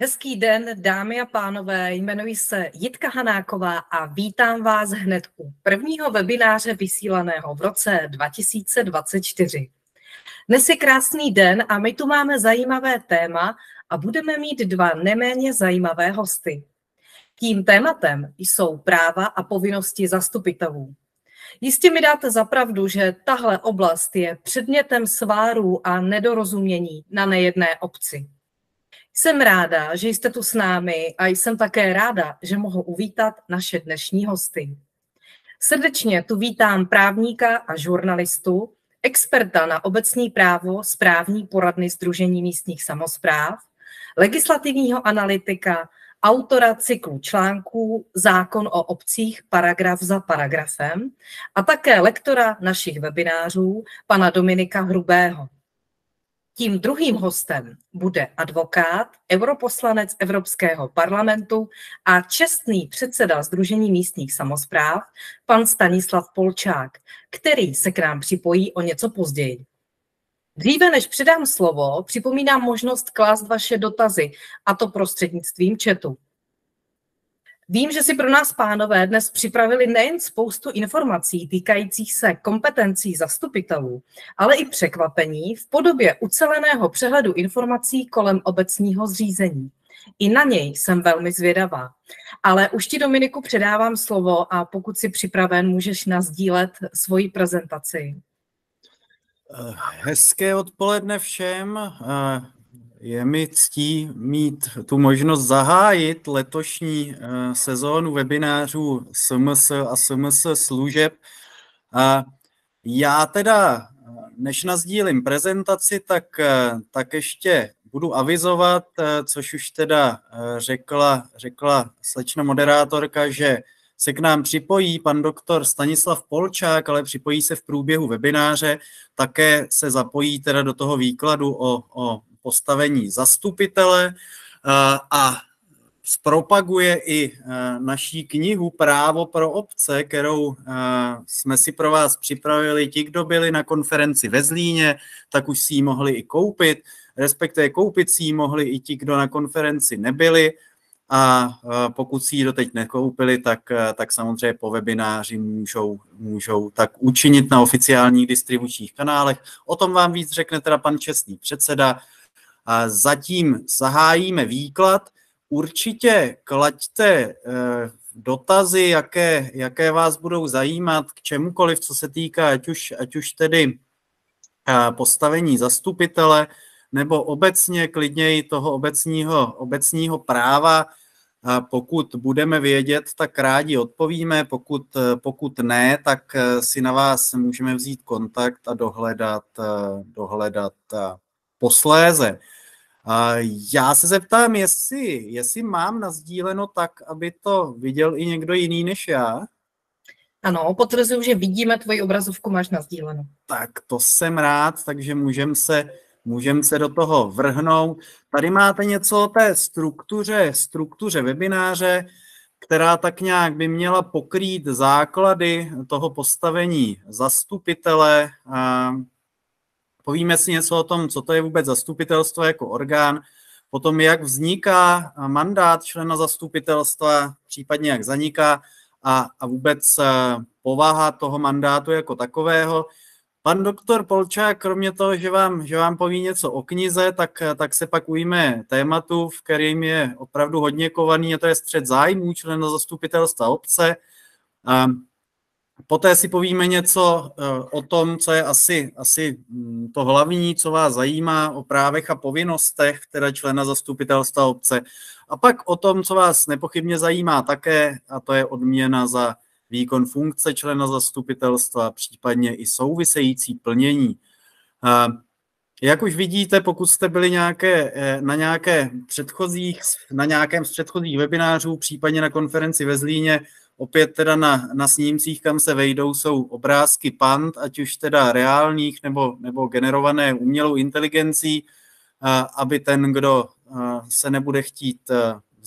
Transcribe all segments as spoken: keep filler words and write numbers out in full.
Hezký den, dámy a pánové, jmenuji se Jitka Hanáková a vítám vás hned u prvního webináře vysílaného v roce dva tisíce dvacet čtyři. Dnes je krásný den a my tu máme zajímavé téma a budeme mít dva neméně zajímavé hosty. Tím tématem jsou práva a povinnosti zastupitelů. Jistě mi dáte za pravdu, že tahle oblast je předmětem svárů a nedorozumění na nejedné obci. Jsem ráda, že jste tu s námi a jsem také ráda, že mohu uvítat naše dnešní hosty. Srdečně tu vítám právníka a žurnalistu, experta na obecní právo z právní poradny Sdružení místních samospráv, legislativního analytika, autora cyklu článků Zákon o obcích paragraf za paragrafem a také lektora našich webinářů, pana Dominika Hrubého. Tím druhým hostem bude advokát, europoslanec Evropského parlamentu a čestný předseda Sdružení místních samospráv, pan Stanislav Polčák, který se k nám připojí o něco později. Dříve než předám slovo, připomínám možnost klást vaše dotazy, a to prostřednictvím chatu. Vím, že si pro nás, pánové, dnes připravili nejen spoustu informací týkajících se kompetencí zastupitelů, ale i překvapení v podobě uceleného přehledu informací kolem obecního zřízení. I na něj jsem velmi zvědavá. Ale už ti, Dominiku, předávám slovo a pokud jsi připraven, můžeš nasdílet svoji prezentaci. Hezké odpoledne všem. Je mi ctí mít tu možnost zahájit letošní sezónu webinářů S M S a S M S služeb. Já teda, než nasdílím prezentaci, tak, tak ještě budu avizovat, což už teda řekla, řekla slečna moderátorka, že se k nám připojí pan doktor Stanislav Polčák, ale připojí se v průběhu webináře, také se zapojí teda do toho výkladu o, o postavení zastupitele a zpropaguje i naší knihu Právo pro obce, kterou jsme si pro vás připravili. Ti, kdo byli na konferenci ve Zlíně, tak už si ji mohli i koupit, respektive koupit si ji mohli i ti, kdo na konferenci nebyli. A pokud si ji doteď nekoupili, tak, tak samozřejmě po webináři můžou, můžou tak učinit na oficiálních distribučních kanálech. O tom vám víc řekne teda pan čestný předseda. A zatím zahájíme výklad. Určitě klaďte dotazy, jaké, jaké vás budou zajímat, k čemukoliv, co se týká ať už, ať už tedy postavení zastupitele, nebo obecně klidněji toho obecního, obecního práva. A pokud budeme vědět, tak rádi odpovíme, pokud, pokud ne, tak si na vás můžeme vzít kontakt a dohledat, dohledat posléze. Já se zeptám, jestli, jestli mám nasdíleno tak, aby to viděl i někdo jiný než já. Ano, potvrzuji, že vidíme tvoji obrazovku, máš nasdíleno. Tak to jsem rád, takže můžeme se Můžeme se do toho vrhnout. Tady máte něco o té struktuře, struktuře webináře, která tak nějak by měla pokrýt základy toho postavení zastupitele. Povíme si něco o tom, co to je vůbec zastupitelstvo jako orgán, potom jak vzniká mandát člena zastupitelstva, případně jak zaniká a, a vůbec povaha toho mandátu jako takového. Pan doktor Polčák, kromě toho, že vám, že vám poví něco o knize, tak, tak se pak ujme tématu, v kterém je opravdu hodně kovaný, a to je střet zájmů člena zastupitelstva obce. A poté si povíme něco o tom, co je asi, asi to hlavní, co vás zajímá, o právech a povinnostech teda člena zastupitelstva obce. A pak o tom, co vás nepochybně zajímá také, a to je odměna za výkon funkce člena zastupitelstva, případně i související plnění. Jak už vidíte, pokud jste byli nějaké, na, nějaké předchozích, na nějakém z předchozích webinářů, případně na konferenci ve Zlíně, opět teda na, na snímcích, kam se vejdou, jsou obrázky pand, ať už teda reálných nebo, nebo generované umělou inteligencí, aby ten, kdo se nebude chtít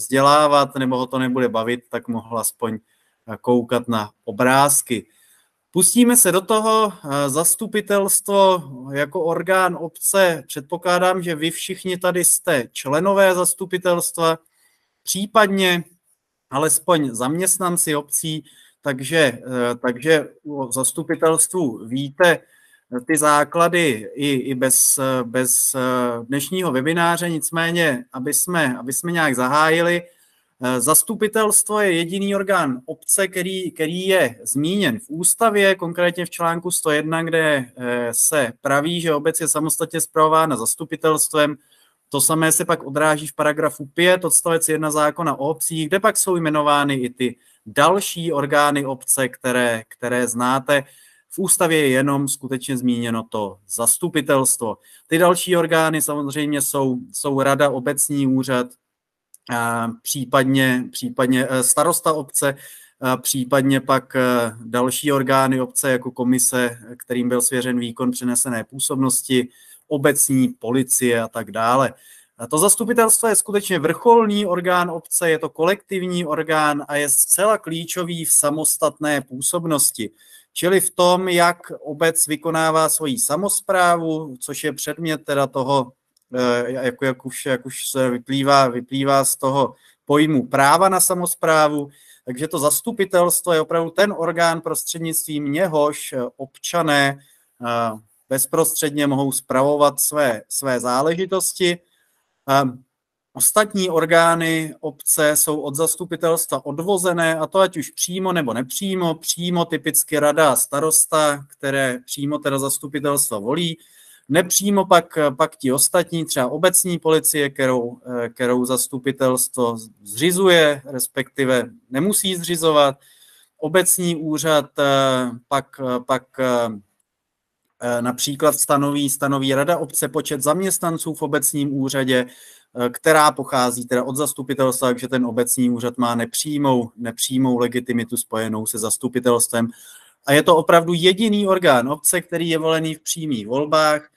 vzdělávat nebo ho to nebude bavit, tak mohl aspoň koukat na obrázky. Pustíme se do toho. Zastupitelstvo jako orgán obce, předpokládám, že vy všichni tady jste členové zastupitelstva, případně alespoň zaměstnanci obcí, takže, takže o zastupitelstvu víte ty základy i, i bez, bez dnešního webináře, nicméně, aby jsme, aby jsme nějak zahájili. Zastupitelstvo je jediný orgán obce, který, který je zmíněn v ústavě, konkrétně v článku sto jedna, kde se praví, že obec je samostatně spravována zastupitelstvem. To samé se pak odráží v paragrafu pět odstavec jedna zákona o obcích, kde pak jsou jmenovány i ty další orgány obce, které, které znáte. V ústavě je jenom skutečně zmíněno to zastupitelstvo. Ty další orgány samozřejmě jsou, jsou rada, obecní úřad, případně, případně starosta obce, případně pak další orgány obce jako komise, kterým byl svěřen výkon přenesené působnosti, obecní, policie a tak dále. To zastupitelstvo je skutečně vrcholný orgán obce, je to kolektivní orgán a je zcela klíčový v samostatné působnosti. Čili v tom, jak obec vykonává svoji samosprávu, což je předmět teda toho, jak, jak, už, jak už se vyplývá, vyplývá z toho pojmu práva na samosprávu. Takže to zastupitelstvo je opravdu ten orgán, prostřednictvím něhož občané bezprostředně mohou spravovat své, své záležitosti. Ostatní orgány obce jsou od zastupitelstva odvozené, a to ať už přímo nebo nepřímo. Přímo typicky rada a starosta, které přímo teda zastupitelstva volí. Nepřímo pak, pak ti ostatní, třeba obecní policie, kterou, kterou zastupitelstvo zřizuje, respektive nemusí zřizovat. Obecní úřad pak, pak například stanoví, stanoví rada obce počet zaměstnanců v obecním úřadě, která pochází teda od zastupitelstva, takže ten obecní úřad má nepřímou, nepřímou legitimitu spojenou se zastupitelstvem. A je to opravdu jediný orgán obce, který je volený v přímých volbách.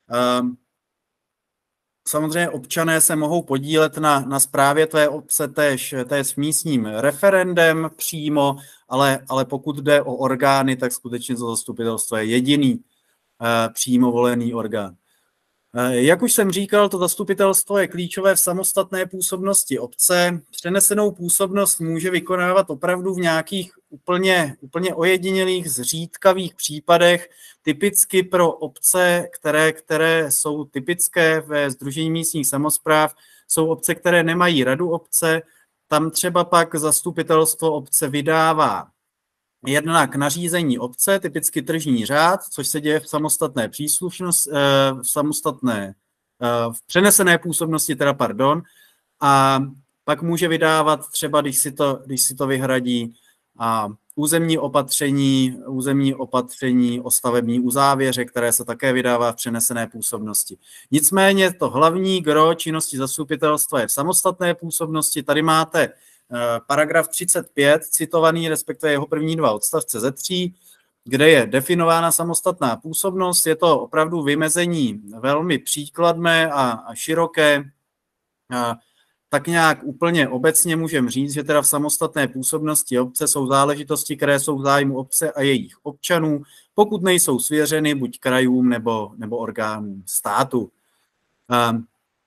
Samozřejmě občané se mohou podílet na, na správě tvé obce též, též místním referendem přímo, ale, ale pokud jde o orgány, tak skutečně to zastupitelstvo je jediný přímo volený orgán. Jak už jsem říkal, to zastupitelstvo je klíčové v samostatné působnosti obce. Přenesenou působnost může vykonávat opravdu v nějakých úplně, úplně ojedinělých, zřídkavých případech, typicky pro obce, které, které jsou typické ve Sdružení místních samospráv, jsou obce, které nemají radu obce, tam třeba pak zastupitelstvo obce vydává jednak nařízení obce, typicky tržní řád, což se děje v samostatné příslušnosti, v samostatné, v přenesené působnosti, teda pardon, a pak může vydávat třeba, když si to, když si to vyhradí, a územní opatření, územní opatření o stavební uzávěře, které se také vydává v přenesené působnosti. Nicméně to hlavní gro činnosti zastupitelstva je v samostatné působnosti. Tady máte paragraf třicet pět, citovaný, respektive jeho první dva odstavce ze tří, kde je definována samostatná působnost. Je to opravdu vymezení velmi příkladné a, a široké. A tak nějak úplně obecně můžeme říct, že teda v samostatné působnosti obce jsou záležitosti, které jsou v zájmu obce a jejich občanů, pokud nejsou svěřeny buď krajům nebo, nebo orgánům státu. A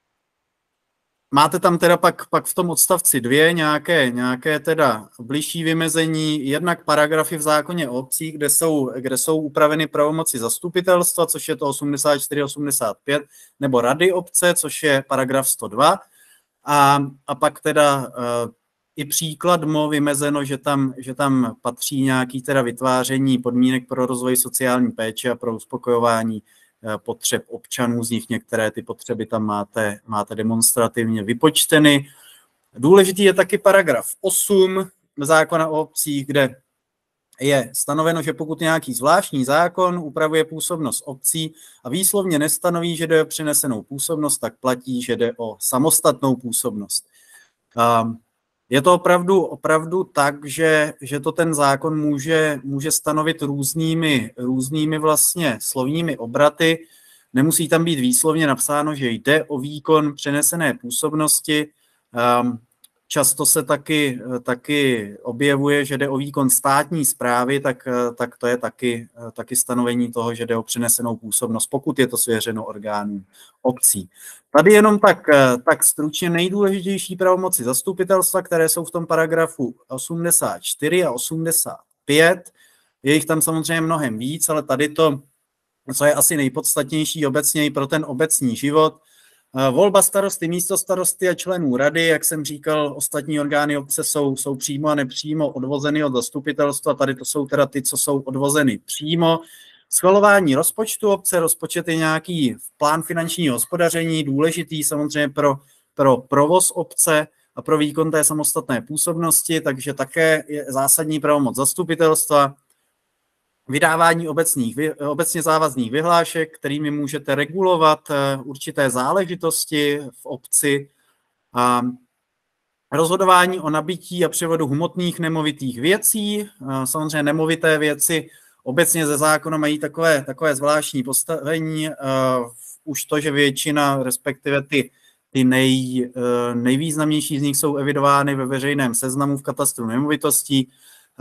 máte tam teda pak, pak v tom odstavci dvě nějaké, nějaké teda bližší vymezení, jednak paragrafy v zákoně o obcích, kde jsou, kde jsou upraveny pravomoci zastupitelstva, což je to osmdesát čtyři osmdesát pět, nebo rady obce, což je paragraf sto dva. A, a pak teda uh, i příkladmo vymezeno, že tam, že tam patří nějaký teda vytváření podmínek pro rozvoj sociální péče a pro uspokojování uh, potřeb občanů, z nich některé ty potřeby tam máte, máte demonstrativně vypočteny. Důležitý je taky paragraf osm zákona o obcích, kde je stanoveno, že pokud nějaký zvláštní zákon upravuje působnost obcí a výslovně nestanoví, že jde o přenesenou působnost, tak platí, že jde o samostatnou působnost. Je to opravdu, opravdu tak, že, že to ten zákon může, může stanovit různými, různými vlastně slovními obraty. Nemusí tam být výslovně napsáno, že jde o výkon přenesené působnosti. často se taky, taky objevuje, že jde o výkon státní správy, tak, tak to je taky, taky stanovení toho, že jde o přenesenou působnost, pokud je to svěřeno orgánům obcí. Tady jenom tak, tak stručně nejdůležitější pravomoci zastupitelstva, které jsou v tom paragrafu osmdesát čtyři a osmdesát pět. Je jich tam samozřejmě mnohem víc, ale tady to, co je asi nejpodstatnější obecně i pro ten obecní život, volba starosty, místostarosty a členů rady, jak jsem říkal, ostatní orgány obce jsou, jsou přímo a nepřímo odvozeny od zastupitelstva, tady to jsou teda ty, co jsou odvozeny přímo. Schvalování rozpočtu obce, rozpočet je nějaký plán finančního hospodaření, důležitý samozřejmě pro, pro provoz obce a pro výkon té samostatné působnosti, takže také je zásadní pravomoc zastupitelstva. Vydávání obecních, obecně závazných vyhlášek, kterými můžete regulovat určité záležitosti v obci. A rozhodování o nabití a převodu hmotných nemovitých věcí. Samozřejmě nemovité věci obecně ze zákona mají takové, takové zvláštní postavení. Už to, že většina, respektive ty, ty nej, nejvýznamnější z nich jsou evidovány ve veřejném seznamu v katastru nemovitostí.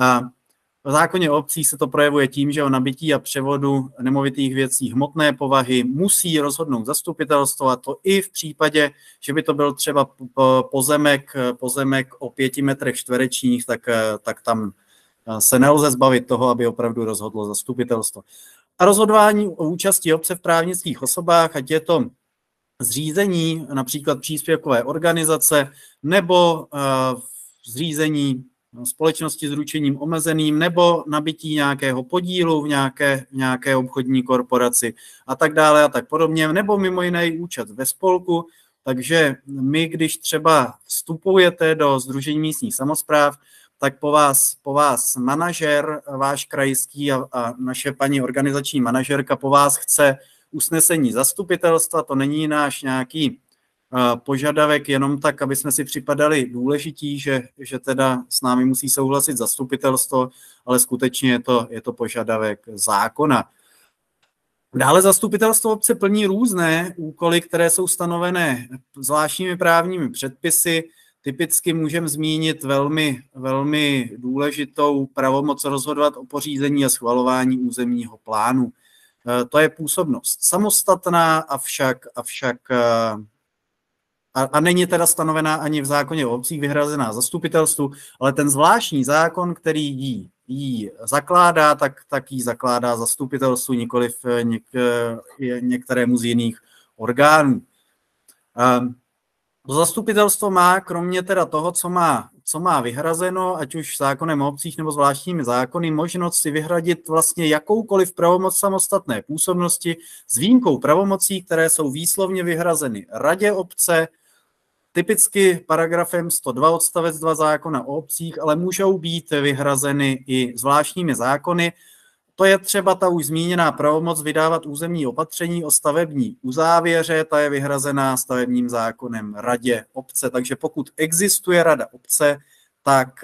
V zákoně o obcích se to projevuje tím, že o nabití a převodu nemovitých věcí hmotné povahy musí rozhodnout zastupitelstvo, a to i v případě, že by to byl třeba pozemek, pozemek o pěti metrech čtverečních, tak, tak tam se nelze zbavit toho, aby opravdu rozhodlo zastupitelstvo. A rozhodování o účasti obce v právnických osobách, ať je to zřízení například příspěvkové organizace nebo uh, zřízení společnosti s ručením omezeným nebo nabití nějakého podílu v nějaké, v nějaké obchodní korporaci a tak dále a tak podobně, nebo mimo jiné účast ve spolku. Takže my, když třeba vstupujete do Sdružení místních samospráv, tak po vás, po vás manažer, váš krajský a, a naše paní organizační manažerka po vás chce usnesení zastupitelstva, to není náš nějaký požadavek jenom tak, aby jsme si připadali důležití, že, že teda s námi musí souhlasit zastupitelstvo, ale skutečně je to, je to požadavek zákona. Dále zastupitelstvo obce plní různé úkoly, které jsou stanovené zvláštními právními předpisy. Typicky můžeme zmínit velmi, velmi důležitou pravomoc rozhodovat o pořízení a schvalování územního plánu. To je působnost samostatná, avšak, avšak A, a není teda stanovená ani v zákoně o obcích vyhrazená zastupitelstvu, ale ten zvláštní zákon, který ji, ji zakládá, tak, tak ji zakládá zastupitelstvu, nikoliv něk, některému z jiných orgánů. To zastupitelstvo má, kromě teda toho, co má, co má vyhrazeno, ať už zákonem o obcích nebo zvláštními zákony, možnost si vyhradit vlastně jakoukoliv pravomoc samostatné působnosti s výjimkou pravomocí, které jsou výslovně vyhrazeny radě obce, typicky paragrafem sto dva odstavec dva zákona o obcích, ale můžou být vyhrazeny i zvláštními zákony. To je třeba ta už zmíněná pravomoc vydávat územní opatření o stavební uzávěře, ta je vyhrazená stavebním zákonem radě obce. Takže pokud existuje rada obce, tak,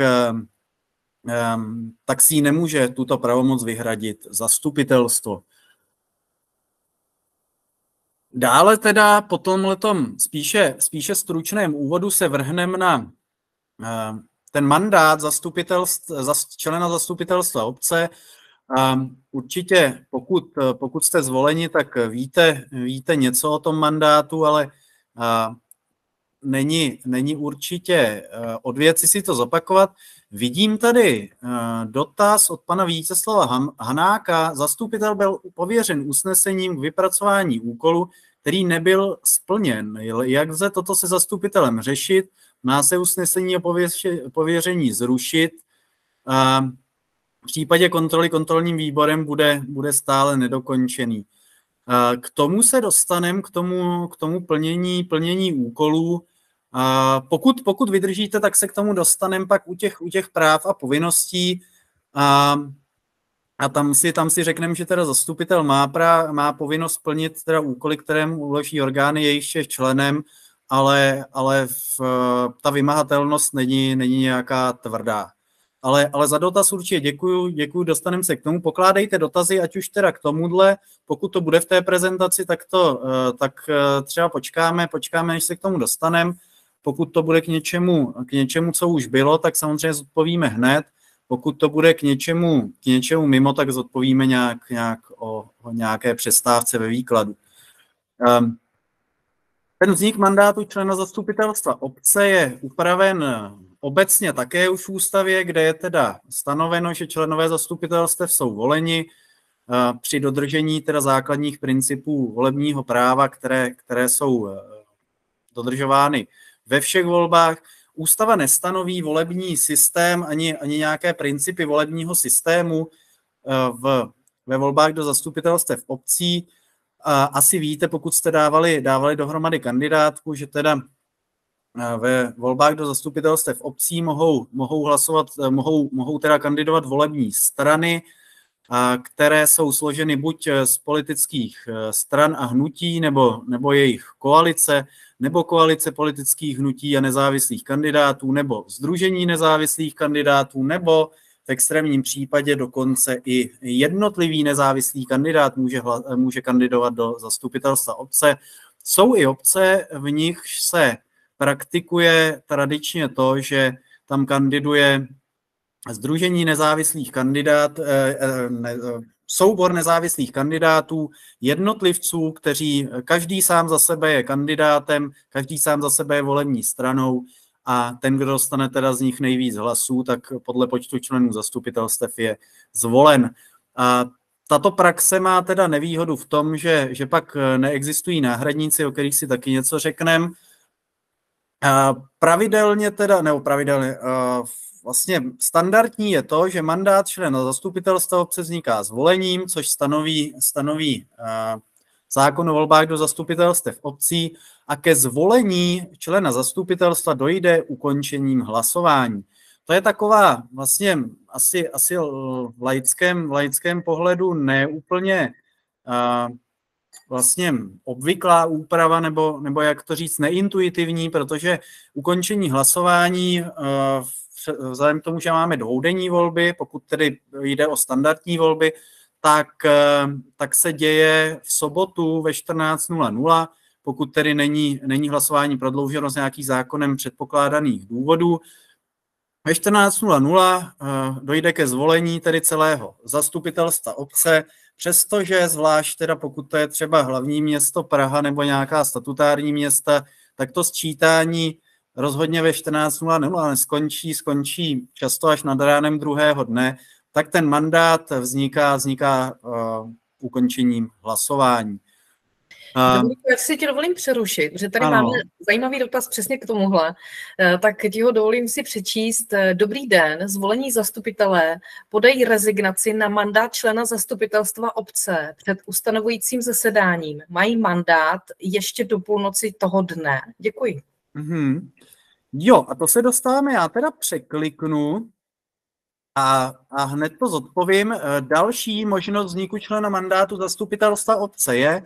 tak si nemůže tuto pravomoc vyhradit zastupitelstvo. Dále teda po tomhletom spíše, spíše stručném úvodu se vrhneme na ten mandát zastupitelstva, člena zastupitelstva obce. Určitě, pokud, pokud jste zvoleni, tak víte, víte něco o tom mandátu, ale není, není určitě od věci si to zopakovat. Vidím tady dotaz od pana Vítězslava Hanáka. Zastupitel byl pověřen usnesením k vypracování úkolu, který nebyl splněn. Jak lze toto se zastupitelem řešit? Má se usnesení o pověření zrušit? V případě kontroly kontrolním výborem bude, bude stále nedokončený. K tomu se dostaneme, k tomu, k tomu plnění, plnění úkolů. Pokud, pokud vydržíte, tak se k tomu dostaneme pak u těch, u těch práv a povinností. A, a tam si, tam si řekneme, že teda zastupitel má, pra, má povinnost plnit teda úkoly, které mu uloží orgány, jejichž je členem, ale, ale v, ta vymahatelnost není, není nějaká tvrdá. Ale, ale za dotaz určitě děkuju, děkuju, dostaneme se k tomu. Pokládejte dotazy, ať už teda k tomuhle, pokud to bude v té prezentaci, tak to tak třeba počkáme, počkáme, než se k tomu dostaneme. pokud to bude k něčemu, k něčemu, co už bylo, tak samozřejmě zodpovíme hned. Pokud to bude k něčemu, k něčemu mimo, tak zodpovíme nějak, nějak o, o nějaké přestávce ve výkladu. Um, ten vznik mandátu člena zastupitelstva obce je upraven obecně také už v ústavě, kde je teda stanoveno, že členové zastupitelstev jsou voleni uh, při dodržení teda základních principů volebního práva, které, které jsou uh, dodržovány ve všech volbách. Ústava nestanoví volební systém ani, ani nějaké principy volebního systému v, ve volbách do zastupitelstev obcí. A asi víte, pokud jste dávali, dávali dohromady kandidátku, že teda ve volbách do zastupitelstev obcí mohou, mohou hlasovat, mohou, mohou teda kandidovat volební strany, které jsou složeny buď z politických stran a hnutí, nebo, nebo jejich koalice, nebo koalice politických hnutí a nezávislých kandidátů, nebo sdružení nezávislých kandidátů, nebo v extrémním případě dokonce i jednotlivý nezávislý kandidát může, může kandidovat do zastupitelstva obce. Jsou i obce, v nich se praktikuje tradičně to, že tam kandiduje sdružení nezávislých kandidát, ne, soubor nezávislých kandidátů, jednotlivců, kteří každý sám za sebe je kandidátem, každý sám za sebe je volební stranou a ten, kdo dostane teda z nich nejvíc hlasů, tak podle počtu členů zastupitelstev je zvolen. A tato praxe má teda nevýhodu v tom, že, že pak neexistují náhradníci, o kterých si taky něco řekneme. Pravidelně teda, nebo pravidelně, vlastně standardní je to, že mandát člena zastupitelstva obce vzniká zvolením, což stanoví, stanoví uh, zákon o volbách do zastupitelstev obcí a ke zvolení člena zastupitelstva dojde ukončením hlasování. To je taková vlastně asi, asi v laickém, v laickém pohledu neúplně uh, vlastně obvyklá úprava, nebo, nebo jak to říct, neintuitivní, protože ukončení hlasování uh, vzhledem k tomu, že máme dvoudenní volby, pokud tedy jde o standardní volby, tak, tak se děje v sobotu ve čtrnáct nula nula, pokud tedy není, není hlasování prodlouženo z nějakých zákonem předpokládaných důvodů. Ve čtrnáct nula nula dojde ke zvolení tedy celého zastupitelstva obce, přestože zvlášť teda pokud to je třeba hlavní město Praha nebo nějaká statutární města, tak to sčítání rozhodně ve čtrnáct nula nula neskončí, skončí často až nad ránem druhého dne, tak ten mandát vzniká, vzniká uh, ukončením hlasování. Dominik, já si ti dovolím přerušit, protože tady ano. Máme zajímavý dotaz přesně k tomuhle, tak ti ho dovolím si přečíst. Dobrý den, zvolení zastupitelé podají rezignaci na mandát člena zastupitelstva obce před ustanovujícím zasedáním. Mají mandát ještě do půlnoci toho dne. Děkuji. Mm-hmm. Jo, a to se dostáváme, já teda překliknu a, a hned to zodpovím. Další možnost vzniku člena mandátu zastupitelstva obce je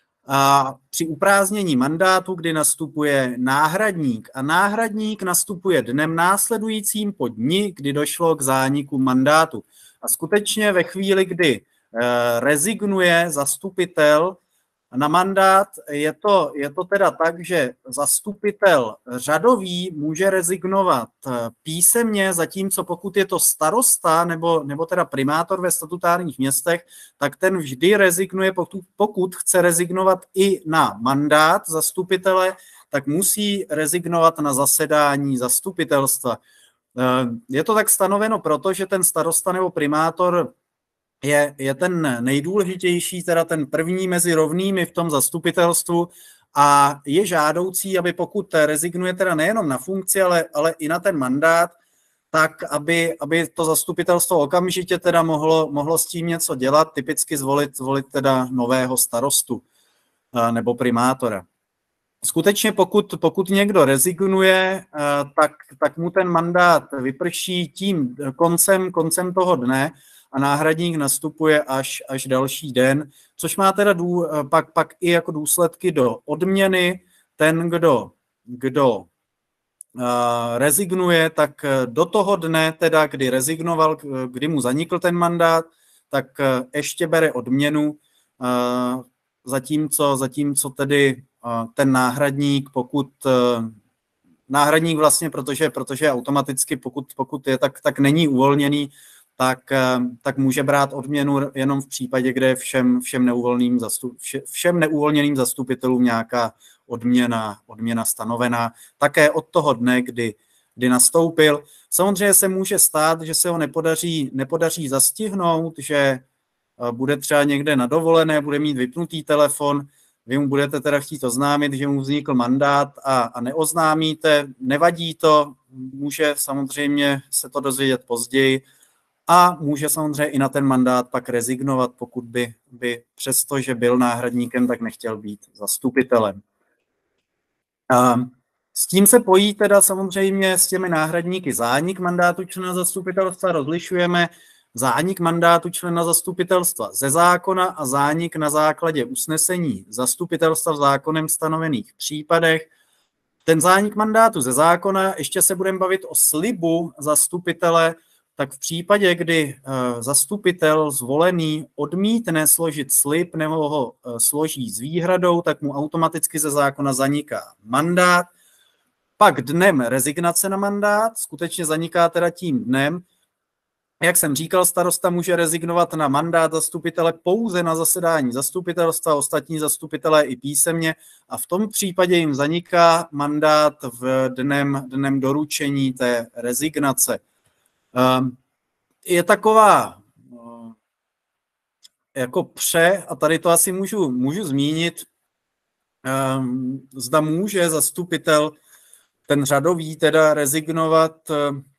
a při uprázdnění mandátu, kdy nastupuje náhradník a náhradník nastupuje dnem následujícím po dni, kdy došlo k zániku mandátu. A skutečně ve chvíli, kdy e, rezignuje zastupitel na mandát, je to, je to teda tak, že zastupitel řadový může rezignovat písemně, zatímco pokud je to starosta nebo, nebo teda primátor ve statutárních městech, tak ten vždy rezignuje, pokud, pokud chce rezignovat i na mandát zastupitele, tak musí rezignovat na zasedání zastupitelstva. Je to tak stanoveno proto, že ten starosta nebo primátor Je, je ten nejdůležitější, teda ten první mezi rovnými v tom zastupitelstvu a je žádoucí, aby pokud rezignuje teda nejenom na funkci, ale, ale i na ten mandát, tak aby, aby to zastupitelstvo okamžitě teda mohlo, mohlo s tím něco dělat, typicky zvolit, zvolit teda nového starostu nebo primátora. Skutečně pokud, pokud někdo rezignuje, tak, tak mu ten mandát vyprší tím koncem, koncem toho dne, a náhradník nastupuje až, až další den, což má teda dů, pak, pak i jako důsledky do odměny. Ten, kdo, kdo uh, rezignuje, tak do toho dne, teda, kdy rezignoval, kdy mu zanikl ten mandát, tak uh, ještě bere odměnu, uh, zatímco, zatímco tedy uh, ten náhradník, pokud uh, náhradník vlastně, protože, protože automaticky, pokud, pokud je, tak, tak není uvolněný, tak, tak může brát odměnu jenom v případě, kde je všem, všem, neuvolněným, zastup, vše, všem neuvolněným zastupitelům nějaká odměna, odměna stanovená. Také od toho dne, kdy, kdy nastoupil. Samozřejmě se může stát, že se ho nepodaří, nepodaří zastihnout, že bude třeba někde na dovolené, bude mít vypnutý telefon, vy mu budete teda chtít oznámit, že mu vznikl mandát a, a neoznámíte, nevadí to, může samozřejmě se to dozvědět později a může samozřejmě i na ten mandát pak rezignovat, pokud by, by přesto, že byl náhradníkem, tak nechtěl být zastupitelem. A s tím se pojí teda samozřejmě s těmi náhradníky zánik mandátu člena zastupitelstva, rozlišujeme zánik mandátu člena zastupitelstva ze zákona a zánik na základě usnesení zastupitelstva v zákonem stanovených případech. Ten zánik mandátu ze zákona, ještě se budeme bavit o slibu zastupitele, tak v případě, kdy zastupitel zvolený odmítne složit slib nebo ho složí s výhradou, tak mu automaticky ze zákona zaniká mandát. Pak dnem rezignace na mandát, skutečně zaniká teda tím dnem. Jak jsem říkal, starosta může rezignovat na mandát zastupitele pouze na zasedání zastupitelstva, ostatní zastupitelé i písemně a v tom případě jim zaniká mandát v dnem, dnem doručení té rezignace. Je taková jako pře, a tady to asi můžu, můžu zmínit, zda může zastupitel ten řadový teda rezignovat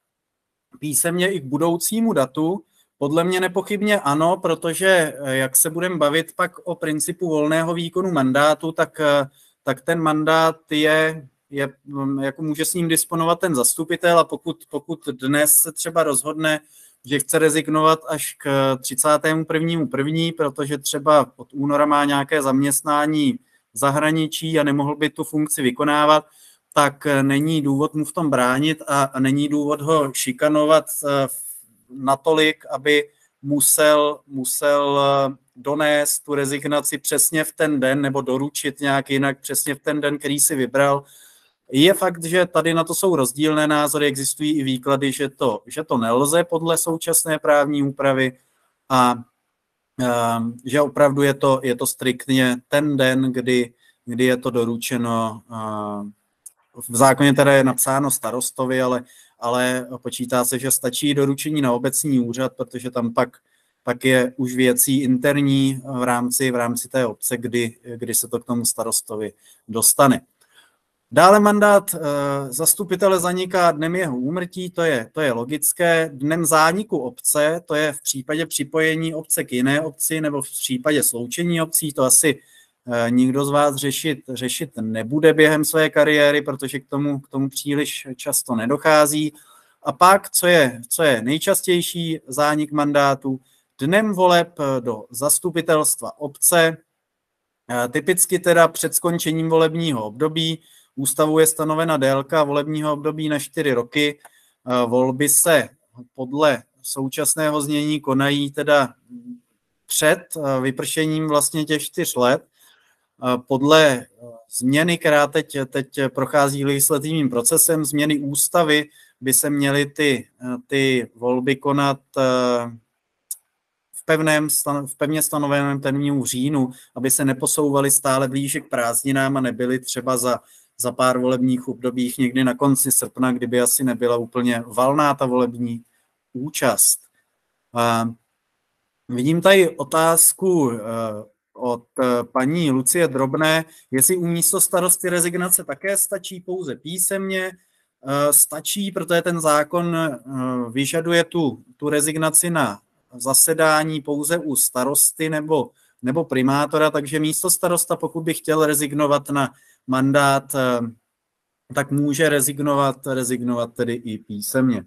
písemně i k budoucímu datu. Podle mě nepochybně ano, protože jak se budeme bavit pak o principu volného výkonu mandátu, tak, tak ten mandát je, je, jako může s ním disponovat ten zastupitel a pokud, pokud dnes se třeba rozhodne, že chce rezignovat až k třicátému prvnímu první, protože třeba od února má nějaké zaměstnání v zahraničí a nemohl by tu funkci vykonávat, tak není důvod mu v tom bránit a, a není důvod ho šikanovat natolik, aby musel, musel donést tu rezignaci přesně v ten den nebo doručit nějak jinak přesně v ten den, který si vybral. Je fakt, že tady na to jsou rozdílné názory, existují i výklady, že to, že to nelze podle současné právní úpravy a, a že opravdu je to, je to striktně ten den, kdy, kdy je to doručeno. A, v zákoně teda je napsáno starostovi, ale, ale počítá se, že stačí doručení na obecní úřad, protože tam pak, pak je už věcí interní v rámci, v rámci té obce, kdy, kdy se to k tomu starostovi dostane. Dále mandát e, zastupitele zaniká dnem jeho úmrtí, to je, to je logické. Dnem zániku obce, to je v případě připojení obce k jiné obci nebo v případě sloučení obcí, to asi e, nikdo z vás řešit, řešit nebude během své kariéry, protože k tomu, k tomu příliš často nedochází. A pak, co je, co je nejčastější zánik mandátu, dnem voleb do zastupitelstva obce, e, typicky teda před skončením volebního období. Ústavou je stanovena délka volebního období na čtyři roky. Volby se podle současného znění konají teda před vypršením vlastně těch čtyř let. Podle změny, která teď, teď prochází legislativním procesem, změny ústavy by se měly ty, ty volby konat v, pevném, v pevně stanoveném termínu v říjnu, aby se neposouvaly stále blíže k prázdninám a nebyly třeba za za pár volebních obdobích někdy na konci srpna, kdyby asi nebyla úplně valná ta volební účast. A vidím tady otázku od paní Lucie Drobné, jestli u místostarosty rezignace také stačí pouze písemně. Stačí, protože ten zákon vyžaduje tu, tu rezignaci na zasedání pouze u starosty nebo, nebo primátora, takže místostarosta, pokud by chtěl rezignovat na mandát, tak může rezignovat, rezignovat tedy i písemně.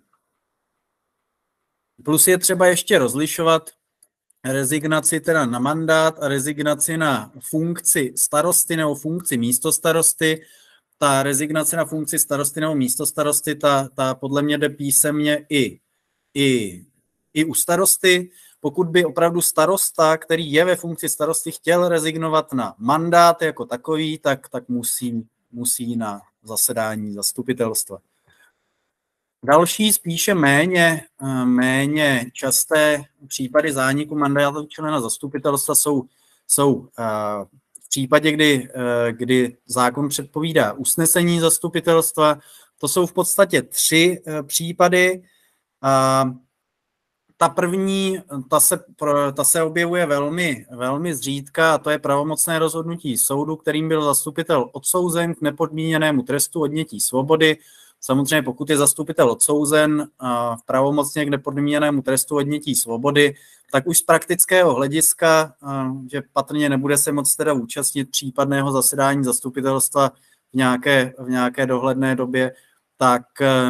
Plus je třeba ještě rozlišovat rezignaci teda na mandát a rezignaci na funkci starosty nebo funkci místostarosty. Ta rezignace na funkci starosty nebo místostarosty, ta, ta podle mě jde písemně i, i, i u starosty. Pokud by opravdu starosta, který je ve funkci starosty, chtěl rezignovat na mandát jako takový, tak, tak musí, musí na, zasedání zastupitelstva. Další spíše méně, méně časté případy zániku mandátu člena zastupitelstva jsou, jsou v případě, kdy, kdy zákon předpovídá usnesení zastupitelstva. To jsou v podstatě tři případy. Ta první, ta se, ta se objevuje velmi, velmi zřídka, a to je pravomocné rozhodnutí soudu, kterým byl zastupitel odsouzen k nepodmíněnému trestu odnětí svobody. Samozřejmě pokud je zastupitel odsouzen v pravomocně k nepodmíněnému trestu odnětí svobody, tak už z praktického hlediska, že patrně nebude se moct teda účastnit případného zasedání zastupitelstva v nějaké, v nějaké dohledné době, tak,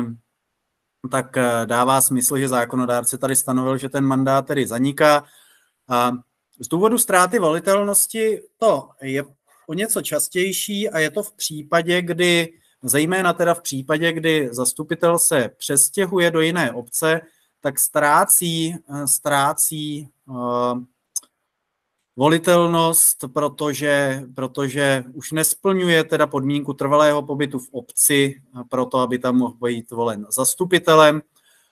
tak dává smysl, že zákonodárce tady stanovil, že ten mandát tedy zaniká. A z důvodu ztráty volitelnosti to je o něco častější a je to v případě, kdy zejména teda v případě, kdy zastupitel se přestěhuje do jiné obce, tak ztrácí, ztrácí uh, volitelnost, protože, protože už nesplňuje teda podmínku trvalého pobytu v obci pro to, aby tam mohl být volen zastupitelem.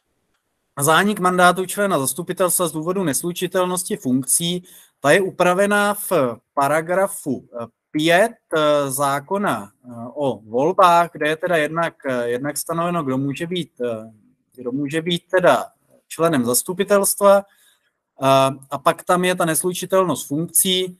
Zánik mandátu člena zastupitelstva z důvodu neslučitelnosti funkcí, ta je upravená v paragrafu pět zákona o volbách, kde je teda jednak, jednak stanoveno, kdo může být, kdo může být teda členem zastupitelstva, a, a pak tam je ta neslučitelnost funkcí.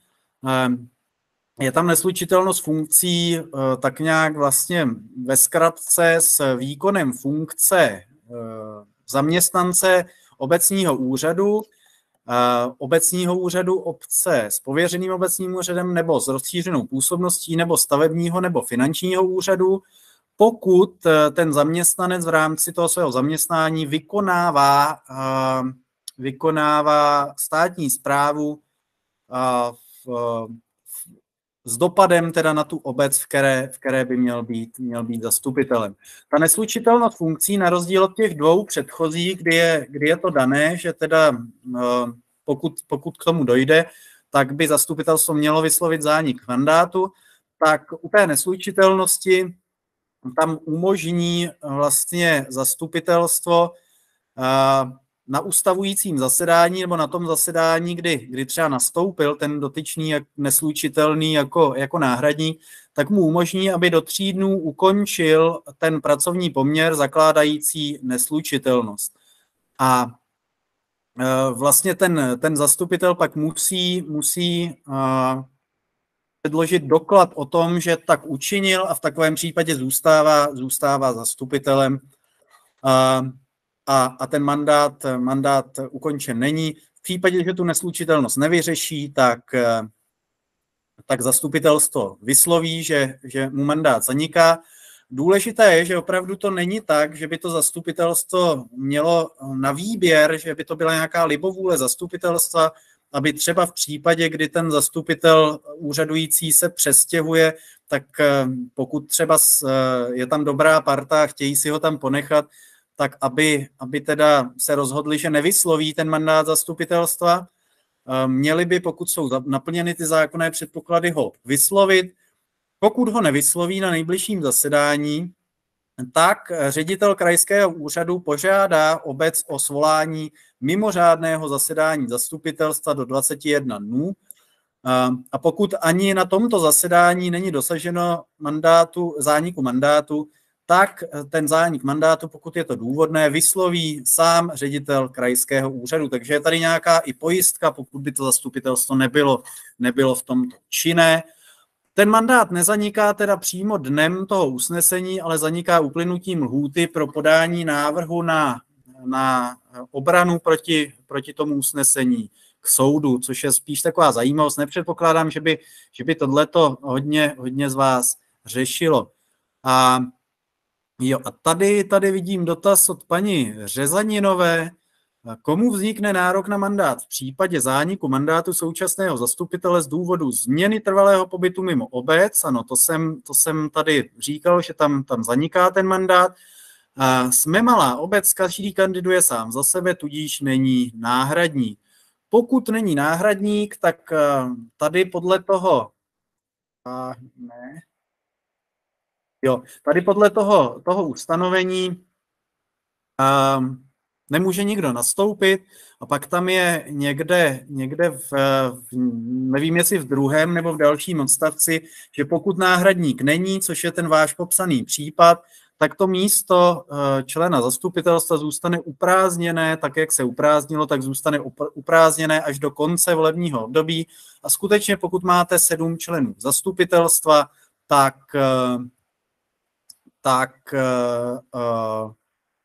Je tam neslučitelnost funkcí tak nějak vlastně ve zkratce s výkonem funkce zaměstnance obecního úřadu, obecního úřadu obce s pověřeným obecním úřadem nebo s rozšířenou působností nebo stavebního nebo finančního úřadu, pokud ten zaměstnanec v rámci toho svého zaměstnání vykonává, vykonává státní správu v, s dopadem teda na tu obec, v které, v které by měl být, měl být zastupitelem. Ta neslučitelnost funkcí na rozdíl od těch dvou předchozích, kdy je, kdy je to dané, že teda pokud, pokud k tomu dojde, tak by zastupitelstvo mělo vyslovit zánik mandátu, tak u té neslučitelnosti tam umožní vlastně zastupitelstvo na ustavujícím zasedání nebo na tom zasedání, kdy, kdy třeba nastoupil ten dotyčný neslučitelný jako, jako náhradník, tak mu umožní, aby do tří dnů ukončil ten pracovní poměr zakládající neslučitelnost. A vlastně ten, ten zastupitel pak musí, musí předložit doklad o tom, že tak učinil a v takovém případě zůstává, zůstává zastupitelem. A, a ten mandát, mandát ukončen není. V případě, že tu neslučitelnost nevyřeší, tak, tak zastupitelstvo vysloví, že, že mu mandát zaniká. Důležité je, že opravdu to není tak, že by to zastupitelstvo mělo na výběr, že by to byla nějaká libovůle zastupitelstva, aby třeba v případě, kdy ten zastupitel úřadující se přestěhuje, tak pokud třeba je tam dobrá parta a chtějí si ho tam ponechat, tak aby, aby teda se rozhodli, že nevysloví ten mandát zastupitelstva, měli by, pokud jsou naplněny ty zákonné předpoklady, ho vyslovit. Pokud ho nevysloví na nejbližším zasedání, tak ředitel krajského úřadu požádá obec o svolání mimořádného zasedání zastupitelstva do dvaceti jednoho dnů. A pokud ani na tomto zasedání není dosaženo mandátu, zániku mandátu, tak ten zánik mandátu, pokud je to důvodné, vysloví sám ředitel krajského úřadu. Takže je tady nějaká i pojistka, pokud by to zastupitelstvo nebylo, nebylo v tomto činné. Ten mandát nezaniká teda přímo dnem toho usnesení, ale zaniká uplynutím lhůty pro podání návrhu na, na obranu proti, proti tomu usnesení k soudu, což je spíš taková zajímavost. Nepředpokládám, že by, že by tohleto hodně, hodně z vás řešilo. A jo, a tady, tady vidím dotaz od paní Řezaninové. Komu vznikne nárok na mandát v případě zániku mandátu současného zastupitele z důvodu změny trvalého pobytu mimo obec? Ano, to jsem, to jsem tady říkal, že tam, tam zaniká ten mandát. A jsme malá obec, každý kandiduje sám za sebe, tudíž není náhradník. Pokud není náhradník, tak tady podle toho... A ne... Jo, tady podle toho, toho ustanovení um, nemůže nikdo nastoupit a pak tam je někde, někde v, v, nevím jestli v druhém nebo v dalším odstavci, že pokud náhradník není, což je ten váš popsaný případ, tak to místo člena zastupitelstva zůstane uprázdněné, tak jak se uprázdnilo, tak zůstane uprázdněné až do konce volebního období. A skutečně pokud máte sedm členů zastupitelstva, tak, tak uh,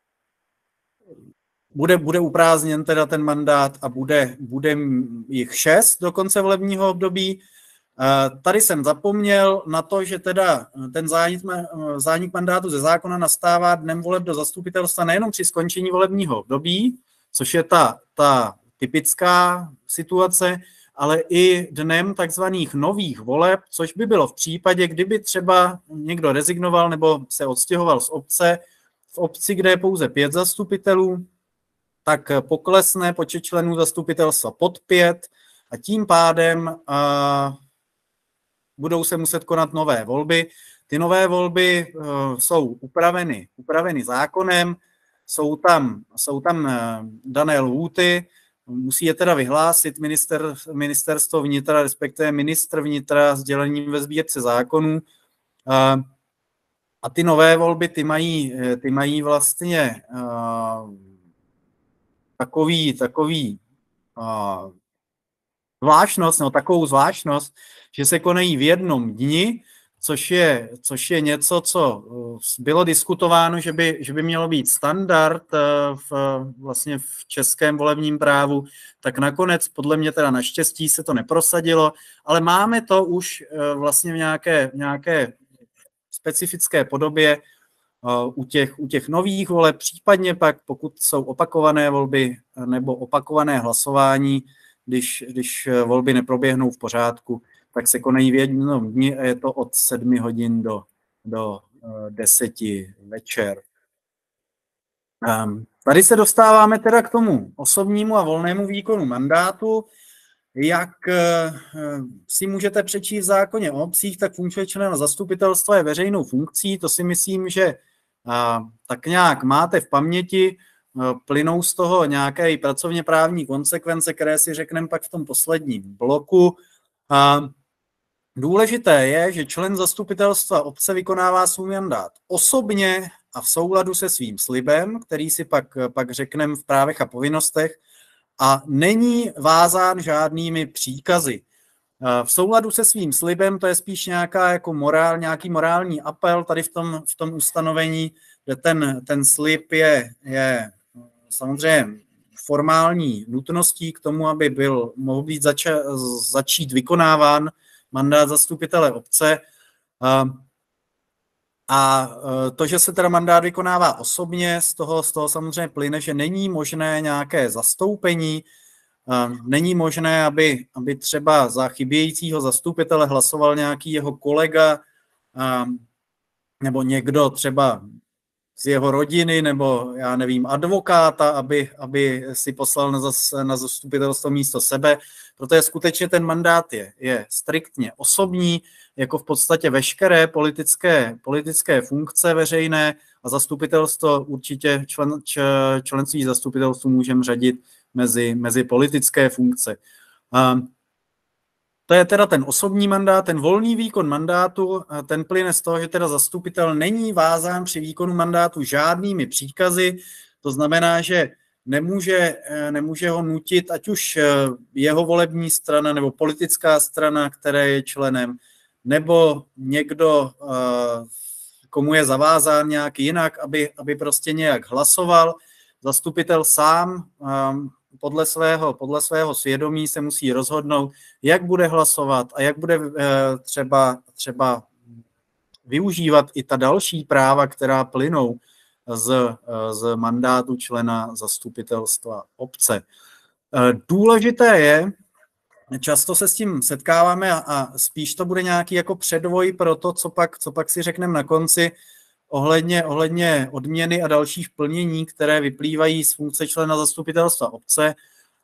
Bude, bude uprázdněn teda ten mandát a bude, bude jich šest do konce volebního období. Tady jsem zapomněl na to, že teda ten zánik, zánik mandátu ze zákona nastává dnem voleb do zastupitelstva nejenom při skončení volebního období, což je ta, ta typická situace, ale i dnem takzvaných nových voleb, což by bylo v případě, kdyby třeba někdo rezignoval nebo se odstěhoval z obce, v obci, kde je pouze pět zastupitelů, tak poklesne počet členů zastupitelstva pod pět a tím pádem uh, budou se muset konat nové volby. Ty nové volby uh, jsou upraveny, upraveny zákonem, jsou tam, jsou tam uh, dané lhůty, musí je teda vyhlásit minister, ministerstvo vnitra, respektive ministr vnitra sdělením ve sbírce zákonů. Uh, a ty nové volby, ty mají, ty mají vlastně uh, takový, takový uh, zvláštnost, no, takovou zvláštnost, že se konají v jednom dni, což je, což je něco, co bylo diskutováno, že by, že by mělo být standard v, vlastně v českém volebním právu, tak nakonec podle mě teda naštěstí se to neprosadilo, ale máme to už vlastně v nějaké, v nějaké specifické podobě u těch, u těch nových voleb, případně pak, pokud jsou opakované volby nebo opakované hlasování, když, když volby neproběhnou v pořádku, tak se konají v jednom dni a je to od sedmi hodin do, do deseti večer. Um, tady se dostáváme teda k tomu osobnímu a volnému výkonu mandátu. Jak si můžete přečíst v zákoně o obcích, tak funkce člena zastupitelstva je veřejnou funkcí. To si myslím, že tak nějak máte v paměti, plynou z toho nějaké i pracovně právní konsekvence, které si řekneme pak v tom posledním bloku. Důležité je, že člen zastupitelstva obce vykonává svůj mandát osobně a v souladu se svým slibem, který si pak, pak řekneme v právech a povinnostech, a není vázán žádnými příkazy. V souladu se svým slibem to je spíš nějaká jako morál, nějaký morální apel tady v tom, v tom ustanovení, že ten, ten slib je, je samozřejmě formální nutností k tomu, aby byl, mohl být zača, začít vykonáván mandát zastupitele obce. A to, že se teda mandát vykonává osobně, z toho, z toho samozřejmě plyne, že není možné nějaké zastoupení, není možné, aby, aby třeba za chybějícího zastupitele hlasoval nějaký jeho kolega nebo někdo třeba z jeho rodiny, nebo já nevím, advokáta, aby, aby si poslal na, zas, na zastupitelstvo místo sebe, protože skutečně ten mandát je, je striktně osobní, jako v podstatě veškeré politické, politické funkce veřejné a zastupitelstvo určitě člen, č, členství zastupitelstvu můžeme řadit mezi, mezi politické funkce. A to je teda ten osobní mandát, ten volný výkon mandátu, ten plyne z toho, že teda zastupitel není vázán při výkonu mandátu žádnými příkazy, to znamená, že nemůže, nemůže ho nutit, ať už jeho volební strana nebo politická strana, které je členem, nebo někdo, komu je zavázán nějak jinak, aby, aby prostě nějak hlasoval. Zastupitel sám podle svého, podle svého svědomí se musí rozhodnout, jak bude hlasovat a jak bude třeba, třeba využívat i ta další práva, která plynou z, z mandátu člena zastupitelstva obce. Důležité je, často se s tím setkáváme a, a spíš to bude nějaký jako předvoj pro to, co pak, co pak si řekneme na konci, ohledně, ohledně odměny a dalších plnění, které vyplývají z funkce člena zastupitelstva obce.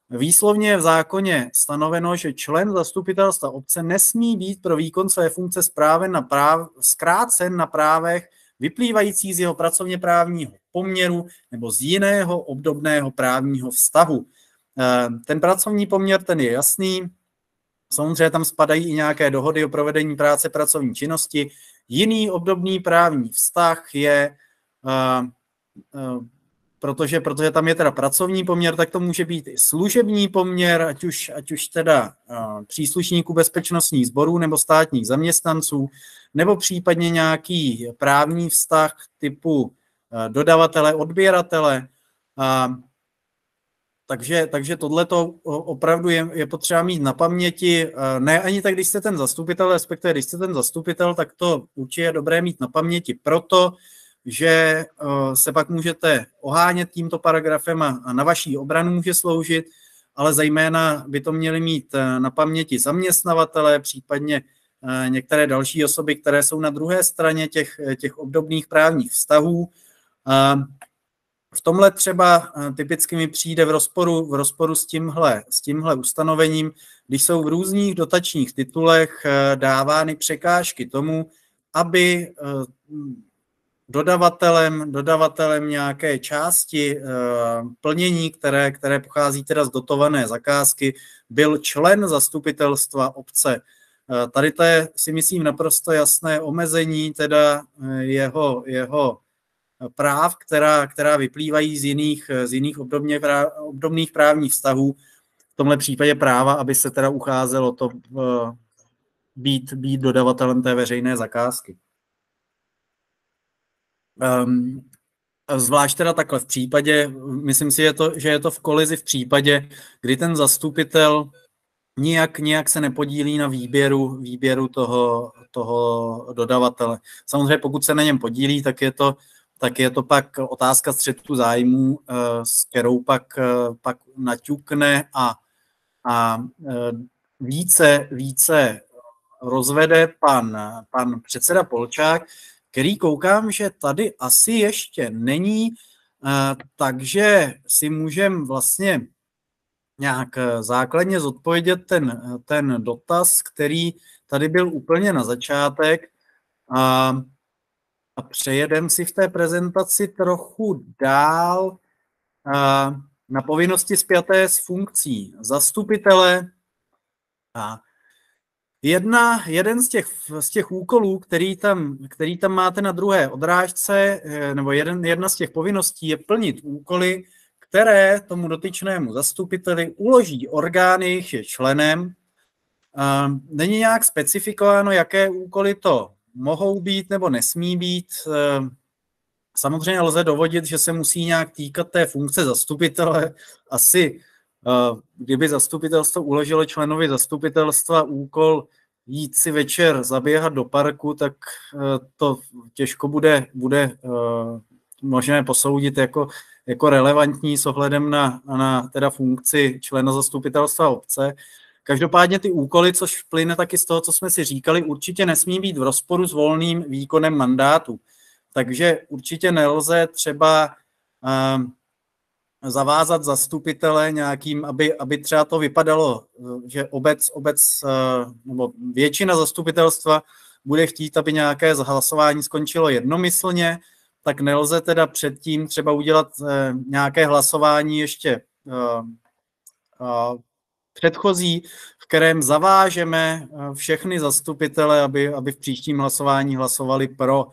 výslovně je v zákoně stanoveno, že člen zastupitelstva obce nesmí být pro výkon své funkce správen na práv, zkrácen na právech vyplývající z jeho pracovně právního poměru nebo z jiného obdobného právního vztahu. Ten pracovní poměr, ten je jasný. Samozřejmě tam spadají i nějaké dohody o provedení práce pracovní činnosti. Jiný obdobný právní vztah je, uh, uh, protože, protože tam je teda pracovní poměr, tak to může být i služební poměr, ať už, ať už teda uh, příslušníků bezpečnostních sborů nebo státních zaměstnanců, nebo případně nějaký právní vztah typu uh, dodavatele, odběratele. Uh, Takže, takže tohleto opravdu je, je potřeba mít na paměti. Ne ani tak, když jste ten zastupitel, respektive když jste ten zastupitel, tak to určitě je dobré mít na paměti proto, že se pak můžete ohánět tímto paragrafem a na vaší obranu může sloužit, ale zejména by to měli mít na paměti zaměstnavatele, případně některé další osoby, které jsou na druhé straně těch, těch obdobných právních vztahů. V tomhle třeba typicky mi přijde v rozporu, v rozporu s tímhle, s tímhle ustanovením, když jsou v různých dotačních titulech dávány překážky tomu, aby dodavatelem, dodavatelem nějaké části plnění, které, které pochází teda z dotované zakázky, byl člen zastupitelstva obce. Tady to je, si myslím, naprosto jasné omezení teda jeho, jeho práv, která, která vyplývají z jiných, z jiných obdobně, obdobných právních vztahů, v tomhle případě práva, aby se teda ucházelo to být, být dodavatelem té veřejné zakázky. Um, zvlášť teda takhle v případě, myslím si, je to, že je to v kolizi v případě, kdy ten zastupitel nijak, nijak se nepodílí na výběru, výběru toho, toho dodavatele. Samozřejmě pokud se na něm podílí, tak je to tak je to pak otázka střetu zájmů, s kterou pak, pak naťukne a, a více, více rozvede pan, pan předseda Polčák, který koukám, že tady asi ještě není, takže si můžeme vlastně nějak základně zodpovědět ten, ten dotaz, který tady byl úplně na začátek. A A přejedem si v té prezentaci trochu dál na povinnosti spjaté s funkcí zastupitele. A jedna, jeden z těch, z těch úkolů, který tam, který tam máte na druhé odrážce, nebo jeden, jedna z těch povinností je plnit úkoly, které tomu dotyčnému zastupiteli uloží orgány, jejich je členem. Není nějak specifikováno, jaké úkoly to mohou být nebo nesmí být. Samozřejmě lze dovodit, že se musí nějak týkat té funkce zastupitele. Asi, kdyby zastupitelstvo uložilo členovi zastupitelstva úkol jít si večer zaběhat do parku, tak to těžko bude, bude možné posoudit jako, jako relevantní s ohledem na, na teda funkci člena zastupitelstva obce. Každopádně ty úkoly, což plyne taky z toho, co jsme si říkali, určitě nesmí být v rozporu s volným výkonem mandátu. Takže určitě nelze třeba uh, zavázat zastupitele nějakým, aby, aby třeba to vypadalo, že obec, obec uh, nebo většina zastupitelstva bude chtít, aby nějaké hlasování skončilo jednomyslně, tak nelze teda předtím třeba udělat uh, nějaké hlasování ještě uh, uh, předchozí, v kterém zavážeme všechny zastupitele, aby, aby v příštím hlasování hlasovali pro.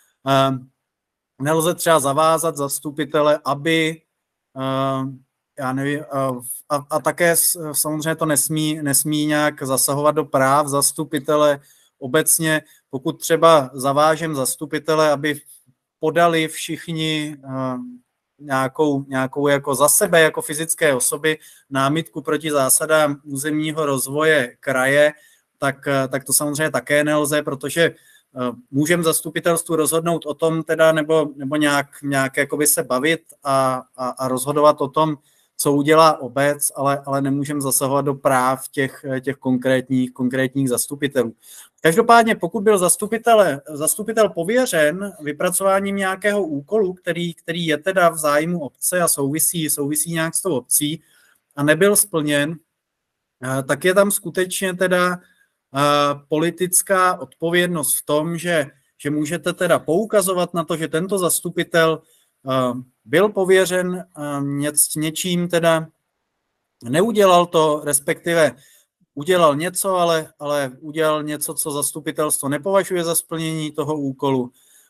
Nelze třeba zavázat zastupitele, aby, já nevím, a, a také samozřejmě to nesmí, nesmí nějak zasahovat do práv zastupitele obecně, pokud třeba zavážem zastupitele, aby podali všichni Nějakou, nějakou jako za sebe, jako fyzické osoby, námitku proti zásadám územního rozvoje kraje, tak, tak to samozřejmě také nelze, protože můžeme zastupitelstvu rozhodnout o tom teda, nebo, nebo nějak, nějak jakoby se bavit a, a, a rozhodovat o tom, co udělá obec, ale, ale nemůžeme zasahovat do práv těch, těch konkrétních, konkrétních zastupitelů. Každopádně, pokud byl zastupitel, zastupitel pověřen vypracováním nějakého úkolu, který, který je teda v zájmu obce a souvisí, souvisí nějak s tou obcí, a nebyl splněn, tak je tam skutečně teda politická odpovědnost v tom, že, že můžete teda poukazovat na to, že tento zastupitel byl pověřen něc, něčím, teda neudělal to, respektive udělal něco, ale, ale udělal něco, co zastupitelstvo nepovažuje za splnění toho úkolu.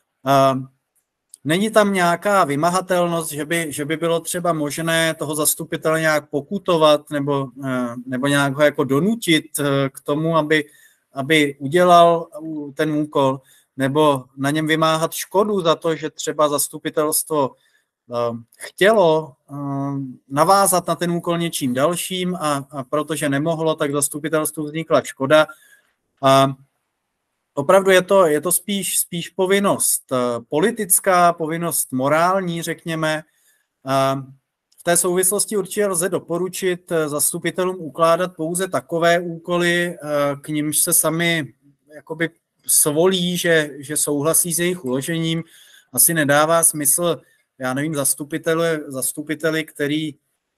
Není tam nějaká vymahatelnost, že by, že by bylo třeba možné toho zastupitele nějak pokutovat nebo, nebo nějak ho jako donutit k tomu, aby, aby udělal ten úkol, nebo na něm vymáhat škodu za to, že třeba zastupitelstvo chtělo navázat na ten úkol něčím dalším a, a protože nemohlo, tak zastupitelstvu vznikla škoda. A opravdu je to, je to spíš, spíš povinnost politická, povinnost morální, řekněme. V té souvislosti určitě lze doporučit zastupitelům ukládat pouze takové úkoly, k nimž se sami jakoby svolí, že, že souhlasí s jejich uložením. Asi nedává smysl, já nevím, zastupiteli, zastupiteli který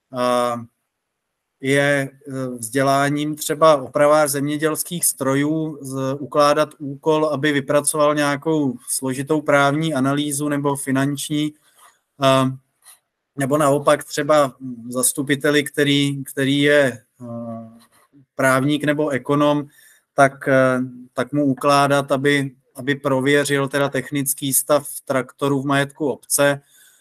je vzděláním třeba opravář zemědělských strojů, ukládat úkol, aby vypracoval nějakou složitou právní analýzu nebo finanční, nebo naopak třeba zastupiteli, který, který je právník nebo ekonom, tak, tak mu ukládat, aby, aby prověřil teda technický stav traktoru v majetku obce,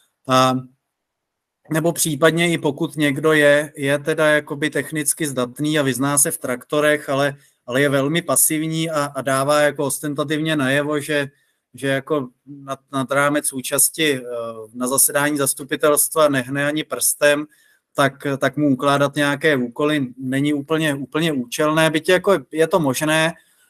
nebo případně i pokud někdo je, je teda jakoby technicky zdatný a vyzná se v traktorech, ale, ale je velmi pasivní a, a dává jako ostentativně najevo, že, že jako nad, nad rámec účasti na zasedání zastupitelstva nehne ani prstem, tak, tak mu ukládat nějaké úkoly není úplně, úplně účelné, byť jako je to možné,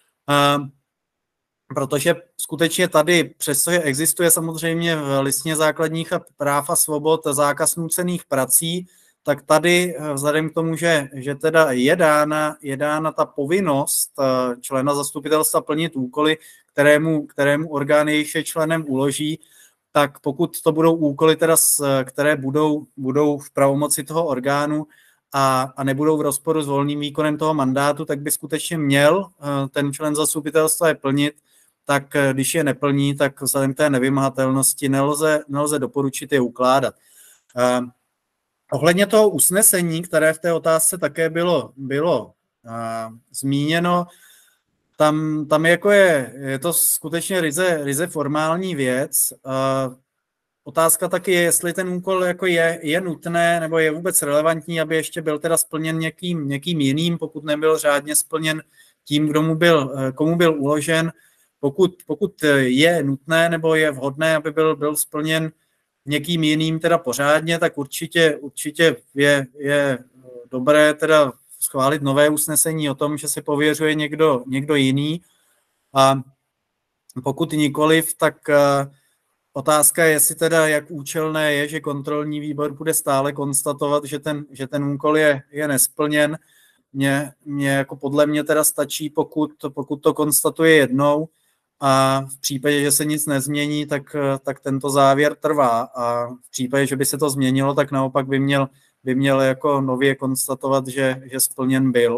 protože skutečně tady, přestože existuje samozřejmě v listině základních práv a svobod zákaz nucených prací, tak tady vzhledem k tomu, že, že teda je dána, je dána ta povinnost člena zastupitelstva plnit úkoly, kterému, kterému orgán jejich členem uloží, tak pokud to budou úkoly, teda, které budou, budou v pravomoci toho orgánu a, a nebudou v rozporu s volným výkonem toho mandátu, tak by skutečně měl ten člen zastupitelstva je plnit. Tak když je neplní, tak vzhledem k té nevymahatelnosti nelze, nelze doporučit je ukládat. Uh, ohledně toho usnesení, které v té otázce také bylo, bylo uh, zmíněno, tam, tam jako je, je to skutečně ryze, ryze formální věc. Uh, otázka taky je, jestli ten úkol jako je, je nutné nebo je vůbec relevantní, aby ještě byl teda splněn někým, někým jiným, pokud nebyl řádně splněn tím, kdo mu byl, komu byl uložen. Pokud, pokud je nutné nebo je vhodné, aby byl, byl splněn někým jiným teda pořádně, tak určitě, určitě je, je dobré teda schválit nové usnesení o tom, že se pověřuje někdo, někdo jiný. A pokud nikoliv, tak otázka je, jestli teda jak účelné je, že kontrolní výbor bude stále konstatovat, že ten, že ten úkol je, je nesplněn. Mně, mně jako podle mě teda stačí, pokud, pokud to konstatuje jednou, a v případě, že se nic nezmění, tak, tak tento závěr trvá a v případě, že by se to změnilo, tak naopak by měl, by měl jako nově konstatovat, že, že splněn byl.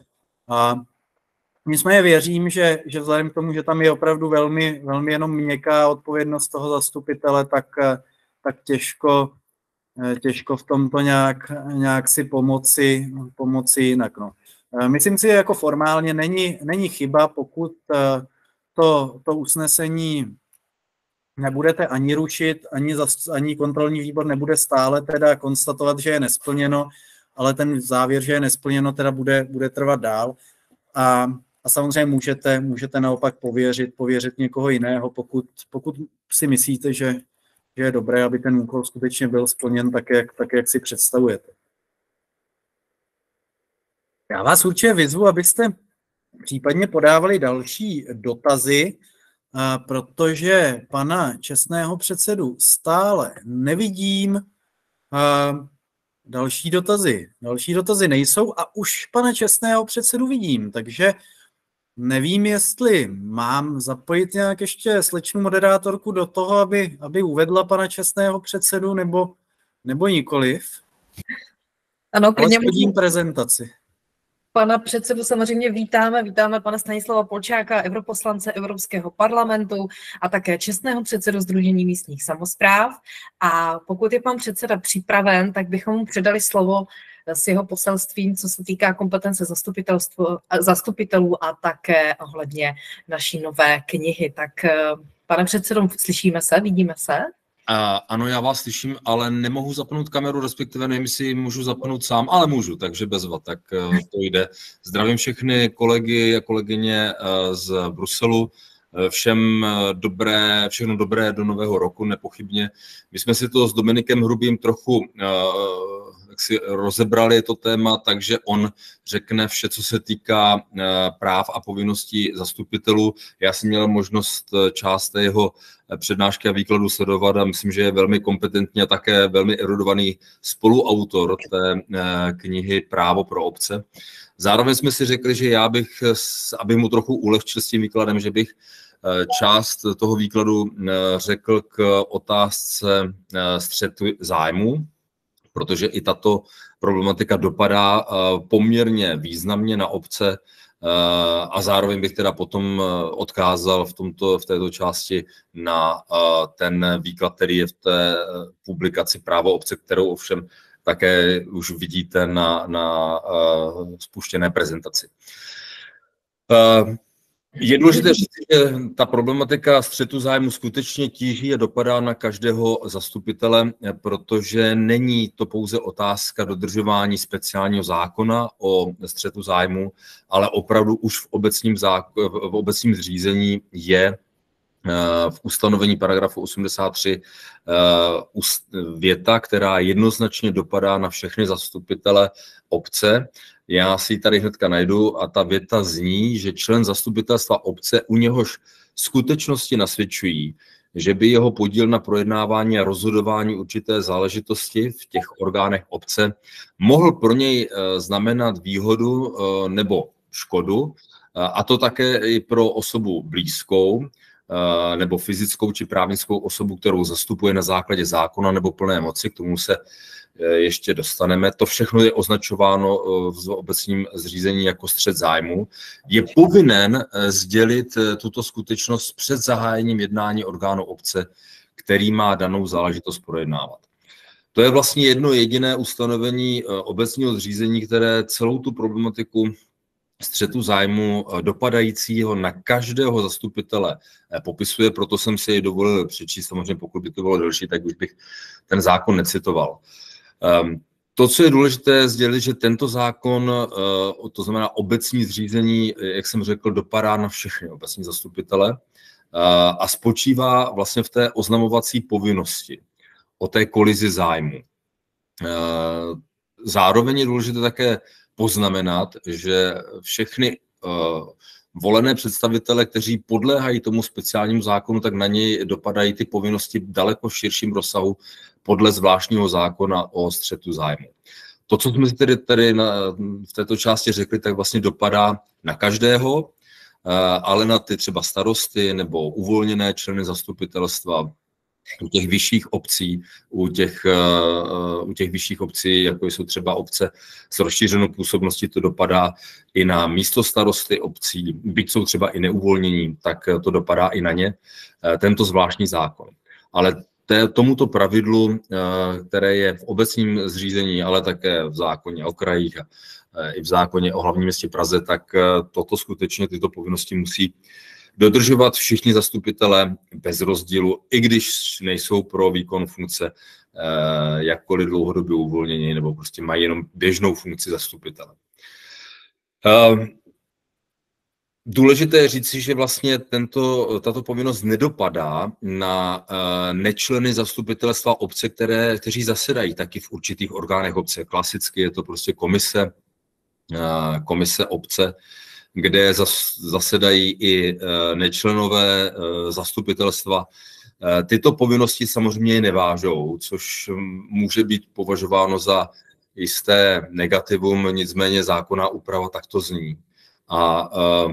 A nicméně věřím, že, že vzhledem k tomu, že tam je opravdu velmi, velmi jenom měkká odpovědnost toho zastupitele, tak, tak těžko, těžko v tomto nějak, nějak si pomoci, pomoci jinak. No. Myslím si, že jako formálně není, není chyba, pokud To, to usnesení nebudete ani rušit, ani, zas, ani kontrolní výbor nebude stále teda konstatovat, že je nesplněno, ale ten závěr, že je nesplněno, teda bude, bude trvat dál. A, a samozřejmě můžete, můžete naopak pověřit, pověřit někoho jiného, pokud, pokud si myslíte, že, že je dobré, aby ten úkol skutečně byl splněn tak, jak, tak, jak si představujete. Já vás určitě vyzvu, abyste případně podávali další dotazy, protože pana čestného předsedu stále nevidím. Další dotazy, další dotazy nejsou a už pana čestného předsedu vidím, takže nevím, jestli mám zapojit nějak ještě slečnu moderátorku do toho, aby, aby uvedla pana čestného předsedu, nebo, nebo nikoliv. Ano, klidně můžu... prezentaci. Pana předsedu samozřejmě vítáme, vítáme pana Stanislava Polčáka, europoslance Evropského parlamentu a také čestného předsedu Sdružení místních samospráv. A pokud je pan předseda připraven, tak bychom mu předali slovo s jeho poselstvím, co se týká kompetence zastupitelů a také ohledně naší nové knihy. Tak pane předsedo, slyšíme se, vidíme se? Uh, ano, já vás slyším, ale nemohu zapnout kameru, respektive nevím, jestli můžu zapnout sám, ale můžu, takže bezva, tak uh, to jde. Zdravím všechny kolegy a kolegyně uh, z Bruselu, uh, všem uh, dobré, všechno dobré do nového roku, nepochybně. My jsme si to s Dominikem Hrubým trochu uh, jak si rozebrali to téma, takže on řekne vše, co se týká uh, práv a povinností zastupitelů. Já jsem měl možnost část té jeho přednášky a výkladu sledovat a myslím, že je velmi kompetentní a také velmi erudovaný spoluautor té knihy Právo pro obce. Zároveň jsme si řekli, že já bych, aby mu trochu ulehčil s tím výkladem, že bych část toho výkladu řekl k otázce střetu zájmů, protože i tato problematika dopadá poměrně významně na obce, a zároveň bych teda potom odkázal v, tomto, v této části na ten výklad, který je v té publikaci Právo obce, kterou ovšem také už vidíte na, na spuštěné prezentaci. Je důležité říct, že ta problematika střetu zájmu skutečně tíží a dopadá na každého zastupitele, protože není to pouze otázka dodržování speciálního zákona o střetu zájmu, ale opravdu už v obecním, zákon, v obecním zřízení je v ustanovení paragrafu osmdesát tři věta, která jednoznačně dopadá na všechny zastupitele obce. Já si ji tady hnedka najdu a ta věta zní, že člen zastupitelstva obce, u něhož skutečnosti nasvědčují, že by jeho podíl na projednávání a rozhodování určité záležitosti v těch orgánech obce mohl pro něj znamenat výhodu nebo škodu, a to také i pro osobu blízkou, nebo fyzickou či právnickou osobu, kterou zastupuje na základě zákona nebo plné moci, k tomu se ještě dostaneme. To všechno je označováno v obecním zřízení jako střet zájmu. Je povinen sdělit tuto skutečnost před zahájením jednání orgánu obce, který má danou záležitost projednávat. To je vlastně jedno jediné ustanovení obecního zřízení, které celou tu problematiku střetu zájmu dopadajícího na každého zastupitele popisuje, proto jsem si jej dovolil přečíst, samozřejmě pokud by to bylo delší, tak už bych ten zákon necitoval. To, co je důležité sdělit, že tento zákon, to znamená obecní zřízení, jak jsem řekl, dopadá na všechny obecní zastupitele a spočívá vlastně v té oznamovací povinnosti o té kolizi zájmu. Zároveň je důležité také poznamenat, že všechny uh, volené představitele, kteří podléhají tomu speciálnímu zákonu, tak na něj dopadají ty povinnosti daleko v širším rozsahu podle zvláštního zákona o střetu zájmu. To, co jsme si tedy tady na, v této části řekli, tak vlastně dopadá na každého, uh, ale na ty třeba starosty nebo uvolněné členy zastupitelstva, u těch vyšších obcí, u těch, uh, u těch vyšších obcí, jako jsou třeba obce s rozšířenou působností, to dopadá i na místostarosty obcí, byť jsou třeba i neuvolnění, tak to dopadá i na ně, uh, tento zvláštní zákon. Ale té, tomuto pravidlu, uh, které je v obecním zřízení, ale také v zákoně o krajích a uh, i v zákoně o hlavním městě Praze, tak uh, toto skutečně tyto povinnosti musí dodržovat všichni zastupitelé bez rozdílu, i když nejsou pro výkon funkce eh, jakkoliv dlouhodobě uvolnění nebo prostě mají jenom běžnou funkci zastupitele. Eh, důležité je říci, že vlastně tento, tato povinnost nedopadá na eh, nečleny zastupitelstva obce, které, kteří zasedají taky v určitých orgánech obce. Klasicky je to prostě komise, eh, komise obce, kde zasedají i nečlenové zastupitelstva. Tyto povinnosti samozřejmě nevážou, což může být považováno za jisté negativum, nicméně zákonná úprava takto zní. A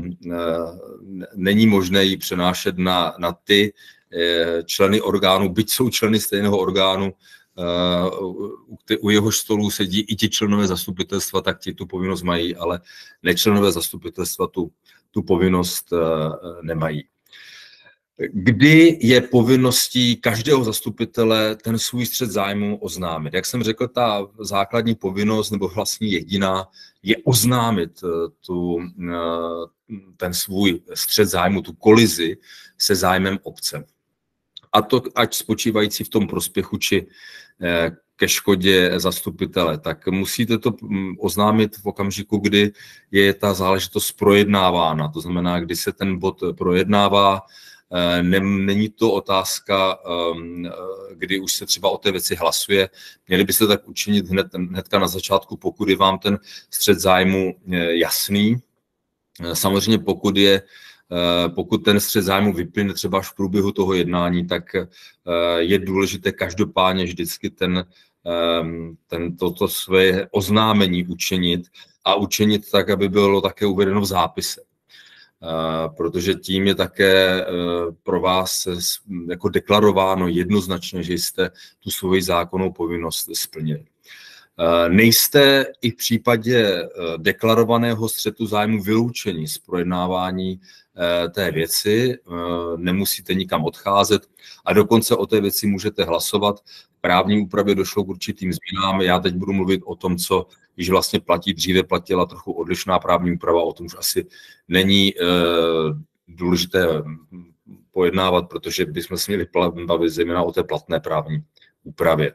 není možné ji přenášet na, na ty členy orgánu, byť jsou členy stejného orgánu, u jehož stolu sedí i ti členové zastupitelstva, tak ti tu povinnost mají, ale nečlenové zastupitelstva tu, tu povinnost nemají. Kdy je povinností každého zastupitele ten svůj střet zájmu oznámit? Jak jsem řekl, ta základní povinnost, nebo vlastně jediná, je oznámit tu, ten svůj střet zájmu, tu kolizi se zájmem obce. A to ať spočívající v tom prospěchu, či ke škodě zastupitele, tak musíte to oznámit v okamžiku, kdy je ta záležitost projednávána. To znamená, kdy se ten bod projednává. Není to otázka, kdy už se třeba o té věci hlasuje. Měli byste tak učinit hned, hnedka na začátku, pokud je vám ten střet zájmu jasný. Samozřejmě pokud je Pokud ten střet zájmu vyplyne třeba až v průběhu toho jednání, tak je důležité každopádně vždycky ten, ten, toto své oznámení učinit a učinit tak, aby bylo také uvedeno v zápise. Protože tím je také pro vás jako deklarováno jednoznačně, že jste tu svoji zákonnou povinnost splnili. Nejste i v případě deklarovaného střetu zájmu vyloučení z projednávání té věci, nemusíte nikam odcházet a dokonce o té věci můžete hlasovat. V právní úpravě došlo k určitým změnám. Já teď budu mluvit o tom, co již vlastně platí. Dříve platila trochu odlišná právní úprava, o tom už asi není důležité pojednávat, protože bychom se měli bavit zejména o té platné právní úpravě.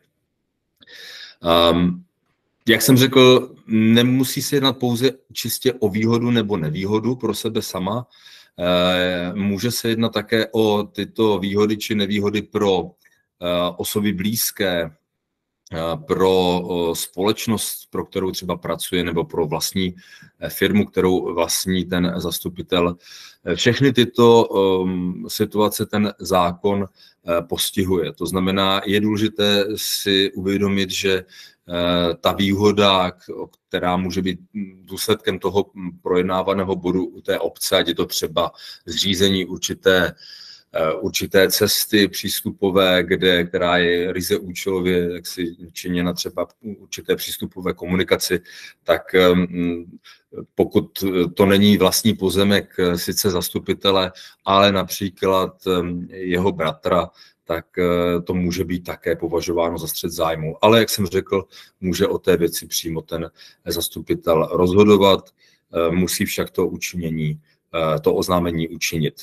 Um, jak jsem řekl, nemusí se jednat pouze čistě o výhodu nebo nevýhodu pro sebe sama. E, může se jednat také o tyto výhody či nevýhody pro e, osoby blízké, e, pro o, společnost, pro kterou třeba pracuje, nebo pro vlastní firmu, kterou vlastní ten zastupitel. Všechny tyto um, situace ten zákon uh, postihuje. To znamená, je důležité si uvědomit, že uh, ta výhoda, která může být důsledkem toho projednávaného bodu u té obce, ať je to třeba zřízení určité, uh, určité cesty přístupové, kde, která je ryze účelově jaksi činěna třeba určité přístupové komunikaci, tak um, pokud to není vlastní pozemek sice zastupitele, ale například jeho bratra, tak to může být také považováno za střet zájmu. Ale jak jsem řekl, může o té věci přímo ten zastupitel rozhodovat, musí však to učinění, to oznámení učinit.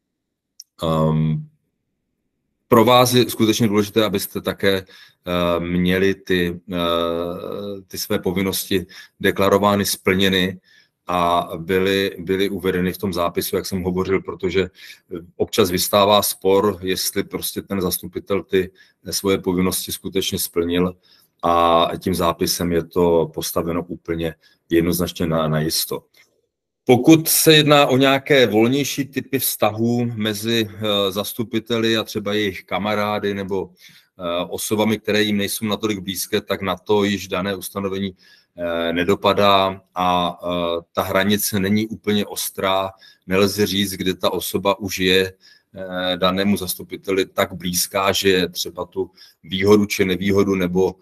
Um, Pro vás je skutečně důležité, abyste také uh, měli ty, uh, ty své povinnosti deklarovány, splněny a byly, byly uvedeny v tom zápisu, jak jsem hovořil, protože občas vystává spor, jestli prostě ten zastupitel ty svoje povinnosti skutečně splnil a tím zápisem je to postaveno úplně jednoznačně na, na jisto. Pokud se jedná o nějaké volnější typy vztahů mezi zastupiteli a třeba jejich kamarády nebo osobami, které jim nejsou natolik blízké, tak na to již dané ustanovení nedopadá a ta hranice není úplně ostrá. Nelze říct, kde ta osoba už je danému zastupiteli tak blízká, že třeba tu výhodu či nevýhodu nebo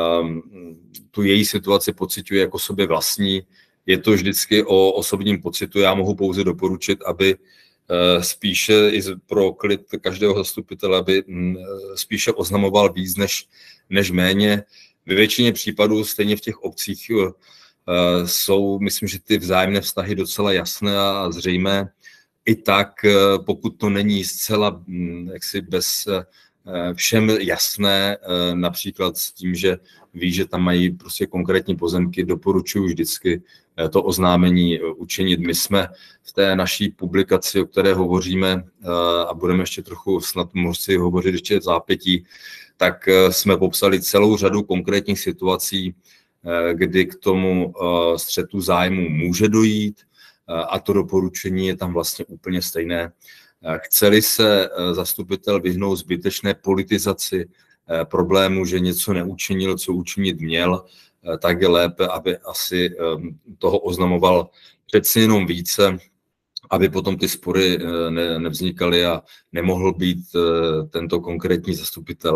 tu její situaci pociťuje jako sobě vlastní. Je to vždycky o osobním pocitu. Já mohu pouze doporučit, aby spíše i pro klid každého zastupitele, aby spíše oznamoval víc než, než méně. Ve většině případů, stejně v těch obcích, jsou, myslím, že ty vzájemné vztahy docela jasné a zřejmé. I tak, pokud to není zcela jaksi bez všem jasné, například s tím, že ví, že tam mají prostě konkrétní pozemky, doporučuji vždycky to oznámení učinit. My jsme v té naší publikaci, o které hovoříme a budeme ještě trochu snad moci hovořit ještě v zápětí, tak jsme popsali celou řadu konkrétních situací, kdy k tomu střetu zájmu může dojít a to doporučení je tam vlastně úplně stejné. Chce-li se zastupitel vyhnout zbytečné politizaci problému, že něco neučinil, co učinit měl, tak je lépe, aby asi toho oznamoval přeci jenom více, aby potom ty spory ne, nevznikaly a nemohl být tento konkrétní zastupitel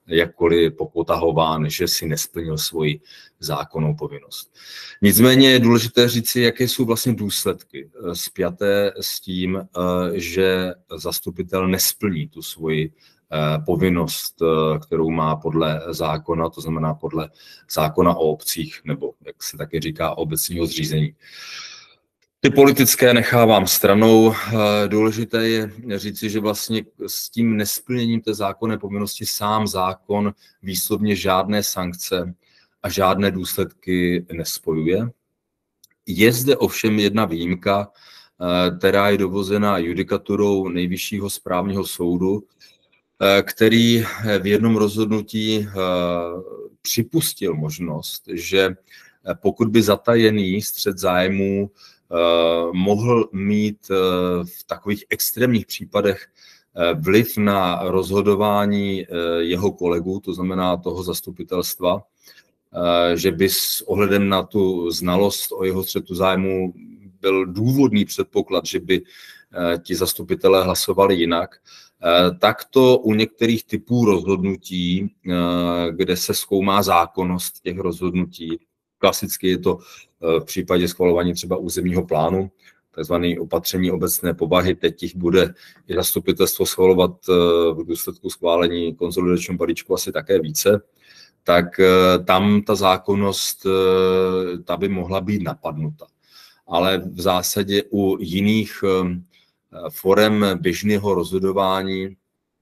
jakkoliv popotahován, že si nesplnil svoji zákonnou povinnost. Nicméně je důležité říci, jaké jsou vlastně důsledky spjaté s tím, že zastupitel nesplní tu svoji povinnost, kterou má podle zákona, to znamená podle zákona o obcích, nebo jak se taky říká, obecního zřízení. Ty politické nechávám stranou. Důležité je říci, že vlastně s tím nesplněním té zákonné povinnosti sám zákon výslovně žádné sankce a žádné důsledky nespojuje. Je zde ovšem jedna výjimka, která je dovozena judikaturou Nejvyššího správního soudu, který v jednom rozhodnutí připustil možnost, že pokud by zatajený střet zájmů mohl mít v takových extrémních případech vliv na rozhodování jeho kolegů, to znamená toho zastupitelstva, že by s ohledem na tu znalost o jeho střetu zájmu byl důvodný předpoklad, že by ti zastupitelé hlasovali jinak, tak to u některých typů rozhodnutí, kde se zkoumá zákonnost těch rozhodnutí, klasicky je to v případě schvalování třeba územního plánu, takzvané opatření obecné povahy, teď jich bude i zastupitelstvo schvalovat v důsledku schválení konsolidačního balíčku asi také více, tak tam ta zákonnost, ta by mohla být napadnuta. Ale v zásadě u jiných forem běžného rozhodování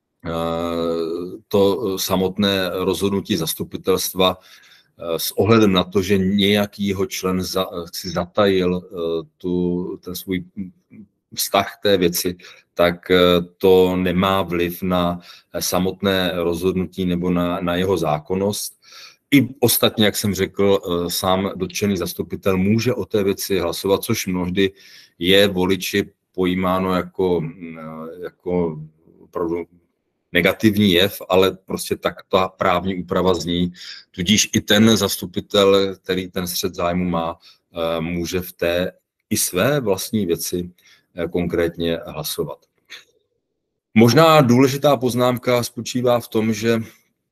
to samotné rozhodnutí zastupitelstva s ohledem na to, že nějaký jeho člen za, si zatajil tu, ten svůj vztah k té věci, tak to nemá vliv na samotné rozhodnutí nebo na, na jeho zákonnost. I ostatně, jak jsem řekl, sám dotčený zastupitel může o té věci hlasovat, což mnohdy je voliči pojímáno jako, jako opravdu negativní jev, ale prostě tak ta právní úprava zní. Tudíž i ten zastupitel, který ten střet zájmu má, může v té i své vlastní věci konkrétně hlasovat. Možná důležitá poznámka spočívá v tom, že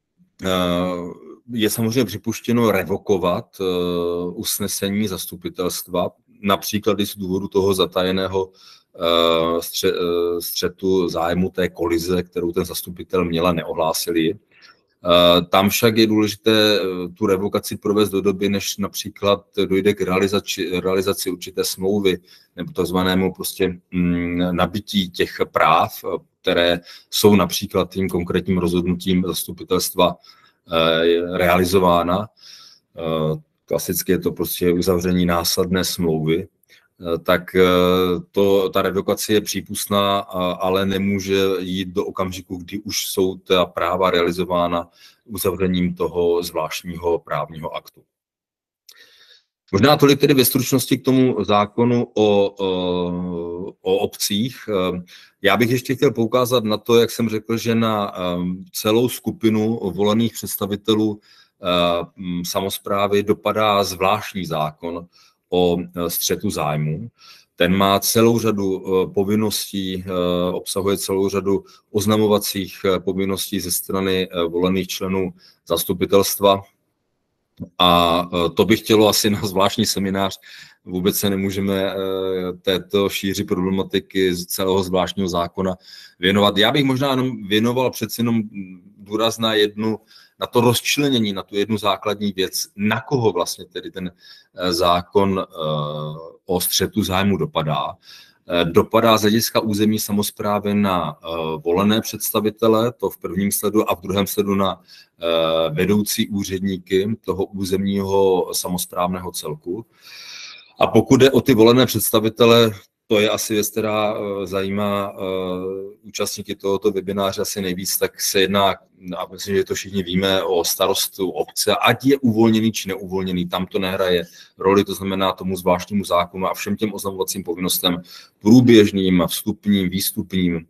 je samozřejmě připuštěno revokovat usnesení zastupitelstva, například i z důvodu toho zatajeného střetu zájmu té kolize, kterou ten zastupitel měla, neohlásili. Tam však je důležité tu revokaci provést do doby, než například dojde k realizaci, realizaci určité smlouvy nebo takzvanému prostě nabití těch práv, které jsou například tím konkrétním rozhodnutím zastupitelstva realizována. Klasicky je to prostě uzavření následné smlouvy. Tak to, ta revokace je přípustná, ale nemůže jít do okamžiku, kdy už jsou ta práva realizována uzavřením toho zvláštního právního aktu. Možná tolik tedy ve stručnosti k tomu zákonu o, o, o obcích. Já bych ještě chtěl poukázat na to, jak jsem řekl, že na celou skupinu volených představitelů samosprávy dopadá zvláštní zákon o střetu zájmů. Ten má celou řadu povinností, obsahuje celou řadu oznamovacích povinností ze strany volených členů zastupitelstva. A to by chtělo asi na zvláštní seminář. Vůbec se nemůžeme této šíři problematiky z celého zvláštního zákona věnovat. Já bych možná jenom věnoval přeci jenom důraz na jednu, na to rozčlenění, na tu jednu základní věc, na koho vlastně tedy ten zákon o střetu zájmu dopadá. Dopadá z hlediska územní samosprávy na volené představitele, to v prvním sledu, a v druhém sledu na vedoucí úředníky toho územního samosprávného celku. A pokud jde o ty volené představitele, to je asi věc, která zajímá účastníky tohoto webináře asi nejvíc, tak se jedná, a myslím, že to všichni víme, o starostu obce, ať je uvolněný či neuvolněný, tam to nehraje roli, to znamená tomu zvláštnímu zákonu a všem těm oznamovacím povinnostem průběžným, vstupním, výstupním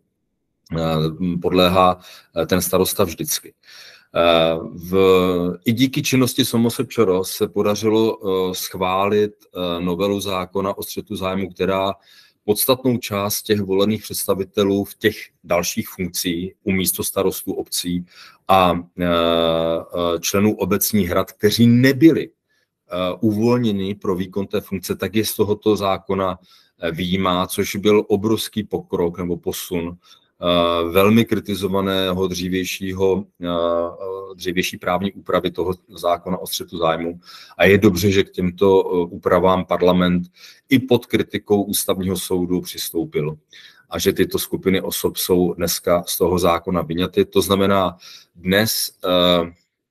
podléhá ten starosta vždycky. V, I díky činnosti SoMoSeČR se podařilo schválit novelu zákona o střetu zájmu, která podstatnou část těch volených představitelů v těch dalších funkcí u místostarostů obcí a členů obecních rad, kteří nebyli uvolněni pro výkon té funkce, tak je z tohoto zákona vyjímá, což byl obrovský pokrok nebo posun velmi kritizovaného dřívějšího, dřívější právní úpravy toho zákona o střetu zájmu. A je dobře, že k těmto úpravám parlament i pod kritikou ústavního soudu přistoupil. A že tyto skupiny osob jsou dneska z toho zákona vyňaty. To znamená, dnes uh,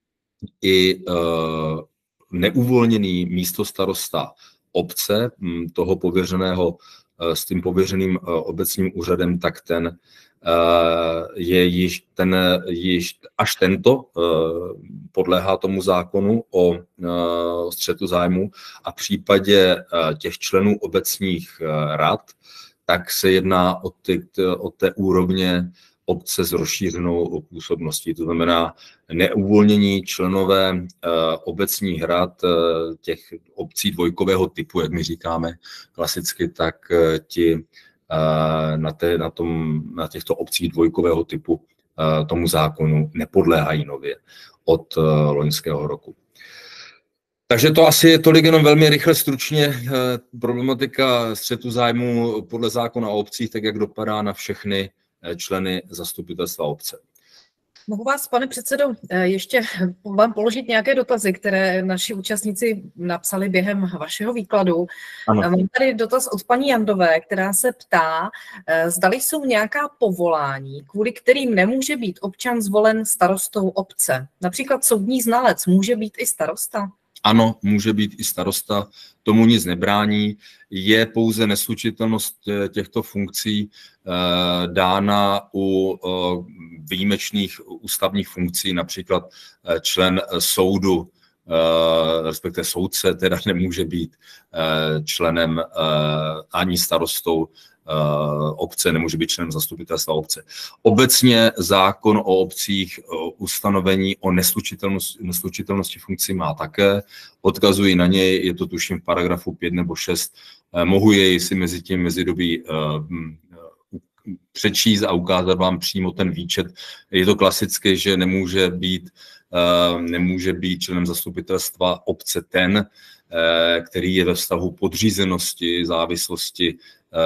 i uh, neuvolněný místostarosta obce, toho pověřeného uh, s tím pověřeným uh, obecním úřadem, tak ten je již, ten, již až tento podléhá tomu zákonu o střetu zájmu a v případě těch členů obecních rad, tak se jedná o, ty, o té úrovně obce s rozšířenou působností. To znamená neuvolnění členové obecních rad těch obcí dvojkového typu, jak my říkáme klasicky, tak ti Na, té, na, tom, na těchto obcích dvojkového typu tomu zákonu nepodléhají nově od loňského roku. Takže to asi je tolik jenom velmi rychle stručně problematika střetu zájmu podle zákona o obcích, tak jak dopadá na všechny členy zastupitelstva obce. Mohu vás, pane předsedo, ještě vám položit nějaké dotazy, které naši účastníci napsali během vašeho výkladu. Ano. Mám tady dotaz od paní Jandové, která se ptá, zdali jsou nějaká povolání, kvůli kterým nemůže být občan zvolen starostou obce. Například soudní znalec může být i starosta? Ano, může být i starosta, tomu nic nebrání. Je pouze neslučitelnost těchto funkcí dána u výjimečných ústavních funkcí, například člen soudu, respektive soudce, teda nemůže být členem ani starostou obce, nemůže být členem zastupitelstva obce. Obecně zákon o obcích ustanovení o neslučitelnosti, neslučitelnosti funkcí má také. Odkazuji na něj, je to tuším v paragrafu pět nebo šest. Mohu jej si mezi tím mezidobí přečíst a ukázat vám přímo ten výčet. Je to klasické, že nemůže být, nemůže být členem zastupitelstva obce ten, který je ve vztahu podřízenosti, závislosti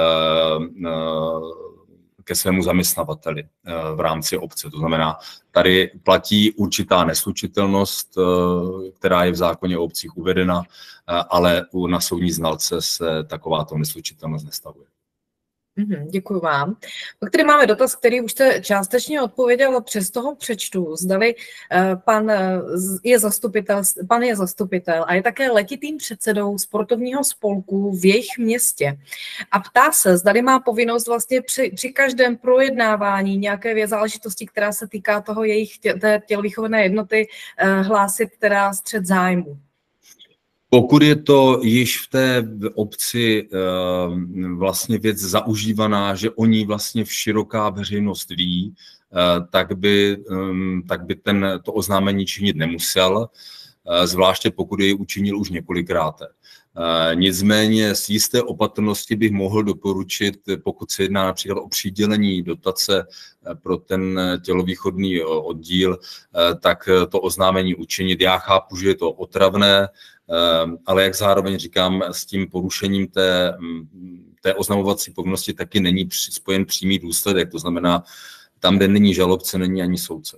ke svému zaměstnavateli v rámci obce. To znamená, tady platí určitá neslučitelnost, která je v zákoně o obcích uvedena, ale na soudní znalce se takováto neslučitelnost nestavuje. Děkuji vám. Pak tady máme dotaz, který už jste částečně odpověděl, ale přes toho přečtu. Zdali pan je zastupitel, pan je zastupitel a je také letitým předsedou sportovního spolku v jejich městě. A ptá se, zdali má povinnost vlastně při, při každém projednávání nějaké záležitosti, která se týká toho jejich tě, té tělovýchovné jednoty, hlásit teda střet zájmu. Pokud je to již v té obci vlastně věc zaužívaná, že o ní vlastně široká veřejnost ví, tak by, tak by ten, to oznámení činit nemusel, zvláště pokud jej učinil už několikrát. Nicméně z jisté opatrnosti bych mohl doporučit, pokud se jedná například o přidělení dotace pro ten tělovýchovný oddíl, tak to oznámení učinit. Já chápu, že je to otravné, ale jak zároveň říkám, s tím porušením té, té oznamovací povinnosti taky není spojen přímý důsledek. To znamená, tam, kde není žalobce, není ani soudce.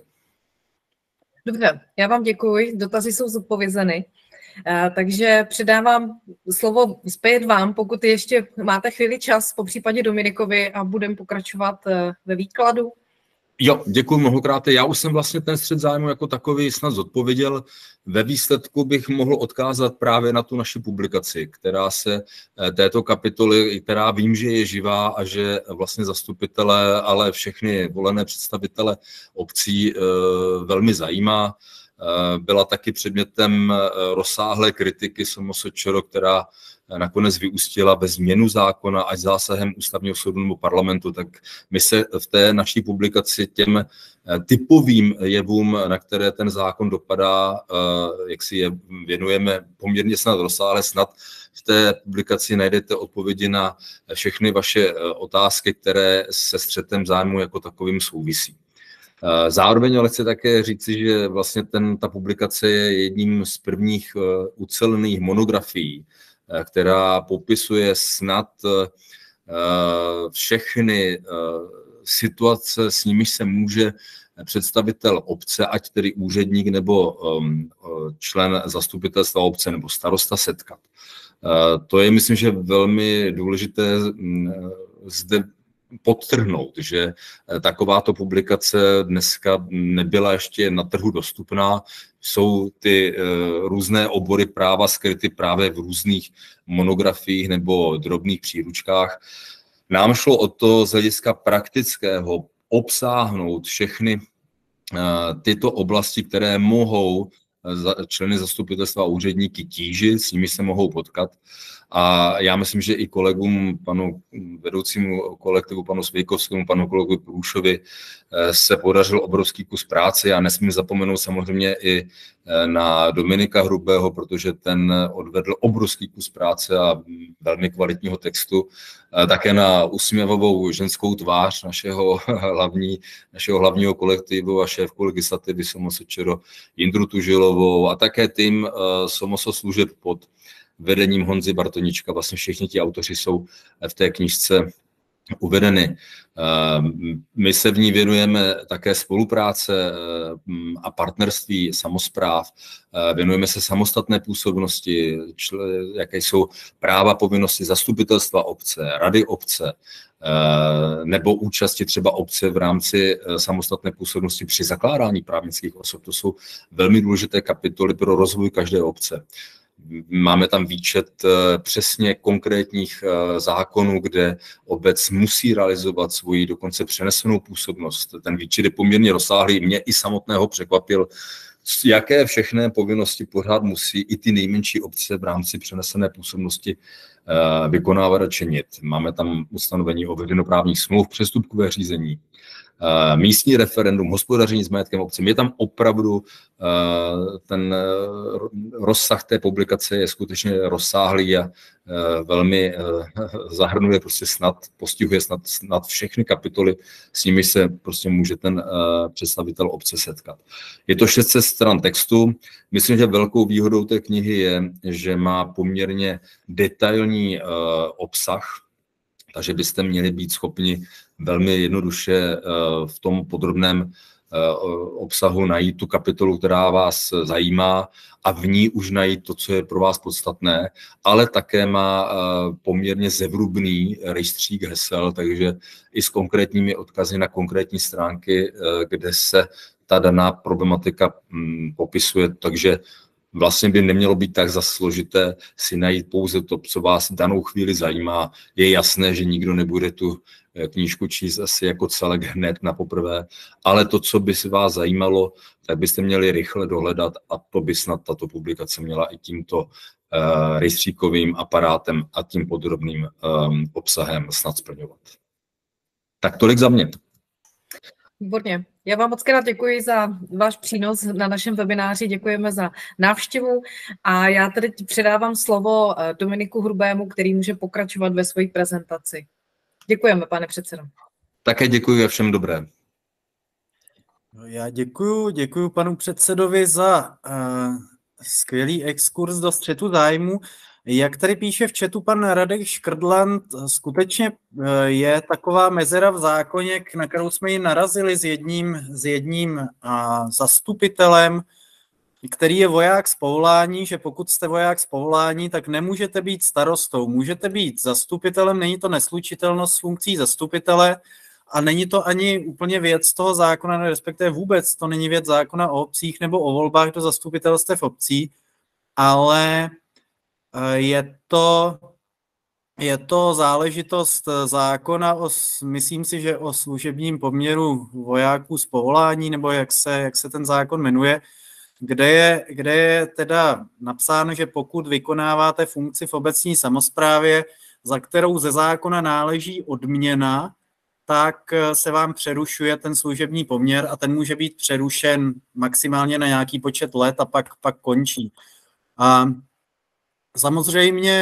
Dobře, já vám děkuji, dotazy jsou zodpovězeny. Takže předávám slovo zpět vám, pokud ještě máte chvíli čas, po případě Dominikovi, a budeme pokračovat ve výkladu. Jo, děkuji mnohokrát. Já už jsem vlastně ten střet zájmu jako takový snad zodpověděl. Ve výsledku bych mohl odkázat právě na tu naši publikaci, která se této kapitoly, která vím, že je živá a že vlastně zastupitele, ale všechny volené představitele obcí velmi zajímá. Byla taky předmětem rozsáhlé kritiky S M S Č R, která nakonec vyústila ve změnu zákona až zásahem ústavního soudu nebo parlamentu, tak my se v té naší publikaci těm typovým jevům, na které ten zákon dopadá, jak si je věnujeme poměrně snad rozsáhle, snad v té publikaci najdete odpovědi na všechny vaše otázky, které se střetem zájmu jako takovým souvisí. Zároveň ale chci také říci, že vlastně ten, ta publikace je jedním z prvních ucelených monografií, která popisuje snad všechny situace, s nimiž se může představitel obce, ať tedy úředník nebo člen zastupitelstva obce nebo starosta setkat. To je, myslím, že velmi důležité zde podtrhnout, že takováto publikace dneska nebyla ještě na trhu dostupná. Jsou ty různé obory práva skryty právě v různých monografiích nebo drobných příručkách. Nám šlo o to z hlediska praktického obsáhnout všechny tyto oblasti, které mohou členy zastupitelstva a úředníky tížit, s nimi se mohou potkat. A já myslím, že i kolegům, panu vedoucímu kolektivu, panu Svejkovskému, panu kolegovi Průšovi se podařil obrovský kus práce. Já nesmím zapomenout samozřejmě i na Dominika Hrubého, protože ten odvedl obrovský kus práce a velmi kvalitního textu. Také na usměvavou ženskou tvář našeho, hlavní, našeho hlavního kolektivu a šéfku legislativy SoMoSČR Jindru Tužilovou a také tým SoMoSo služeb pod vedením Honzy Bartonička. Vlastně všichni ti autoři jsou v té knížce uvedeny. My se v ní věnujeme také spolupráce a partnerství samospráv. Věnujeme se samostatné působnosti, jaké jsou práva, povinnosti zastupitelstva obce, rady obce, nebo účasti třeba obce v rámci samostatné působnosti při zakládání právnických osob. To jsou velmi důležité kapitoly pro rozvoj každé obce. Máme tam výčet přesně konkrétních zákonů, kde obec musí realizovat svoji dokonce přenesenou působnost. Ten výčet je poměrně rozsáhlý. Mě i samotného překvapil, jaké všechny povinnosti pořád musí i ty nejmenší obce v rámci přenesené působnosti vykonávat a činit. Máme tam ustanovení o veřejnoprávních smluv, přestupkové řízení, místní referendum, hospodaření s majetkem obce. Je tam opravdu ten rozsah té publikace je skutečně rozsáhlý a velmi zahrnuje prostě snad, postihuje snad, snad všechny kapitoly, s nimi se prostě může ten představitel obce setkat. Je to šest set stran textu. Myslím, že velkou výhodou té knihy je, že má poměrně detailní obsah, takže byste měli být schopni velmi jednoduše v tom podrobném obsahu najít tu kapitolu, která vás zajímá a v ní už najít to, co je pro vás podstatné, ale také má poměrně zevrubný rejstřík hesel, takže i s konkrétními odkazy na konkrétní stránky, kde se ta daná problematika popisuje, takže vlastně by nemělo být tak zasložité si najít pouze to, co vás v danou chvíli zajímá. Je jasné, že nikdo nebude tu knížku číst asi jako celek hned na poprvé, ale to, co by si vás zajímalo, tak byste měli rychle dohledat a to by snad tato publikace měla i tímto uh, rejstříkovým aparátem a tím podrobným um, obsahem snad splňovat. Tak tolik za mě. Výborně. Já vám moc krát děkuji za váš přínos na našem webináři, děkujeme za návštěvu a já tedy předávám slovo Dominiku Hrubému, který může pokračovat ve své prezentaci. Děkujeme, pane předsedo. Také děkuji a všem dobré. Já děkuji, děkuji panu předsedovi za uh, skvělý exkurs do střetu zájmu. Jak tady píše v chatu pan Radek Škrdland, skutečně je taková mezera v zákoně, na kterou jsme ji narazili s jedním, s jedním uh, zastupitelem, který je voják z povolání, že pokud jste voják z povolání, tak nemůžete být starostou. Můžete být zastupitelem, není to neslučitelnost s funkcí zastupitele a není to ani úplně věc toho zákona, respektive vůbec to není věc zákona o obcích nebo o volbách do zastupitelstev obcí, ale je to, je to záležitost zákona o, myslím si, že o služebním poměru vojáků z povolání, nebo jak se, jak se ten zákon jmenuje, kde je, kde je teda napsáno, že pokud vykonáváte funkci v obecní samosprávě, za kterou ze zákona náleží odměna, tak se vám přerušuje ten služební poměr a ten může být přerušen maximálně na nějaký počet let a pak, pak končí. A samozřejmě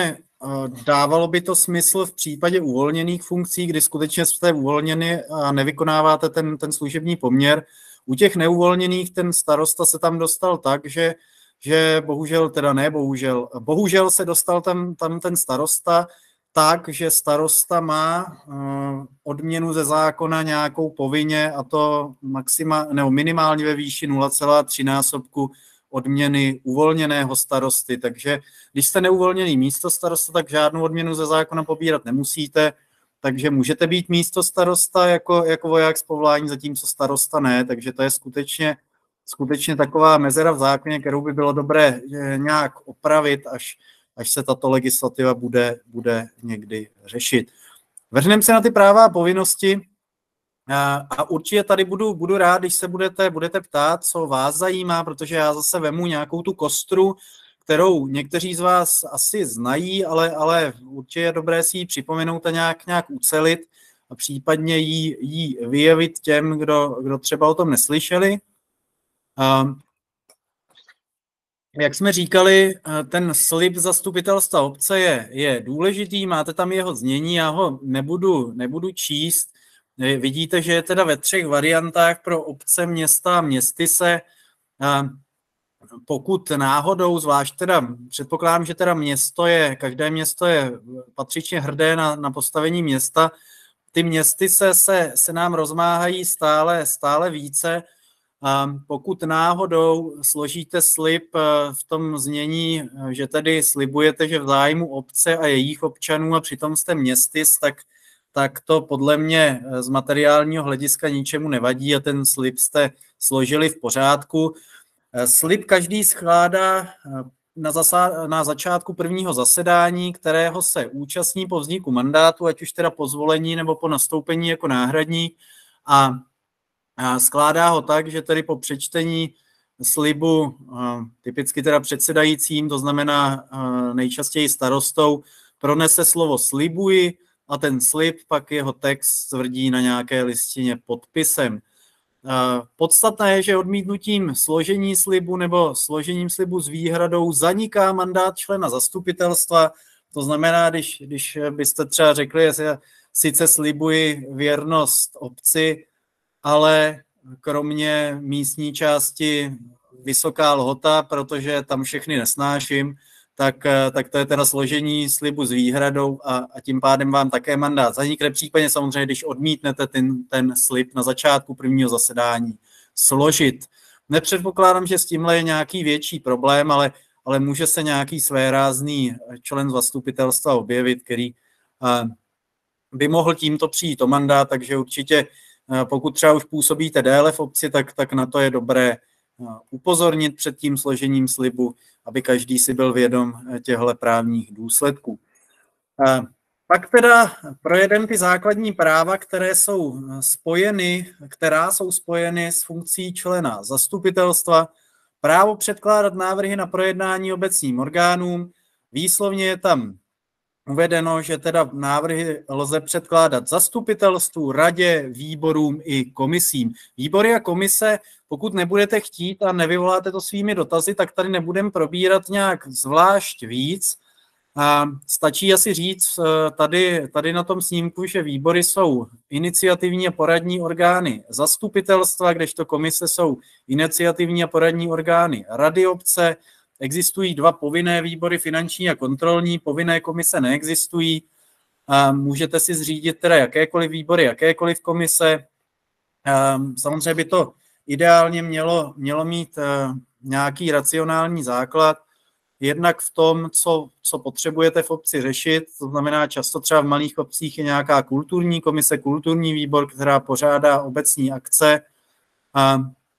dávalo by to smysl v případě uvolněných funkcí, kdy skutečně jste uvolněni a nevykonáváte ten, ten služební poměr. U těch neuvolněných ten starosta se tam dostal tak, že, že bohužel, teda ne bohužel, bohužel se dostal tam, tam ten starosta tak, že starosta má uh, odměnu ze zákona nějakou povinně, a to maxima, nebo minimálně ve výši nula celá tři násobku odměny uvolněného starosty. Takže když jste neuvolněný místo starosta, tak žádnou odměnu ze zákona pobírat nemusíte, takže můžete být místo starosta jako, jako voják z povolání, zatímco starosta ne, takže to je skutečně, skutečně taková mezera v zákoně, kterou by bylo dobré nějak opravit, až, až se tato legislativa bude, bude někdy řešit. Vrhneme se na ty práva a povinnosti. A určitě tady budu, budu rád, když se budete, budete ptát, co vás zajímá, protože já zase vemu nějakou tu kostru, kterou někteří z vás asi znají, ale, ale určitě je dobré si ji připomenout a nějak, nějak ucelit a případně ji, ji vyjevit těm, kdo, kdo třeba o tom neslyšeli. A jak jsme říkali, ten slib zastupitelstva obce je, je důležitý, máte tam jeho znění, já ho nebudu, nebudu číst. Vidíte, že je teda ve třech variantách pro obce, města a městyse. Pokud náhodou, zvlášť teda, předpokládám, že teda město je, každé město je patřičně hrdé na, na postavení města, ty městyse se, se nám rozmáhají stále, stále více. Pokud náhodou složíte slib v tom znění, že tedy slibujete, že v zájmu obce a jejich občanů a přitom jste městys, tak tak to podle mě z materiálního hlediska ničemu nevadí a ten slib jste složili v pořádku. Slib každý skládá na, zasa- na začátku prvního zasedání, kterého se účastní po vzniku mandátu, ať už teda po zvolení nebo po nastoupení jako náhradník, a, a skládá ho tak, že tedy po přečtení slibu typicky teda předsedajícím, to znamená nejčastěji starostou, pronese slovo slibuji, a ten slib pak jeho text stvrdí na nějaké listině podpisem. Podstatné je, že odmítnutím složení slibu nebo složením slibu s výhradou zaniká mandát člena zastupitelstva. To znamená, když, když byste třeba řekli, že já sice slibuji věrnost obci, ale kromě místní části Vysoká Lhota, protože tam všechny nesnáším, Tak, tak to je teda složení slibu s výhradou a, a tím pádem vám také mandát zanikne, případně samozřejmě, když odmítnete ten, ten slib na začátku prvního zasedání složit. Nepředpokládám, že s tímhle je nějaký větší problém, ale, ale může se nějaký svérázný člen zastupitelstva objevit, který uh, by mohl tímto přijít o mandát, takže určitě uh, pokud třeba už působíte déle v obci, tak, tak na to je dobré upozornit před tím složením slibu, aby každý si byl vědom těchto právních důsledků. Pak teda projedeme ty základní práva, které jsou spojeny, která jsou spojeny s funkcí člena zastupitelstva. Právo předkládat návrhy na projednání obecním orgánům. Výslovně je tam uvedeno, že teda návrhy lze předkládat zastupitelstvu, radě, výborům i komisím. Výbory a komise, pokud nebudete chtít a nevyvoláte to svými dotazy, tak tady nebudeme probírat nějak zvlášť víc. A stačí asi říct tady, tady na tom snímku, že výbory jsou iniciativní a poradní orgány zastupitelstva, kdežto komise jsou iniciativní a poradní orgány rady obce. Existují dva povinné výbory, finanční a kontrolní, povinné komise neexistují. A můžete si zřídit teda jakékoliv výbory, jakékoliv komise. A samozřejmě by to ideálně mělo, mělo mít nějaký racionální základ, jednak v tom, co, co potřebujete v obci řešit, to znamená často třeba v malých obcích je nějaká kulturní komise, kulturní výbor, která pořádá obecní akce, a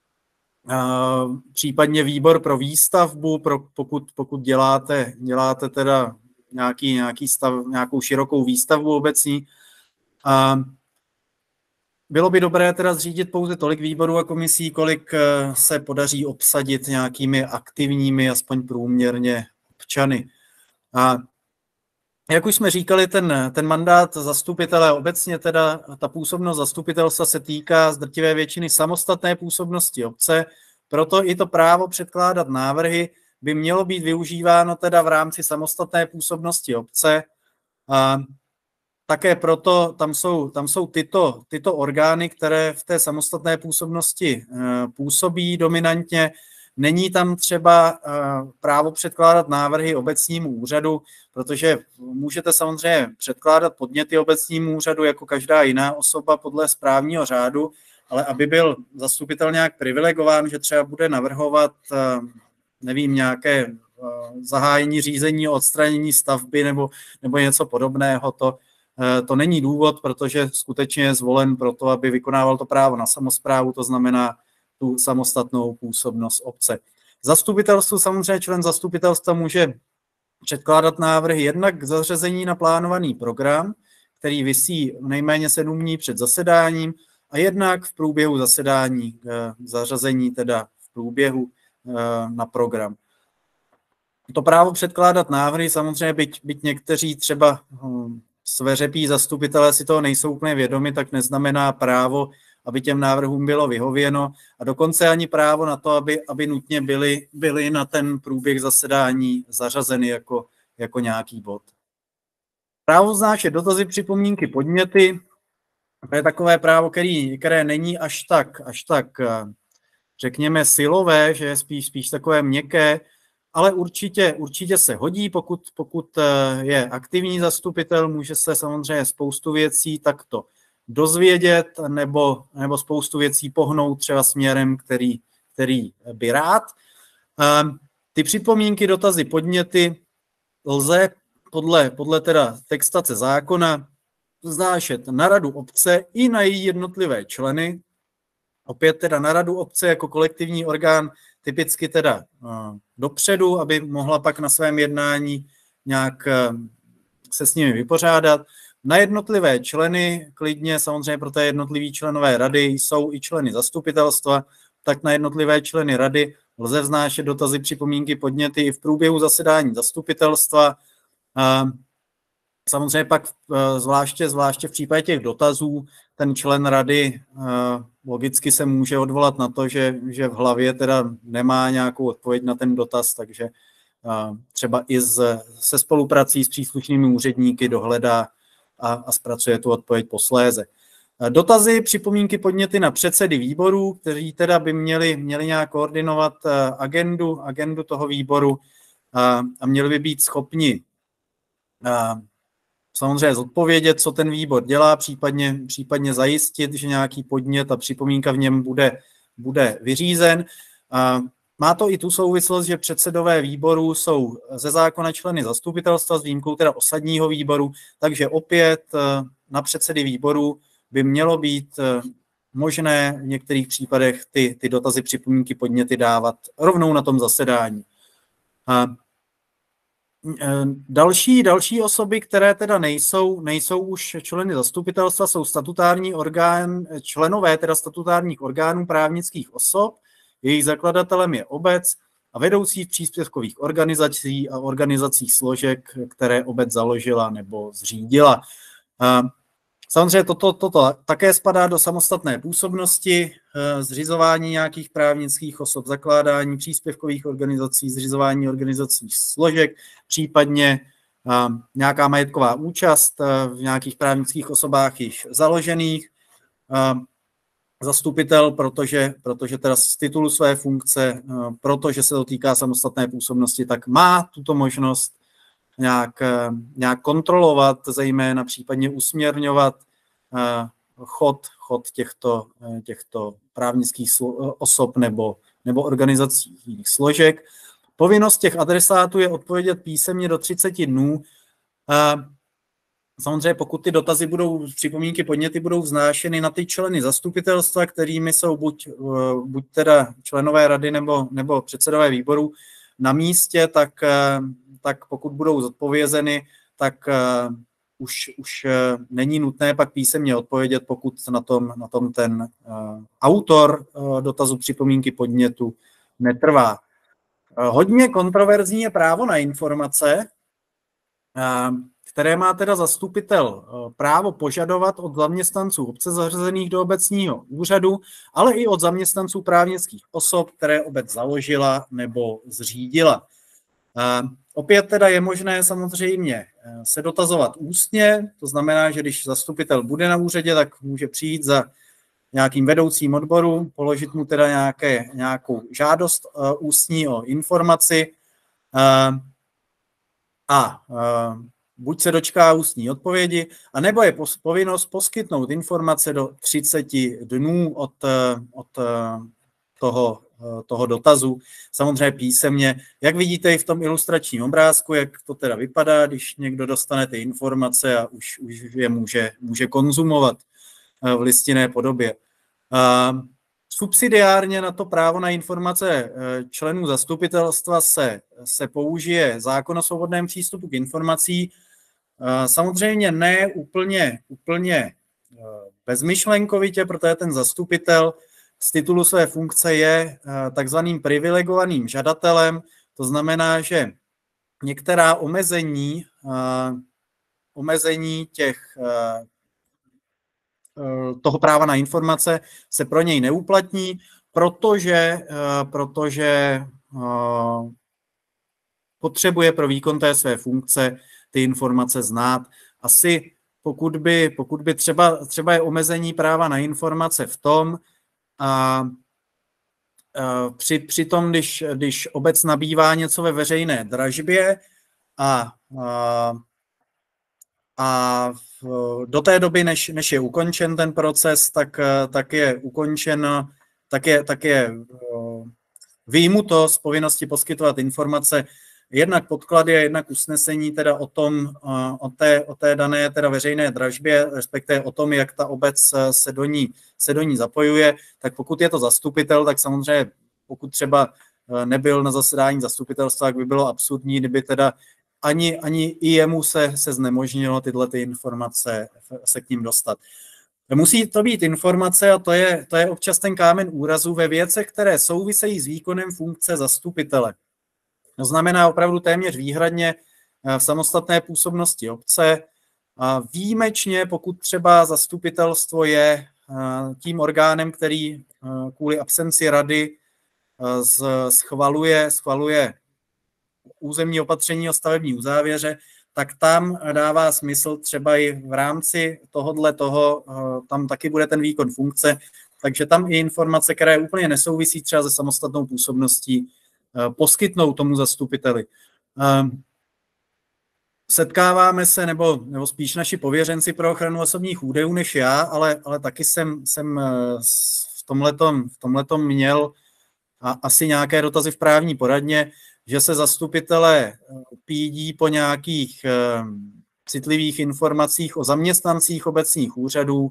Uh, případně výbor pro výstavbu, pro, pokud, pokud děláte, děláte teda nějaký, nějaký stav, nějakou širokou výstavbu obecní. Uh, bylo by dobré teda zřídit pouze tolik výborů a komisí, kolik uh, se podaří obsadit nějakými aktivními, aspoň průměrně občany. A jak už jsme říkali, ten, ten mandát zastupitele obecně, teda ta působnost zastupitelstva se týká z drtivé většiny samostatné působnosti obce, proto i to právo předkládat návrhy by mělo být využíváno teda v rámci samostatné působnosti obce. A také proto tam jsou, tam jsou tyto, tyto orgány, které v té samostatné působnosti působí dominantně. Není tam třeba právo předkládat návrhy obecnímu úřadu, protože můžete samozřejmě předkládat podněty obecnímu úřadu jako každá jiná osoba podle správního řádu, ale aby byl zastupitel nějak privilegován, že třeba bude navrhovat, nevím, nějaké zahájení řízení o odstranění stavby nebo, nebo něco podobného, to, to není důvod, protože skutečně je zvolen proto, aby vykonával to právo na samosprávu, to znamená tu samostatnou působnost obce. Zastupitelstvo, samozřejmě člen zastupitelstva může předkládat návrhy jednak k zařazení na plánovaný program, který visí nejméně sedm dní před zasedáním, a jednak v průběhu zasedání k zařazení teda v průběhu na program. To právo předkládat návrhy, samozřejmě byť, byť někteří třeba sveřepí zastupitelé si toho nejsou úplně vědomi, tak neznamená právo, aby těm návrhům bylo vyhověno, a dokonce ani právo na to, aby, aby nutně byly, byly na ten průběh zasedání zařazeny jako, jako nějaký bod. Právo vznášet dotazy, připomínky, podněty, to je takové právo, který, které není až tak, až tak, řekněme, silové, že je spíš, spíš takové měkké, ale určitě, určitě se hodí, pokud, pokud je aktivní zastupitel, může se samozřejmě spoustu věcí takto dozvědět nebo, nebo spoustu věcí pohnout třeba směrem, který, který by rád. Ty připomínky, dotazy, podněty lze podle, podle teda textace zákona vznášet na radu obce i na její jednotlivé členy. Opět teda na radu obce jako kolektivní orgán, typicky teda dopředu, aby mohla pak na svém jednání nějak se s nimi vypořádat. Na jednotlivé členy, klidně samozřejmě pro té jednotlivé členové rady jsou i členy zastupitelstva, tak na jednotlivé členy rady lze vznášet dotazy, připomínky, podněty i v průběhu zasedání zastupitelstva. Samozřejmě pak zvláště, zvláště v případě těch dotazů ten člen rady logicky se může odvolat na to, že, že v hlavě teda nemá nějakou odpověď na ten dotaz, takže třeba i z, se spoluprací s příslušnými úředníky dohledá a, a zpracuje tu odpověď posléze. Dotazy, připomínky, podněty na předsedy výborů, kteří teda by měli, měli nějak koordinovat agendu, agendu toho výboru a, a měli by být schopni a, samozřejmě zodpovědět, co ten výbor dělá, případně, případně zajistit, že nějaký podnět a připomínka v něm bude, bude vyřízen. A má to i tu souvislost, že předsedové výborů jsou ze zákona členy zastupitelstva s výjimkou teda osadního výboru, takže opět na předsedy výborů by mělo být možné v některých případech ty, ty dotazy, připomínky, podněty dávat rovnou na tom zasedání. A Další, další osoby, které teda nejsou, nejsou už členy zastupitelstva, jsou statutární orgán, členové teda statutárních orgánů právnických osob, jejich zakladatelem je obec a vedoucí příspěvkových organizací a organizací složek, které obec založila nebo zřídila. Samozřejmě toto, toto také spadá do samostatné působnosti, zřizování nějakých právnických osob, zakládání příspěvkových organizací, zřizování organizačních složek, případně nějaká majetková účast v nějakých právnických osobách již založených. Zastupitel, protože, protože teda z titulu své funkce, protože se to týká samostatné působnosti, tak má tuto možnost nějak, nějak kontrolovat, zejména případně usměrňovat chod, chod těchto, těchto právnických osob nebo, nebo organizačních složek. Povinnost těch adresátů je odpovědět písemně do třiceti dnů. Samozřejmě pokud ty dotazy budou, připomínky, podněty budou vznášeny na ty členy zastupitelstva, kterými jsou buď, buď teda členové rady nebo, nebo předsedové výboru na místě, tak, tak pokud budou zodpovězeny, tak už, už není nutné pak písemně odpovědět, pokud na tom, na tom ten autor dotazu, připomínky, podnětu netrvá. Hodně kontroverzní je právo na informace, které má teda zastupitel právo požadovat od zaměstnanců obce zařazených do obecního úřadu, ale i od zaměstnanců právnických osob, které obec založila nebo zřídila. Opět teda je možné samozřejmě se dotazovat ústně, to znamená, že když zastupitel bude na úřadě, tak může přijít za nějakým vedoucím odboru, položit mu teda nějaké, nějakou žádost ústní o informaci a buď se dočká ústní odpovědi, anebo je povinnost poskytnout informace do třiceti dnů od, od toho, toho dotazu, samozřejmě písemně. Jak vidíte i v tom ilustračním obrázku, jak to teda vypadá, když někdo dostane ty informace a už, už je může, může konzumovat v listinné podobě. Subsidiárně na to právo na informace členů zastupitelstva se, se použije zákon o svobodném přístupu k informací. Samozřejmě ne úplně, úplně bezmyšlenkovitě, protože ten zastupitel z titulu své funkce je takzvaným privilegovaným žadatelem. To znamená, že některá omezení, omezení těch, toho práva na informace se pro něj neuplatní, protože, protože potřebuje pro výkon té své funkce ty informace znát. Asi pokud by, pokud by třeba, třeba je omezení práva na informace v tom, a, a při, při tom, když, když obec nabývá něco ve veřejné dražbě a, a, a do té doby, než, než je ukončen ten proces, tak, tak je ukončen, tak je, tak je vyjmuto z povinnosti poskytovat informace jednak podklady a jednak usnesení teda o tom, o té, o té dané teda veřejné dražbě, respektive o tom, jak ta obec se do ní, se do ní zapojuje, tak pokud je to zastupitel, tak samozřejmě pokud třeba nebyl na zasedání zastupitelstva, tak by bylo absurdní, kdyby teda ani, ani i jemu se, se znemožnilo tyhle ty informace se k ním dostat. Musí to být informace, a to je, to je občas ten kámen úrazu ve věcech, které souvisejí s výkonem funkce zastupitele. To znamená opravdu téměř výhradně v samostatné působnosti obce. A výjimečně, pokud třeba zastupitelstvo je tím orgánem, který kvůli absenci rady schvaluje, schvaluje územní opatření o stavební uzávěře, tak tam dává smysl třeba i v rámci tohodle toho, tam taky bude ten výkon funkce, takže tam i informace, které úplně nesouvisí třeba se samostatnou působností, poskytnou tomu zastupiteli. Setkáváme se, nebo, nebo spíš naši pověřenci pro ochranu osobních údajů než já, ale, ale taky jsem, jsem v tomhletom, v tomhletom měl a asi nějaké dotazy v právní poradně, že se zastupitelé pídí po nějakých citlivých informacích o zaměstnancích obecních úřadů.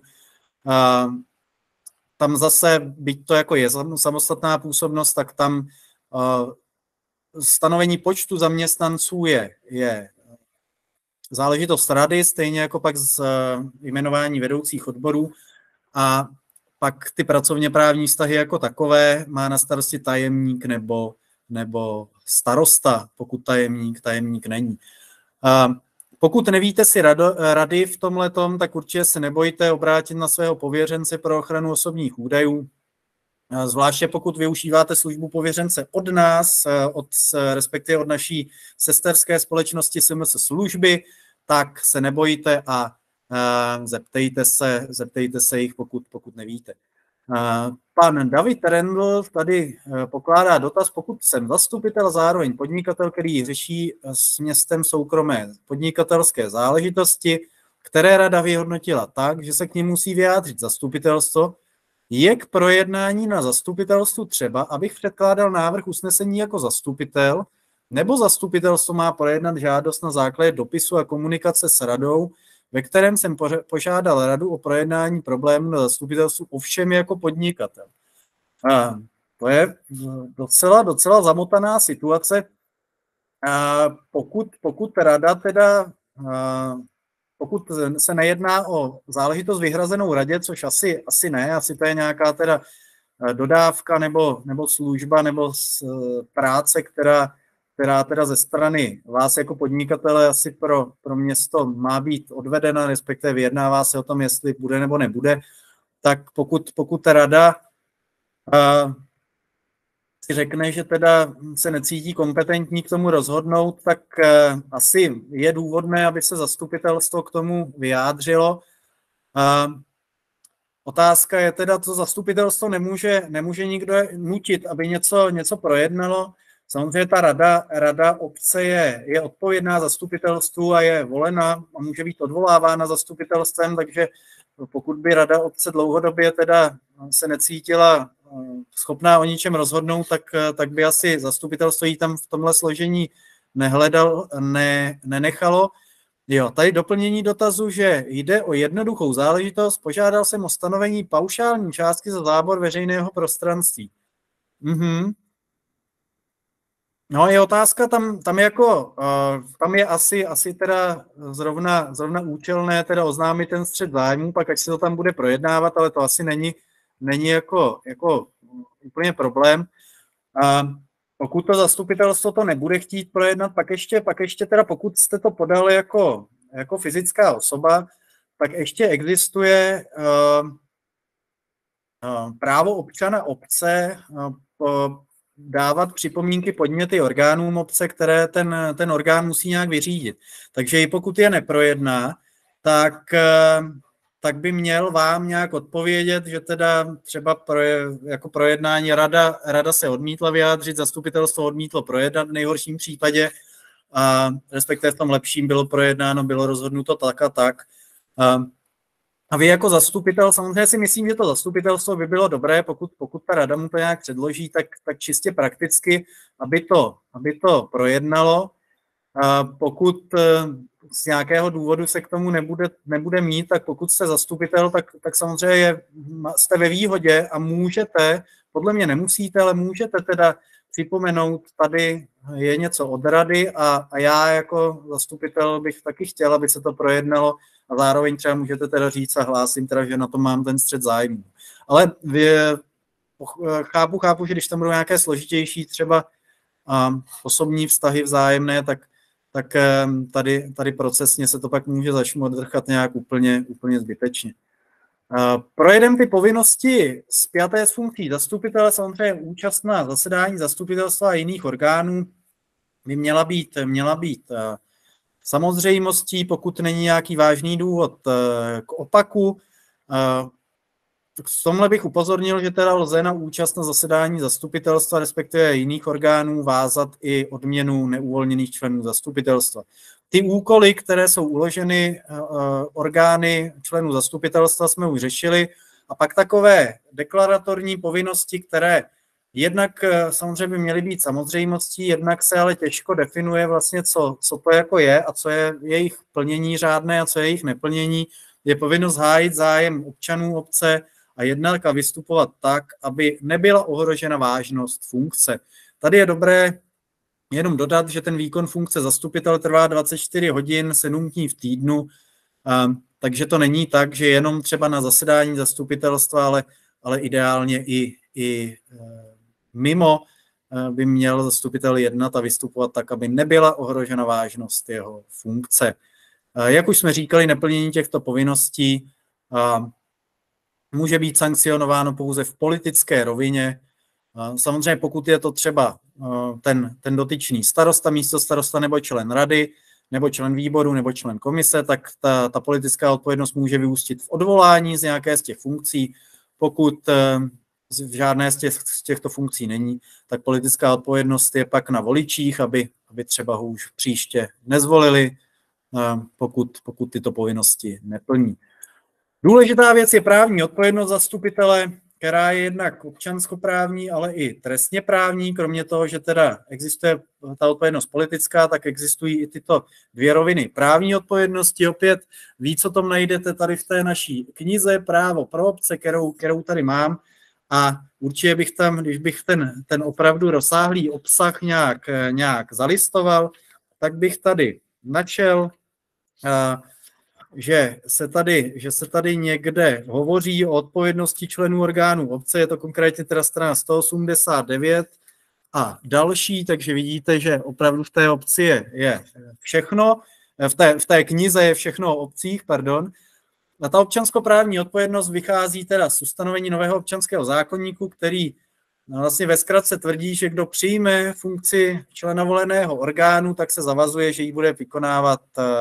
Tam zase, byť to jako je samostatná působnost, tak tam stanovení počtu zaměstnanců je, je záležitost rady, stejně jako pak z jmenování vedoucích odborů, a pak ty pracovně právní vztahy jako takové má na starosti tajemník nebo, nebo starosta, pokud tajemník, tajemník není. Pokud nevíte si rado, rady v tomhletom, tak určitě se nebojte obrátit na svého pověřence pro ochranu osobních údajů. Zvláště pokud využíváte službu pověřence od nás, od, respektive od naší sesterské společnosti S M S služby, tak se nebojte a zeptejte se, zeptejte se jich, pokud, pokud nevíte. Pan David Rendl tady pokládá dotaz, pokud jsem zastupitel, zároveň podnikatel, který řeší s městem soukromé podnikatelské záležitosti, které rada vyhodnotila tak, že se k nim musí vyjádřit zastupitelstvo, je k projednání na zastupitelstvu třeba, abych předkládal návrh usnesení jako zastupitel, nebo zastupitelstvo má projednat žádost na základě dopisu a komunikace s radou, ve kterém jsem požádal radu o projednání problému na zastupitelstvu, ovšem jako podnikatel. A to je docela, docela zamotaná situace. A pokud, pokud rada teda, pokud se nejedná o záležitost vyhrazenou radě, což asi, asi ne, asi to je nějaká teda dodávka nebo, nebo služba nebo práce, která která teda ze strany vás jako podnikatele asi pro, pro město má být odvedena, respektive vyjednává se o tom, jestli bude nebo nebude, tak pokud, pokud ta rada uh, si řekne, že teda se necítí kompetentní k tomu rozhodnout, tak uh, asi je důvodné, aby se zastupitelstvo k tomu vyjádřilo. Uh, otázka je teda, to zastupitelstvo nemůže, nemůže nikdo nutit, aby něco, něco projednalo. Samozřejmě ta rada, rada obce je, je odpovědná zastupitelstvu a je volena a může být odvolávána zastupitelstvem, takže pokud by rada obce dlouhodobě teda se necítila schopná o ničem rozhodnout, tak, tak by asi zastupitelstvo jí tam v tomhle složení nehledal, ne, nenechalo. Jo, tady doplnění dotazu, že jde o jednoduchou záležitost, požádal jsem o stanovení paušální částky za zábor veřejného prostranství. Mhm. No je otázka, tam, tam, jako, uh, tam je asi, asi teda zrovna, zrovna účelné teda oznámit ten střet zájmů, pak ať se to tam bude projednávat, ale to asi není, není jako, jako úplně problém. Uh, pokud to zastupitelstvo to nebude chtít projednat, pak ještě, pak ještě teda pokud jste to podali jako, jako fyzická osoba, tak ještě existuje uh, uh, právo občana obce uh, dávat připomínky, podněty orgánům obce, které ten, ten orgán musí nějak vyřídit. Takže i pokud je neprojedná, tak, tak by měl vám nějak odpovědět, že teda třeba pro, jako projednání rada, rada se odmítla vyjádřit, zastupitelstvo odmítlo projednat v nejhorším případě, a respektive v tom lepším bylo projednáno, bylo rozhodnuto tak a tak. A, A vy jako zastupitel, samozřejmě si myslím, že to zastupitelstvo by bylo dobré, pokud, pokud ta rada mu to nějak předloží, tak, tak čistě prakticky, aby to, aby to projednalo. A pokud z nějakého důvodu se k tomu nebude, nebude mít, tak pokud jste zastupitel, tak, tak samozřejmě je, jste ve výhodě a můžete, podle mě nemusíte, ale můžete teda připomenout, tady je něco od rady a, a já jako zastupitel bych taky chtěl, aby se to projednalo a zároveň třeba můžete teda říct a hlásím teda, že na to mám ten střet zájmů. Ale vy, chápu, chápu, že když tam budou nějaké složitější třeba um, osobní vztahy vzájemné, tak, tak um, tady, tady procesně se to pak může zašmodrchat nějak úplně, úplně zbytečně. Uh, projedem ty povinnosti spjaté s funkcí zastupitele, samozřejmě účast na zasedání zastupitelstva a jiných orgánů by měla být, měla být uh, samozřejmostí, pokud není nějaký vážný důvod uh, k opaku. Uh, v tomhle bych upozornil, že teda lze na účast na zasedání zastupitelstva, respektive jiných orgánů, vázat i odměnu neuvolněných členů zastupitelstva. Ty úkoly, které jsou uloženy uh, orgány členů zastupitelstva, jsme už řešili. A pak takové deklaratorní povinnosti, které jednak samozřejmě by měly být samozřejmostí, jednak se ale těžko definuje vlastně, co, co to jako je a co je jejich plnění řádné a co je jejich neplnění. Je povinnost hájit zájem občanů obce a jednak a vystupovat tak, aby nebyla ohrožena vážnost funkce. Tady je dobré jenom dodat, že ten výkon funkce zastupitel trvá dvacet čtyři hodin, sedm dní v týdnu, takže to není tak, že jenom třeba na zasedání zastupitelstva, ale, ale ideálně i, i mimo by měl zastupitel jednat a vystupovat tak, aby nebyla ohrožena vážnost jeho funkce. Jak už jsme říkali, neplnění těchto povinností může být sankcionováno pouze v politické rovině. Samozřejmě pokud je to třeba ten, ten dotyčný starosta, místostarosta nebo člen rady, nebo člen výboru, nebo člen komise, tak ta, ta politická odpovědnost může vyústit v odvolání z nějaké z těch funkcí. Pokud v žádné z, těch, z těchto funkcí není, tak politická odpovědnost je pak na voličích, aby, aby třeba ho už příště nezvolili, pokud, pokud tyto povinnosti neplní. Důležitá věc je právní odpovědnost zastupitele, která je jednak občanskoprávní, ale i trestně právní. Kromě toho, že teda existuje ta odpovědnost politická, tak existují i tyto dvě roviny právní odpovědnosti. Opět víc o tom najdete tady v té naší knize Právo pro obce, kterou, kterou tady mám. A určitě bych tam, když bych ten, ten opravdu rozsáhlý obsah nějak, nějak zalistoval, tak bych tady načel, že se tady, že se tady někde hovoří o odpovědnosti členů orgánů obce, je to konkrétně teda strana sto osmdesát devět a další, takže vidíte, že opravdu v té obci je, je všechno, v té, v té knize je všechno o obcích, pardon. A ta občanskoprávní odpovědnost vychází teda z ustanovení nového občanského zákoníku, který vlastně ve zkratce tvrdí, že kdo přijme funkci člena voleného orgánu, tak se zavazuje, že ji bude vykonávat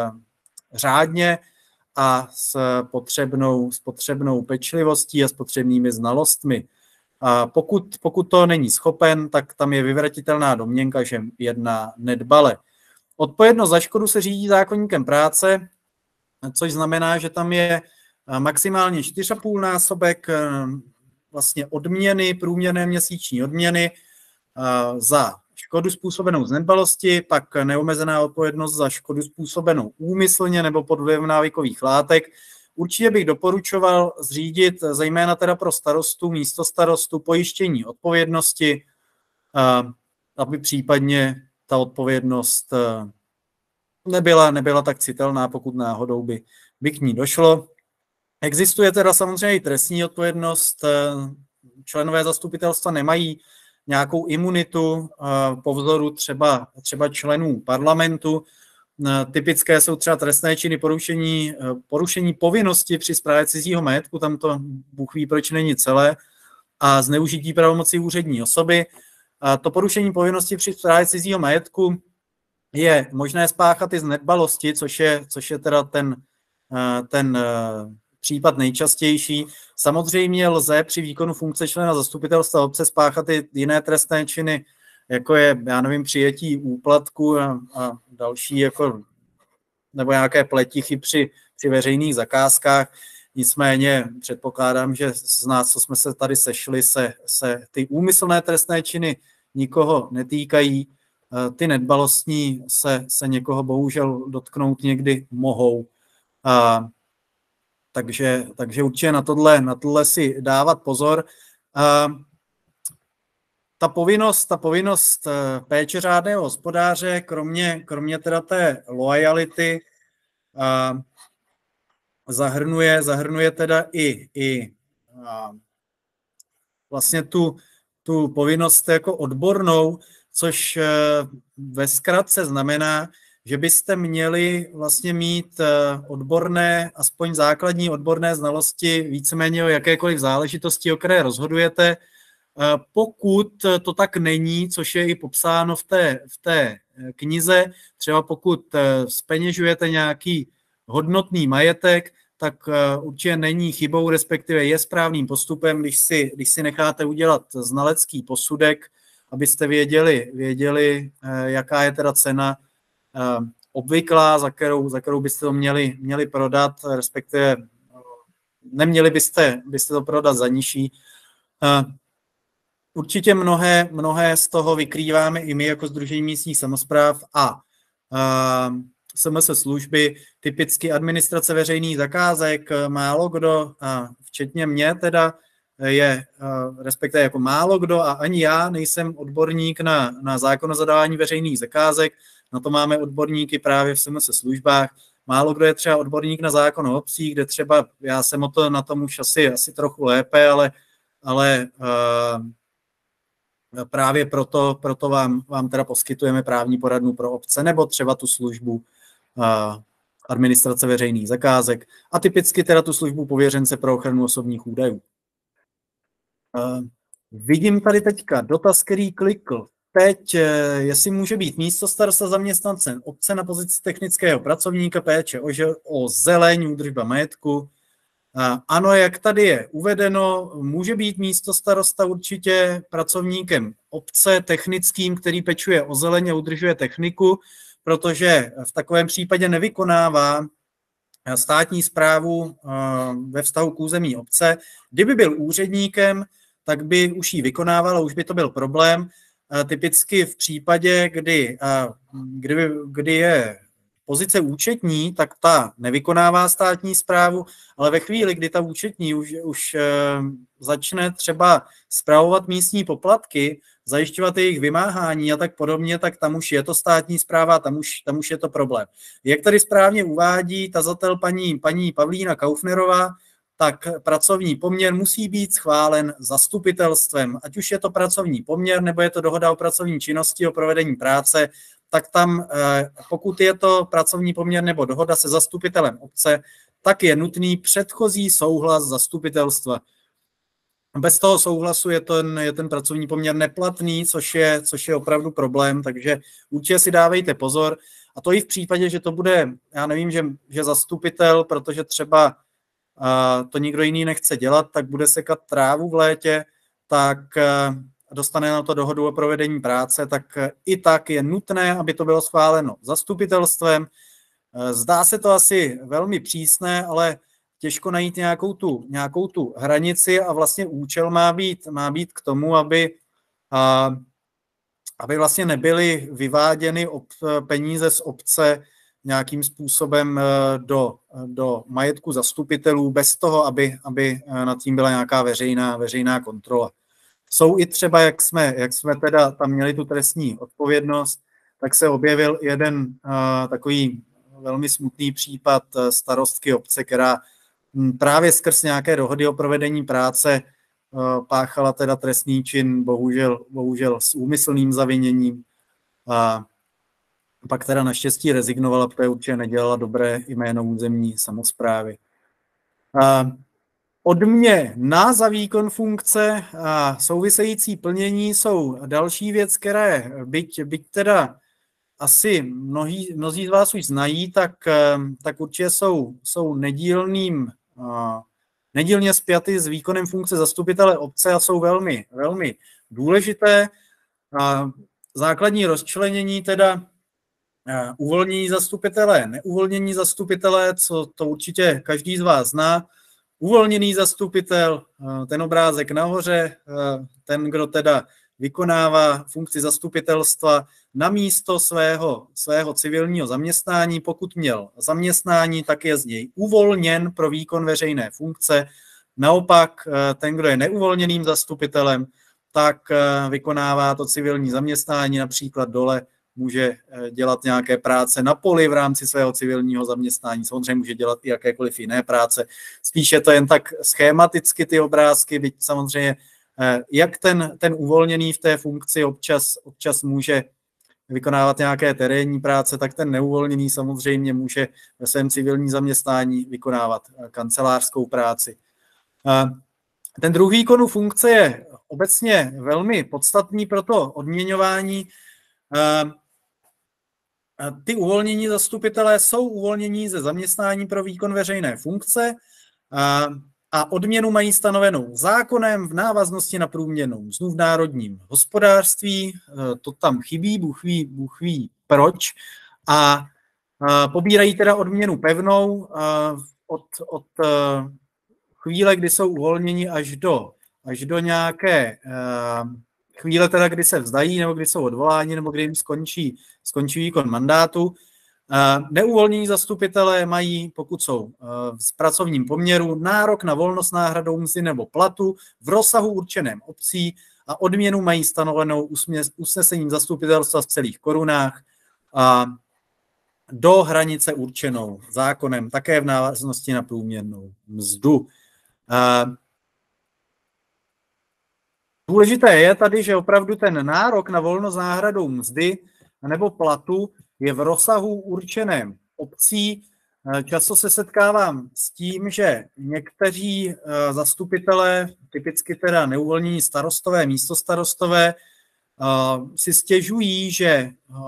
řádně a s potřebnou, s potřebnou pečlivostí a s potřebnými znalostmi. A pokud, pokud to není schopen, tak tam je vyvratitelná domněnka, že jedná nedbale. Odpovědnost za škodu se řídí zákoníkem práce, což znamená, že tam je maximálně čtyři a půl násobek vlastně odměny, průměrné měsíční odměny za škodu způsobenou z nedbalosti, pak neomezená odpovědnost za škodu způsobenou úmyslně nebo pod vlivem návykových látek. Určitě bych doporučoval zřídit zejména teda pro starostu, místostarostu, pojištění odpovědnosti, aby případně ta odpovědnost nebyla, nebyla tak citelná, pokud náhodou by, by k ní došlo. Existuje teda samozřejmě i trestní odpovědnost. Členové zastupitelstva nemají nějakou imunitu po vzoru třeba, třeba členů parlamentu. Typické jsou třeba trestné činy porušení, porušení povinnosti při správě cizího majetku, tam to Bůh ví, proč není celé, a zneužití pravomocí úřední osoby. A to porušení povinnosti při správě cizího majetku je možné spáchat i z nedbalosti, což je, což je teda ten, ten případ nejčastější. Samozřejmě lze při výkonu funkce člena zastupitelstva obce spáchat i jiné trestné činy, jako je, já nevím, přijetí úplatku a, a další, jako, nebo nějaké pletichy při, při veřejných zakázkách. Nicméně předpokládám, že z nás, co jsme se tady sešli, se, se ty úmyslné trestné činy nikoho netýkají. Ty nedbalostní se, se někoho bohužel dotknout někdy mohou. A, takže, takže určitě na tohle, na tohle si dávat pozor. A, ta povinnost, ta povinnost péče řádného hospodáře, kromě, kromě teda té loajality, a, zahrnuje, zahrnuje teda i, i a, vlastně tu, tu povinnost jako odbornou, což ve zkratce znamená, že byste měli vlastně mít odborné, aspoň základní odborné znalosti víceméně o jakékoliv záležitosti, o které rozhodujete. Pokud to tak není, což je i popsáno v té, v té knize, třeba pokud zpeněžujete nějaký hodnotný majetek, tak určitě není chybou, respektive je správným postupem, když si, když si necháte udělat znalecký posudek, abyste věděli, věděli, jaká je teda cena obvyklá, za kterou, za kterou byste to měli, měli prodat, respektive neměli byste, byste to prodat za nižší. Určitě mnohé, mnohé z toho vykrýváme i my jako Sdružení místních samospráv a S M S služby, typicky administrace veřejných zakázek, málo kdo, včetně mě teda, je, respektive jako málo kdo a ani já nejsem odborník na, na zákon o zadávání veřejných zakázek, na to máme odborníky právě v S M S službách. Málo kdo je třeba odborník na zákon o obcích, kde třeba já jsem o to na tom už asi, asi trochu lépe, ale, ale uh, právě proto, proto vám, vám teda poskytujeme právní poradnu pro obce nebo třeba tu službu uh, administrace veřejných zakázek a typicky teda tu službu pověřence pro ochranu osobních údajů. Uh, vidím tady teďka dotaz, který klikl. Teď, jestli může být místostarosta zaměstnancem obce na pozici technického pracovníka péče o, o zeleň, údržba majetku. Uh, ano, jak tady je uvedeno, může být místostarosta určitě pracovníkem obce technickým, který pečuje o zeleň a udržuje techniku, protože v takovém případě nevykonává státní správu ve vztahu k území obce. Kdyby byl úředníkem, tak by už ji vykonával a už by to byl problém. Typicky v případě, kdy, kdy, kdy je pozice účetní, tak ta nevykonává státní správu, ale ve chvíli, kdy ta účetní už, už začne třeba spravovat místní poplatky, zajišťovat jejich vymáhání a tak podobně, tak tam už je to státní správa, tam už, tam už je to problém. Jak tady správně uvádí tazatel paní, paní Pavlína Kaufnerová, tak pracovní poměr musí být schválen zastupitelstvem. Ať už je to pracovní poměr, nebo je to dohoda o pracovní činnosti, o provedení práce, tak tam, pokud je to pracovní poměr nebo dohoda se zastupitelem obce, tak je nutný předchozí souhlas zastupitelstva. Bez toho souhlasu je ten, je ten pracovní poměr neplatný, což je, což je opravdu problém, takže určitě si dávejte pozor. A to i v případě, že to bude, já nevím, že, že zastupitel, protože třeba uh, to nikdo jiný nechce dělat, tak bude sekat trávu v létě, tak uh, dostane na to dohodu o provedení práce, tak uh, i tak je nutné, aby to bylo schváleno zastupitelstvem. Uh, zdá se to asi velmi přísné, ale těžko najít nějakou tu, nějakou tu hranici a vlastně účel má být, má být k tomu, aby, uh, aby vlastně nebyly vyváděny ob, peníze z obce nějakým způsobem do, do majetku zastupitelů bez toho, aby, aby nad tím byla nějaká veřejná, veřejná kontrola. Jsou i třeba, jak jsme, jak jsme teda tam měli tu trestní odpovědnost, tak se objevil jeden uh, takový velmi smutný případ starostky obce, která právě skrz nějaké dohody o provedení práce páchala teda trestný čin, bohužel, bohužel s úmyslným zaviněním. A pak teda naštěstí rezignovala, protože určitě nedělala dobré jméno územní samosprávy. A odměna za výkon funkce a související plnění jsou další věc, které byť, byť teda asi mnohí, mnozí z vás už znají, tak, tak určitě jsou, jsou nedílným nedílně spjaty s výkonem funkce zastupitele obce a jsou velmi, velmi důležité. Základní rozčlenění teda uvolnění zastupitele, neuvolnění zastupitele, co to určitě každý z vás zná. Uvolněný zastupitel, ten obrázek nahoře, ten, kdo teda vykonává funkci zastupitelstva na místo svého, svého civilního zaměstnání. Pokud měl zaměstnání, tak je z něj uvolněn pro výkon veřejné funkce. Naopak, ten, kdo je neuvolněným zastupitelem, tak vykonává to civilní zaměstnání, například dole může dělat nějaké práce na poli v rámci svého civilního zaměstnání. Samozřejmě může dělat i jakékoliv jiné práce. Spíše to jen tak schematicky ty obrázky, byť samozřejmě jak ten, ten uvolněný v té funkci občas, občas může vykonávat nějaké terénní práce, tak ten neuvolněný samozřejmě může ve svém civilním zaměstnání vykonávat kancelářskou práci. Ten druhý výkonu funkce je obecně velmi podstatný pro to odměňování. Ty uvolnění zastupitelé jsou uvolnění ze zaměstnání pro výkon veřejné funkce a odměnu mají stanovenou zákonem v návaznosti na průměrnou mzdu v národním hospodářství. To tam chybí, Bůh ví, Bůh ví proč. A pobírají teda odměnu pevnou od, od chvíle, kdy jsou uvolněni až do, až do nějaké chvíle, teda, kdy se vzdají, nebo kdy jsou odvoláni, nebo kdy jim skončí, skončí výkon mandátu. Neuvolnění zastupitelé mají, pokud jsou v pracovním poměru, nárok na volnost náhradou mzdy nebo platu v rozsahu určeném obcí a odměnu mají stanovenou usnesením zastupitelstva v celých korunách a do hranice určenou zákonem, také v návaznosti na průměrnou mzdu. Důležité je tady, že opravdu ten nárok na volnost náhradou mzdy nebo platu je v rozsahu určeném obcí. Často se setkávám s tím, že někteří zastupitelé, typicky teda neuvolnění starostové, místostarostové, si stěžují, že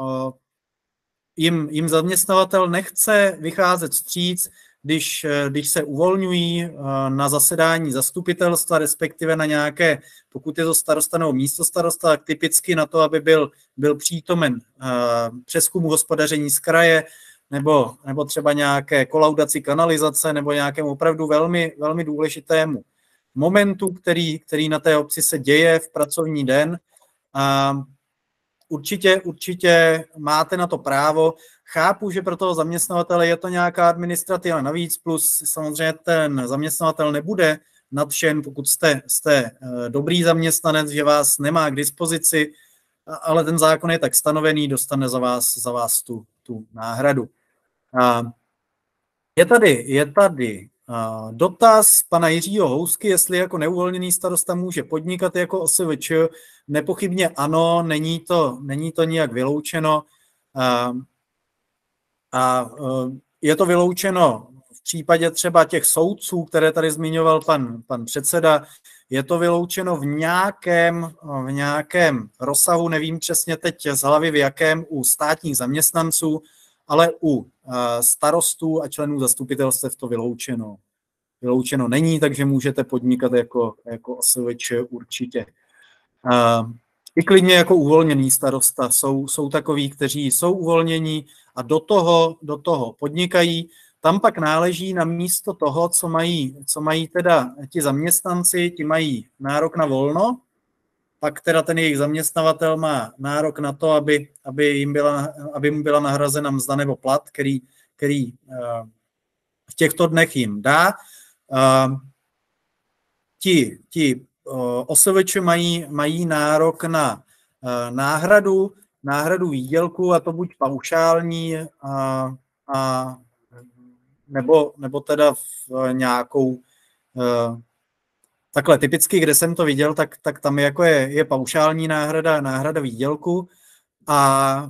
jim, jim zaměstnavatel nechce vycházet vstříc, když, když se uvolňují na zasedání zastupitelstva, respektive na nějaké, pokud je to starosta nebo místostarosta, tak typicky na to, aby byl, byl přítomen přezkumu hospodaření z kraje, nebo, nebo třeba nějaké kolaudaci kanalizace, nebo nějakému opravdu velmi, velmi důležitému momentu, který, který na té obci se děje v pracovní den. A určitě, určitě máte na to právo. Chápu, že pro toho zaměstnavatele je to nějaká administrativa navíc, plus samozřejmě ten zaměstnavatel nebude nadšen, pokud jste, jste dobrý zaměstnanec, že vás nemá k dispozici, ale ten zákon je tak stanovený, dostane za vás, za vás tu, tu náhradu. Je tady, je tady Dotaz pana Jiřího Housky, jestli jako neuvolněný starosta může podnikat jako O S V Č. Nepochybně ano, není to, není to nijak vyloučeno. A, a je to vyloučeno v případě třeba těch soudců, které tady zmiňoval pan, pan předseda, je to vyloučeno v nějakém, v nějakém rozsahu, nevím přesně teď z hlavy v jakém, u státních zaměstnanců, ale u starostů a členů zastupitelstev to vyloučeno. Vyloučeno není, takže můžete podnikat jako, jako O S V Č určitě. I klidně jako uvolněný starosta. Jsou, jsou takoví, kteří jsou uvolnění a do toho, do toho podnikají. Tam pak náleží na místo toho, co mají, co mají teda ti zaměstnanci, ti mají nárok na volno, pak teda ten jejich zaměstnavatel má nárok na to, aby, aby, jim byla, aby mu byla nahrazena mzda nebo plat, který, který v těchto dnech jim dá. Ti, ti O S V Č mají, mají nárok na náhradu, náhradu výdělku, a to buď paušální, a, a, nebo, nebo teda v nějakou takhle typicky, kde jsem to viděl, tak, tak tam jako je, je paušální náhrada, náhrada výdělku a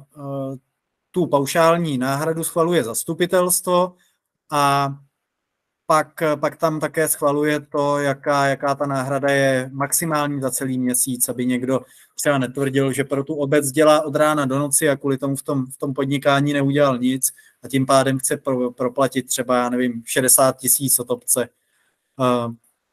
tu paušální náhradu schvaluje zastupitelstvo a pak, pak tam také schvaluje to, jaká, jaká ta náhrada je maximální za celý měsíc, aby někdo třeba netvrdil, že pro tu obec dělá od rána do noci a kvůli tomu v tom, v tom podnikání neudělal nic a tím pádem chce pro, proplatit třeba, já nevím, šedesát tisíc od obce. Uh,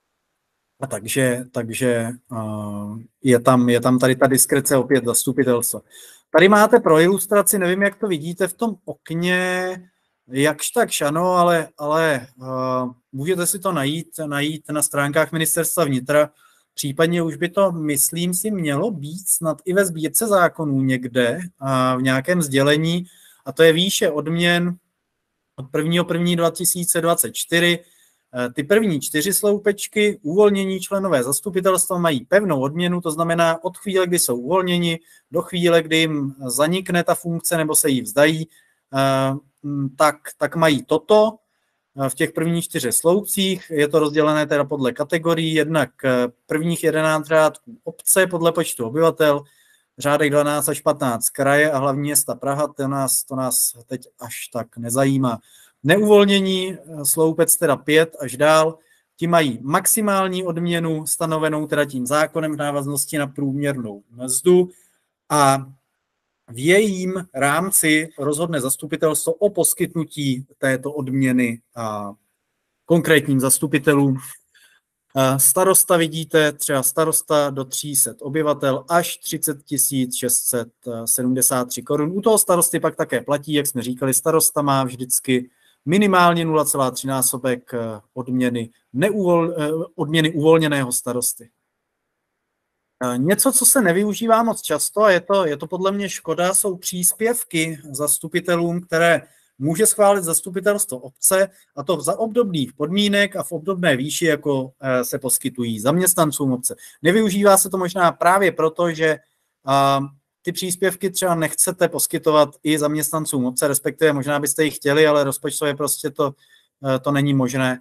a takže, takže uh, je, tam, je tam tady ta diskrece opět zastupitelstva. Tady máte pro ilustraci, nevím, jak to vidíte v tom okně, jakž takž ano, ale, ale uh, můžete si to najít, najít na stránkách Ministerstva vnitra. Případně už by to, myslím si, mělo být snad i ve sbírce zákonů někde uh, v nějakém sdělení, a to je výše odměn od prvního prvního dva tisíce dvacet čtyři. Uh, ty první čtyři sloupečky, uvolnění členové zastupitelstva mají pevnou odměnu, to znamená od chvíle, kdy jsou uvolněni, do chvíle, kdy jim zanikne ta funkce nebo se jí vzdají, uh, Tak, tak mají toto v těch prvních čtyřech sloupcích. Je to rozdělené teda podle kategorií, jednak prvních jedenáct řádků obce podle počtu obyvatel, řádek dvanáct až patnáct kraje a hlavní města Praha, to nás, to nás teď až tak nezajímá. Neuvolnění sloupec teda pět až dál, ti mají maximální odměnu stanovenou teda tím zákonem v návaznosti na průměrnou mzdu a v jejím rámci rozhodne zastupitelstvo o poskytnutí této odměny a konkrétním zastupitelům. Starosta vidíte, třeba starosta do tří set obyvatel až třicet tisíc šest set sedmdesát tři korun. U toho starosty pak také platí, jak jsme říkali, starosta má vždycky minimálně nula celá tři násobek odměny, neuvol, odměny uvolněného starosty. Něco, co se nevyužívá moc často, a je to, je to podle mě škoda, jsou příspěvky zastupitelům, které může schválit zastupitelstvo obce, a to za obdobných podmínek a v obdobné výši, jako se poskytují zaměstnancům obce. Nevyužívá se to možná právě proto, že ty příspěvky třeba nechcete poskytovat i zaměstnancům obce, respektive možná byste ji chtěli, ale rozpočtově prostě to, to není možné.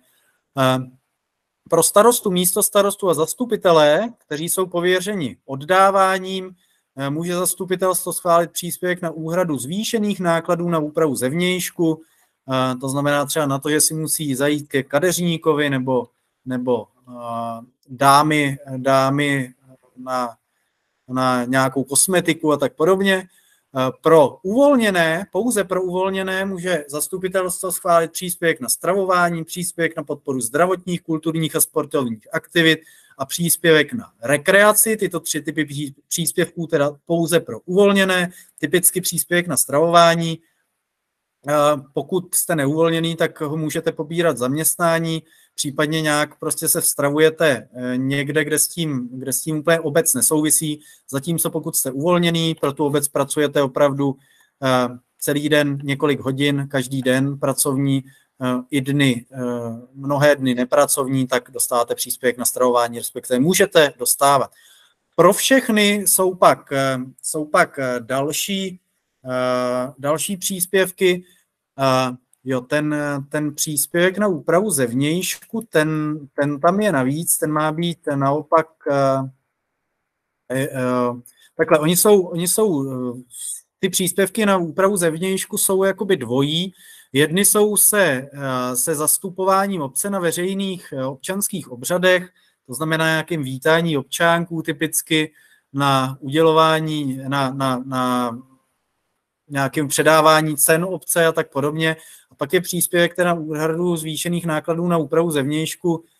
Pro starostu, místostarostu a zastupitelé, kteří jsou pověřeni oddáváním, může zastupitelstvo schválit příspěvek na úhradu zvýšených nákladů na úpravu zevnějšku, to znamená třeba na to, že si musí zajít ke kadeřníkovi nebo, nebo dámy, dámy na, na nějakou kosmetiku a tak podobně. Pro uvolněné, pouze pro uvolněné může zastupitelstvo schválit příspěvek na stravování, příspěvek na podporu zdravotních, kulturních a sportovních aktivit a příspěvek na rekreaci. Tyto tři typy příspěvků teda pouze pro uvolněné, typicky příspěvek na stravování. Pokud jste neuvolněný, tak ho můžete pobírat zaměstnání, případně nějak prostě se stravujete někde, kde s tím, kde s tím úplně obec nesouvisí, zatímco pokud jste uvolněný, pro tu obec pracujete opravdu celý den, několik hodin, každý den pracovní, i dny, mnohé dny nepracovní, tak dostáváte příspěvek na stravování, respektive můžete dostávat. Pro všechny jsou pak, jsou pak další, další příspěvky. Jo, ten, ten příspěvek na úpravu zevnějšku, ten, ten tam je navíc, ten má být naopak uh, uh, takhle, oni jsou, oni jsou uh, ty příspěvky na úpravu zevnějšku jsou jakoby dvojí. Jedny jsou se, uh, se zastupováním obce na veřejných uh, občanských obřadech, to znamená nějakým vítání občánků typicky, na udělování, na, na, na nějakým předávání cen obce a tak podobně. A pak je příspěvek na úhradu zvýšených nákladů na úpravu zevnějšku uh,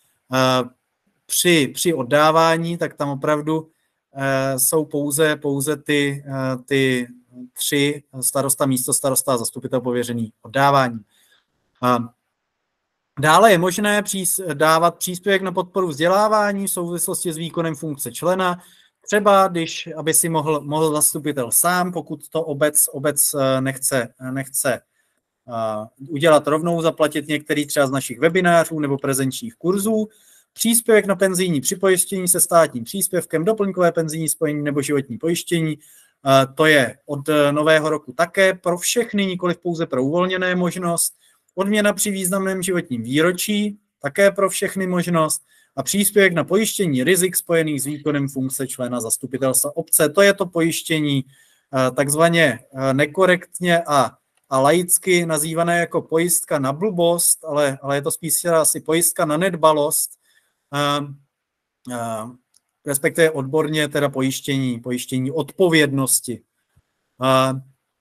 při, při oddávání, tak tam opravdu uh, jsou pouze, pouze ty, uh, ty tři starosta, místo starosta a zastupitel pověřený oddávání. Uh, dále je možné přís, dávat příspěvek na podporu vzdělávání v souvislosti s výkonem funkce člena, třeba když, aby si mohl, mohl zastupitel sám, pokud to obec, obec nechce, nechce uh, udělat rovnou, zaplatit některý třeba z našich webinářů nebo prezenčních kurzů, příspěvek na penzijní připojištění se státním příspěvkem, doplňkové penzijní spojení nebo životní pojištění, uh, to je od nového roku také pro všechny, nikoliv pouze pro uvolněné možnost, odměna při významném životním výročí, také pro všechny možnost, a příspěvek na pojištění rizik spojených s výkonem funkce člena zastupitelstva obce. To je to pojištění takzvaně nekorektně a, a laicky nazývané jako pojistka na blbost, ale, ale je to spíš asi pojistka na nedbalost, a, a, respektive odborně teda pojištění, pojištění odpovědnosti. A,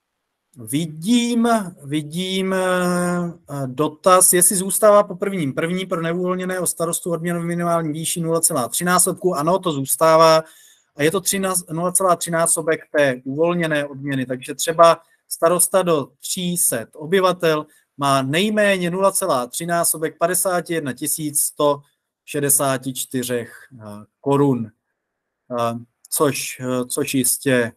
Vidím, vidím dotaz, jestli zůstává po prvním první pro neuvolněného starostu odměnu v minimální výši nula celá tři násobku. Ano, to zůstává a je to nula celá tři násobek té uvolněné odměny, takže třeba starosta do tří set obyvatel má nejméně nula celá tři násobek padesát jedna tisíc sto šedesát čtyři korun, což, což jistě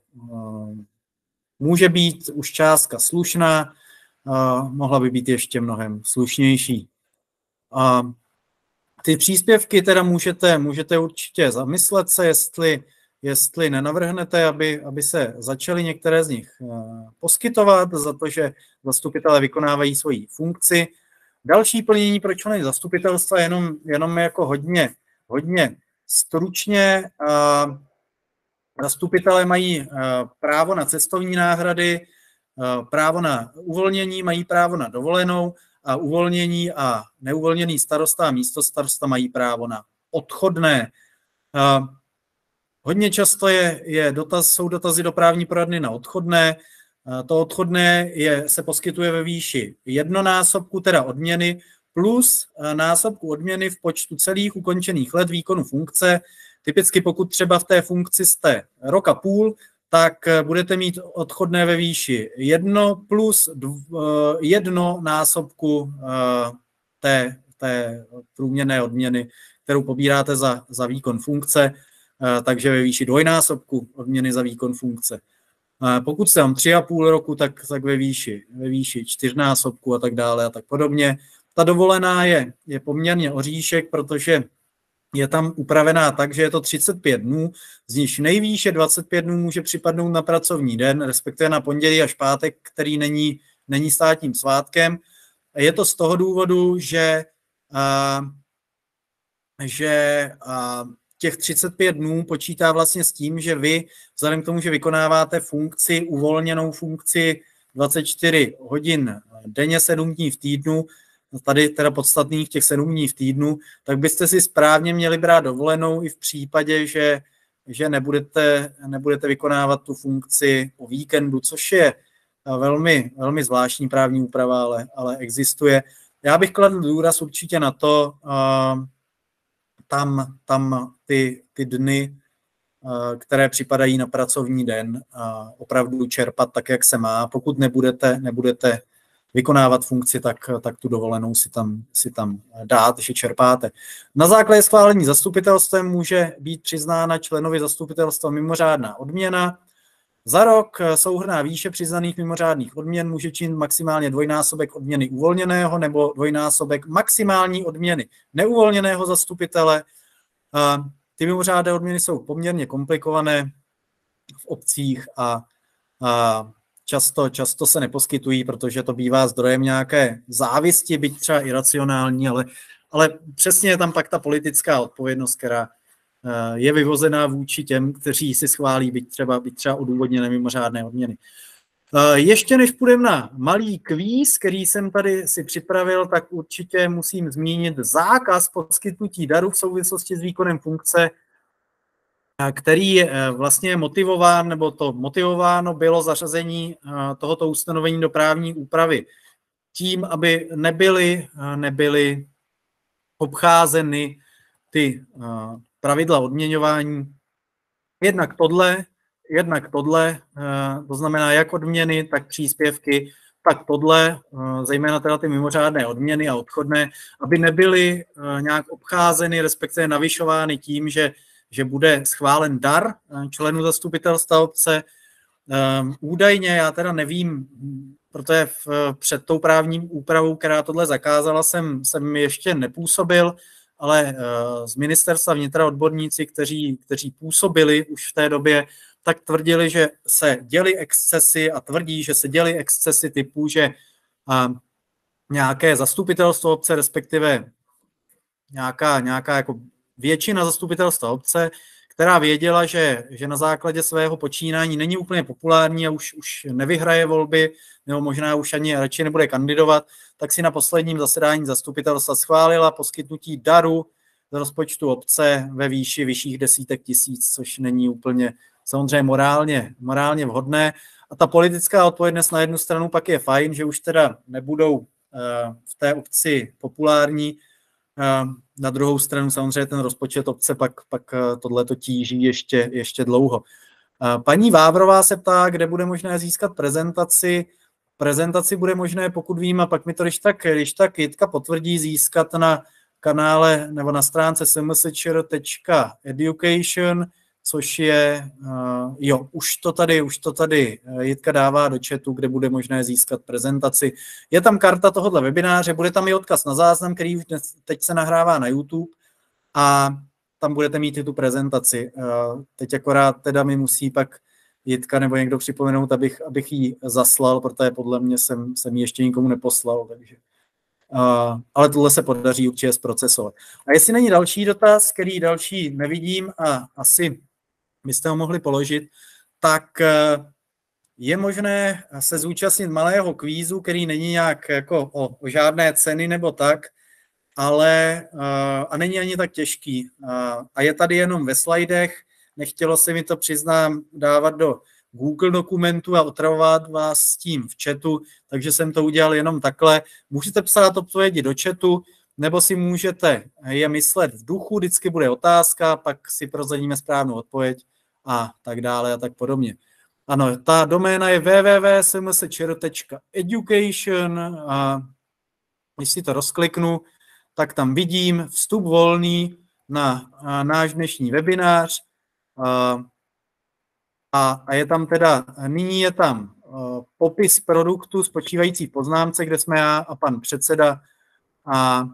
může být už částka slušná, uh, mohla by být ještě mnohem slušnější. Uh, ty příspěvky teda můžete, můžete určitě zamyslet se, jestli, jestli nenavrhnete, aby, aby se začaly některé z nich uh, poskytovat, za to, že zastupitelé vykonávají svoji funkci. Další plnění pro členy zastupitelstva jenom, jenom jako hodně, hodně stručně. Uh, Zastupitelé mají právo na cestovní náhrady, právo na uvolnění, mají právo na dovolenou a uvolnění a neuvolněný starosta a místostarosta mají právo na odchodné. Hodně často je, je dotaz, jsou dotazy do právní poradny na odchodné. To odchodné je, se poskytuje ve výši jednonásobku, teda odměny, plus násobku odměny v počtu celých ukončených let výkonu funkce. Typicky pokud třeba v té funkci jste rok a půl, tak budete mít odchodné ve výši jedno plus jedno násobku té, té průměrné odměny, kterou pobíráte za, za výkon funkce, takže ve výši dvojnásobku odměny za výkon funkce. Pokud jste tam tři a půl roku, tak, tak ve výši, ve výši čtyřnásobku a tak dále a tak podobně. Ta dovolená je, je poměrně oříšek, protože je tam upravená tak, že je to třicet pět dnů, z nichž nejvýše dvacet pět dnů může připadnout na pracovní den, respektive na pondělí až pátek, který není, není státním svátkem. Je to z toho důvodu, že, a, že a, těch třicet pět dnů počítá vlastně s tím, že vy, vzhledem k tomu, že vykonáváte funkci, uvolněnou funkci dvacet čtyři hodin denně, sedm dní v týdnu, tady teda podstatných těch sedm dní v týdnu, tak byste si správně měli brát dovolenou i v případě, že, že nebudete, nebudete vykonávat tu funkci o víkendu, což je velmi, velmi zvláštní právní úprava, ale, ale existuje. Já bych kladl důraz určitě na to, uh, tam, tam ty, ty dny, uh, které připadají na pracovní den, uh, opravdu čerpat tak, jak se má. Pokud nebudete, nebudete vykonávat funkci, tak, tak tu dovolenou si tam, si tam dát, že čerpáte. Na základě schválení zastupitelstvem může být přiznána členovi zastupitelstva mimořádná odměna. Za rok souhrnná výše přiznaných mimořádných odměn může činit maximálně dvojnásobek odměny uvolněného nebo dvojnásobek maximální odměny neuvolněného zastupitele. Ty mimořádné odměny jsou poměrně komplikované v obcích a, a často, často se neposkytují, protože to bývá zdrojem nějaké závisti, byť třeba iracionální, ale, ale přesně je tam pak ta politická odpovědnost, která je vyvozená vůči těm, kteří si schválí byť třeba, byť třeba odůvodněné mimořádné odměny. Ještě než půjdeme na malý kvíz, který jsem tady si připravil, tak určitě musím zmínit zákaz poskytnutí daru v souvislosti s výkonem funkce, který vlastně je motivován, nebo to motivováno bylo zařazení tohoto ustanovení do právní úpravy tím, aby nebyly, nebyly obcházeny ty pravidla odměňování. Jednak tohle, jednak tohle, to znamená jak odměny, tak příspěvky, tak tohle, zejména teda ty mimořádné odměny a odchodné, aby nebyly nějak obcházeny, respektive navyšovány tím, že, že bude schválen dar členů zastupitelstva obce. Údajně, já teda nevím, protože v, před tou právní úpravou, která tohle zakázala, jsem, jsem ještě nepůsobil, ale z ministerstva vnitra odborníci, kteří, kteří působili už v té době, tak tvrdili, že se děly excesy a tvrdí, že se děly excesy typu, že a, nějaké zastupitelstvo obce, respektive nějaká, nějaká jako většina zastupitelstva obce, která věděla, že, že na základě svého počínání není úplně populární a už, už nevyhraje volby, nebo možná už ani radši nebude kandidovat, tak si na posledním zasedání zastupitelstva schválila poskytnutí daru z rozpočtu obce ve výši vyšších desítek tisíc, což není úplně samozřejmě morálně, morálně vhodné. A ta politická odpovědnost na jednu stranu pak je fajn, že už teda nebudou uh, v té obci populární. Uh, na druhou stranu samozřejmě ten rozpočet obce pak, pak uh, tohleto tíží ještě, ještě dlouho. Uh, paní Vávrová se ptá, kde bude možné získat prezentaci. Prezentaci bude možné, pokud vím, a pak mi to když tak, když tak Jitka potvrdí, získat na kanále nebo na stránce s m s č r tečka education, což je, uh, jo, už to tady, už to tady Jitka dává do chatu, kde bude možné získat prezentaci. Je tam karta tohohle webináře, bude tam i odkaz na záznam, který už dnes, teď se nahrává na YouTube a tam budete mít i tu prezentaci. Uh, teď akorát teda mi musí pak Jitka nebo někdo připomenout, abych, abych ji zaslal, protože podle mě jsem, jsem ji ještě nikomu neposlal, takže. Uh, ale tohle se podaří určitě zprocesovat. A jestli není další dotaz, který další nevidím a asi byste ho mohli položit, tak uh, je možné se zúčastnit malého kvízu, který není nějak jako o, o žádné ceny nebo tak, ale uh, a není ani tak těžký. Uh, a je tady jenom ve slajdech, nechtělo se mi to, přiznám, dávat do Google dokumentu a otravovat vás s tím v chatu, takže jsem to udělal jenom takhle. Můžete psát odpovědi do chatu, nebo si můžete je myslet v duchu, vždycky bude otázka, pak si prozradíme správnou odpověď a tak dále a tak podobně. Ano, ta doména je w w w tečka s m s č r tečka education a když si to rozkliknu, tak tam vidím vstup volný na náš dnešní webinář. A, a je tam teda, nyní je tam uh, popis produktu spočívající v poznámce, kde jsme já a pan předseda a,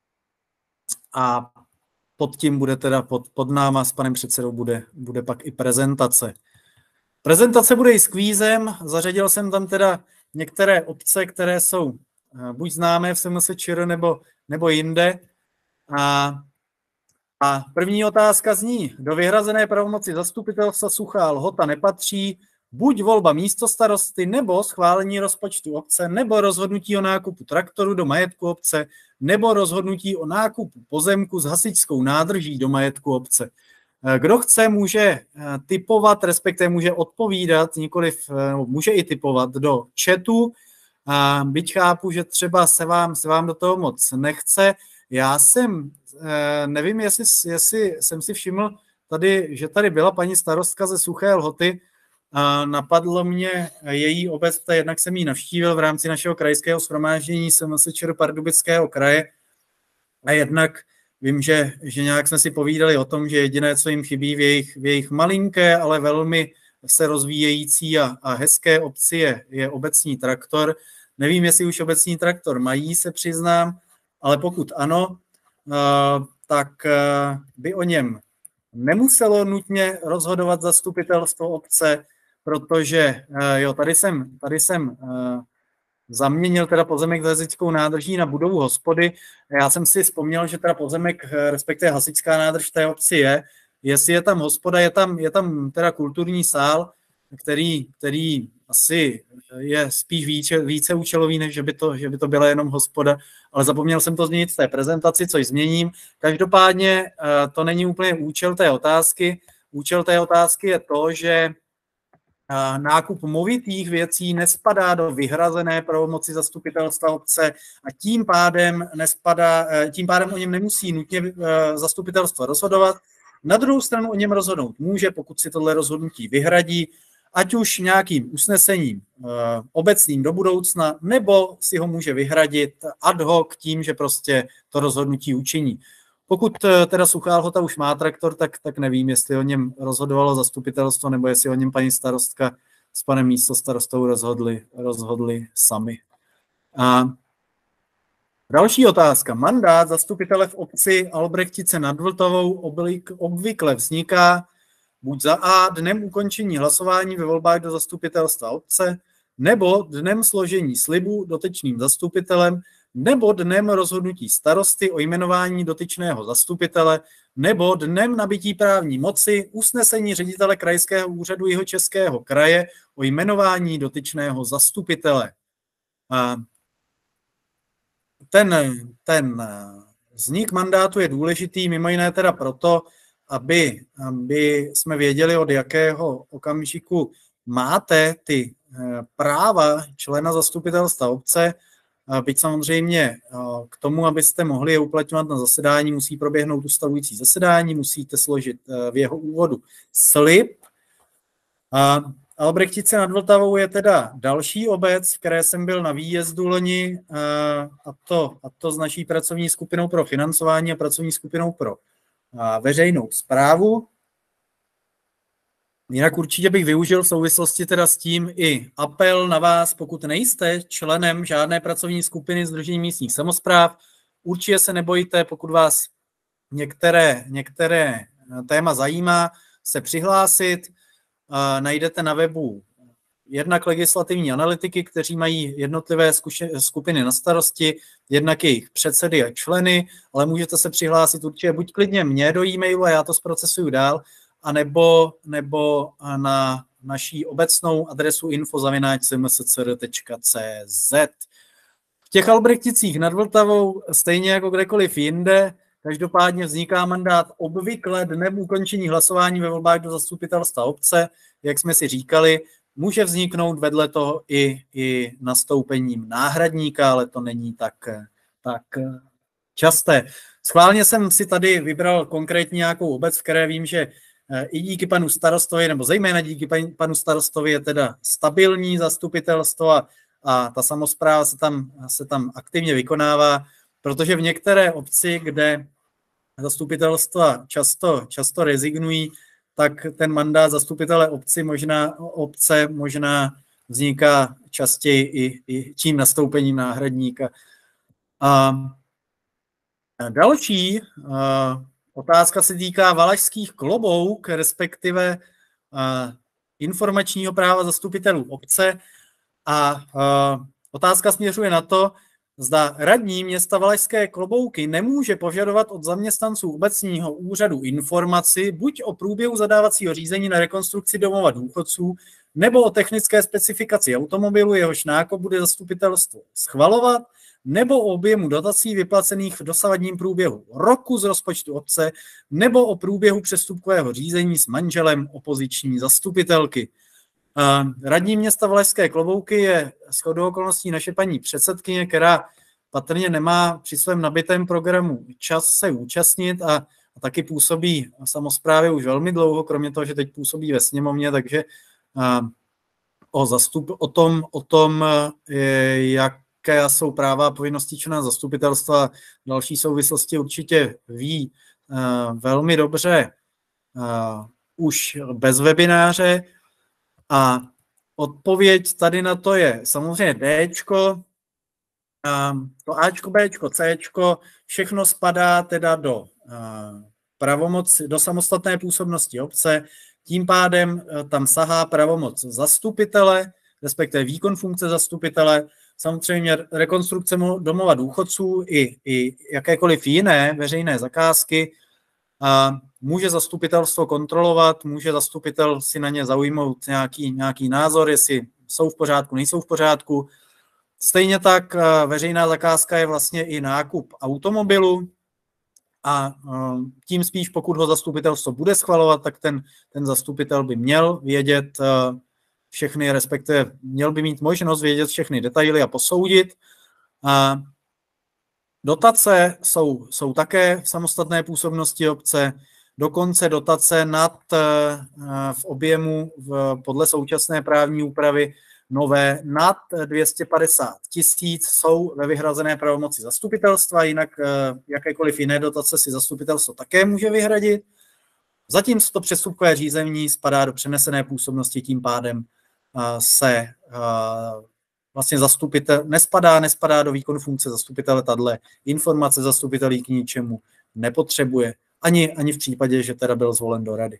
a pod tím bude teda, pod, pod náma s panem předsedou bude, bude pak i prezentace. Prezentace bude i s kvízem, zařadil jsem tam teda některé obce, které jsou uh, buď známé v S M S č r nebo, nebo jinde. A A první otázka zní, do vyhrazené pravomoci zastupitelstva Suchá Lhota nepatří buď volba místostarosty, nebo schválení rozpočtu obce, nebo rozhodnutí o nákupu traktoru do majetku obce, nebo rozhodnutí o nákupu pozemku s hasičskou nádrží do majetku obce. Kdo chce, může tipovat, respektive může odpovídat, nikoliv, může i tipovat do chatu, byť chápu, že třeba se vám, se vám do toho moc nechce. Já jsem, nevím, jestli, jestli jsem si všiml tady, že tady byla paní starostka ze Suché Lhoty, a napadlo mě její obec, jednak jsem ji navštívil v rámci našeho krajského shromáždění S M S č r Pardubického kraje a jednak vím, že, že nějak jsme si povídali o tom, že jediné, co jim chybí v jejich, v jejich malinké, ale velmi se rozvíjející a, a hezké obci je, je obecní traktor. Nevím, jestli už obecní traktor mají, se přiznám, ale pokud ano, tak by o něm nemuselo nutně rozhodovat zastupitelstvo obce, protože jo, tady jsem, tady jsem zaměnil teda pozemek za Hasičskou nádrží na budovu hospody. Já jsem si vzpomněl, že teda pozemek, respektive Hasičská nádrž v té obci je. Jestli je tam hospoda, je tam, je tam teda kulturní sál, který, který asi je spíš více, více účelový, než že by, to, že by to byla jenom hospoda, ale zapomněl jsem to změnit v té prezentaci, což změním. Každopádně to není úplně účel té otázky. Účel té otázky je to, že nákup movitých věcí nespadá do vyhrazené pravomoci zastupitelstva obce a tím pádem, nespadá, tím pádem o něm nemusí nutně zastupitelstvo rozhodovat. Na druhou stranu o něm rozhodnout může, pokud si tohle rozhodnutí vyhradí, ať už nějakým usnesením obecným do budoucna, nebo si ho může vyhradit ad hoc tím, že prostě to rozhodnutí učiní. Pokud teda Suchá Lhota už má traktor, tak, tak nevím, jestli o něm rozhodovalo zastupitelstvo, nebo jestli o něm paní starostka s panem místostarostou rozhodli, rozhodli sami. A další otázka. Mandát zastupitele v obci Albrechtice nad Vltavou obvykle vzniká buď za A dnem ukončení hlasování ve volbách do zastupitelstva obce, nebo dnem složení slibu dotyčným zastupitelem, nebo dnem rozhodnutí starosty o jmenování dotyčného zastupitele, nebo dnem nabytí právní moci usnesení ředitele krajského úřadu Jihočeského kraje o jmenování dotyčného zastupitele. Ten, ten vznik mandátu je důležitý mimo jiné teda proto, aby, aby jsme věděli, od jakého okamžiku máte ty práva člena zastupitelstva obce. Byť samozřejmě k tomu, abyste mohli je uplatňovat na zasedání, musí proběhnout ustavující zasedání, musíte složit v jeho úvodu slib. A Albrechtice nad Vltavou je teda další obec, v které jsem byl na výjezdu loni, a to, a to s naší pracovní skupinou pro financování a pracovní skupinou pro veřejnou správu. Jinak určitě bych využil v souvislosti teda s tím i apel na vás, pokud nejste členem žádné pracovní skupiny Sdružení místních samospráv, určitě se nebojte, pokud vás některé, některé téma zajímá, se přihlásit. Najdete na webu jednak legislativní analytiky, kteří mají jednotlivé skupiny na starosti, jednak jejich předsedy a členy, ale můžete se přihlásit určitě buď klidně mě do e-mailu a já to zprocesuju dál, a nebo, nebo na naší obecnou adresu info zavináč c m s c r tečka c z. V těch Albrechticích nad Vltavou, stejně jako kdekoliv jinde, každopádně vzniká mandát obvykle dnem ukončení hlasování ve volbách do zastupitelstva obce, jak jsme si říkali, může vzniknout vedle toho i, i nastoupením náhradníka, ale to není tak, tak časté. Schválně jsem si tady vybral konkrétně nějakou obec, v které vím, že i díky panu starostovi, nebo zejména díky panu starostovi je teda stabilní zastupitelstvo a, a ta samospráva se tam, se tam aktivně vykonává, protože v některé obci, kde zastupitelstva často, často rezignují, tak ten mandát zastupitele obci možná, obce možná vzniká častěji i, i tím nastoupením náhradníka. A další a, otázka se týká valašských klobouk, respektive a, informačního práva zastupitelů obce. A, a otázka směřuje na to, zda radní města Valašské Klobouky nemůže požadovat od zaměstnanců obecního úřadu informaci buď o průběhu zadávacího řízení na rekonstrukci domova důchodců, nebo o technické specifikaci automobilu, jehož nákup bude zastupitelstvo schvalovat, nebo o objemu dotací vyplacených v dosavadním průběhu roku z rozpočtu obce, nebo o průběhu přestupkového řízení s manželem opoziční zastupitelky. Radní města Valašské Klobouky je shodou okolností naše paní předsedkyně, která patrně nemá při svém nabitém programu čas se účastnit a, a taky působí v samosprávě už velmi dlouho, kromě toho, že teď působí ve sněmovně, takže a, o, zastup, o tom, o tom je, jaké jsou práva a povinnosti člena zastupitelstva, další souvislosti určitě ví a, velmi dobře a, už bez webináře. A odpověď tady na to je samozřejmě Dčko, to Ačko, Bčko, Cčko, všechno spadá teda do pravomoci, do samostatné působnosti obce, tím pádem tam sahá pravomoc zastupitele, respektive výkon funkce zastupitele, samozřejmě rekonstrukce domova důchodců i, i jakékoliv jiné veřejné zakázky a může zastupitelstvo kontrolovat, může zastupitel si na ně zaujmout nějaký, nějaký názor, jestli jsou v pořádku, nejsou v pořádku. Stejně tak veřejná zakázka je vlastně i nákup automobilu a tím spíš, pokud ho zastupitelstvo bude schvalovat, tak ten, ten zastupitel by měl vědět všechny, respektive měl by mít možnost vědět všechny detaily a posoudit. A dotace jsou, jsou také v samostatné působnosti obce, dokonce dotace nad v objemu v, podle současné právní úpravy nové nad dvě stě padesát tisíc jsou ve vyhrazené pravomoci zastupitelstva, jinak jakékoliv jiné dotace si zastupitelstvo také může vyhradit. Zatímco to přestupkové řízení spadá do přenesené působnosti, tím pádem se vlastně zastupitel nespadá, nespadá do výkonu funkce zastupitele, tahle informace zastupitelí k ničemu nepotřebuje, ani, ani v případě, že teda byl zvolen do rady.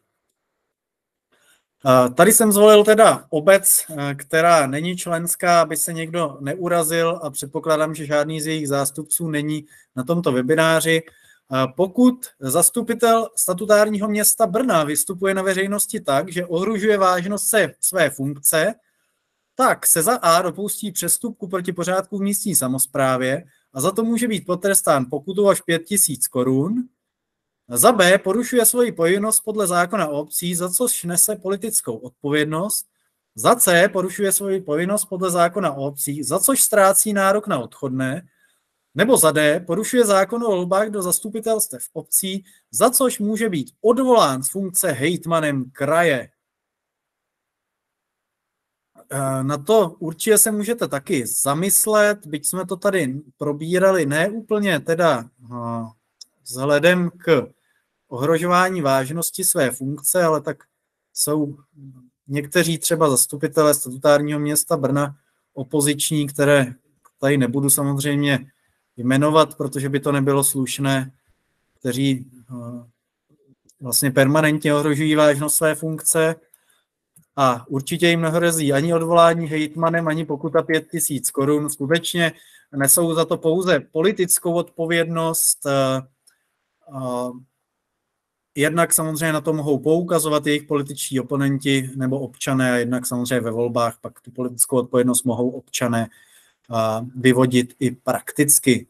Tady jsem zvolil teda obec, která není členská, aby se někdo neurazil a předpokládám, že žádný z jejich zástupců není na tomto webináři. Pokud zastupitel statutárního města Brna vystupuje na veřejnosti tak, že ohrožuje vážnost své funkce, tak se za A dopustí přestupku proti pořádku v místní samosprávě a za to může být potrestán pokutou až pět tisíc korun. Za B porušuje svoji povinnost podle zákona o obcích, za což nese politickou odpovědnost. Za C porušuje svoji povinnost podle zákona o obcích, za což ztrácí nárok na odchodné. Nebo za D porušuje zákon o volbách do zastupitelstev obcí, za což může být odvolán z funkce hejtmanem kraje. Na to určitě se můžete taky zamyslet, byť jsme to tady probírali ne úplně teda vzhledem k ohrožování vážnosti své funkce, ale tak jsou někteří třeba zastupitelé statutárního města Brna opoziční, které tady nebudu samozřejmě jmenovat, protože by to nebylo slušné, kteří vlastně permanentně ohrožují vážnost své funkce a určitě jim nehrozí ani odvolání hejtmanem, ani pokuta pět tisíc korun. Skutečně nesou za to pouze politickou odpovědnost. Jednak samozřejmě na to mohou poukazovat jejich političtí oponenti nebo občané a jednak samozřejmě ve volbách pak tu politickou odpovědnost mohou občané vyvodit i prakticky.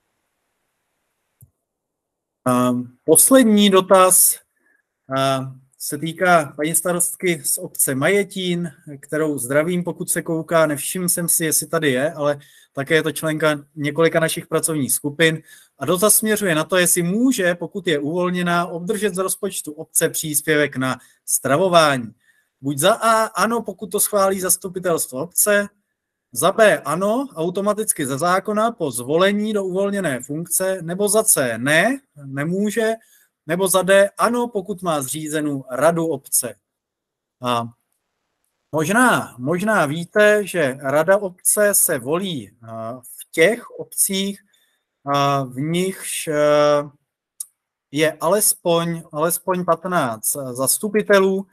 Poslední dotaz se týká paní starostky z obce Majetín, kterou zdravím, pokud se kouká. Nevšiml jsem si, jestli tady je, ale také je to členka několika našich pracovních skupin. A dotaz směřuje na to, jestli může, pokud je uvolněná, obdržet z rozpočtu obce příspěvek na stravování. Buď za A, ano, pokud to schválí zastupitelstvo obce, za B, ano, automaticky ze zákona po zvolení do uvolněné funkce, nebo za C, ne, nemůže, nebo za D, ano, pokud má zřízenou radu obce. A možná, možná víte, že rada obce se volí v těch obcích, v nichž je alespoň, alespoň patnáct zastupitelů.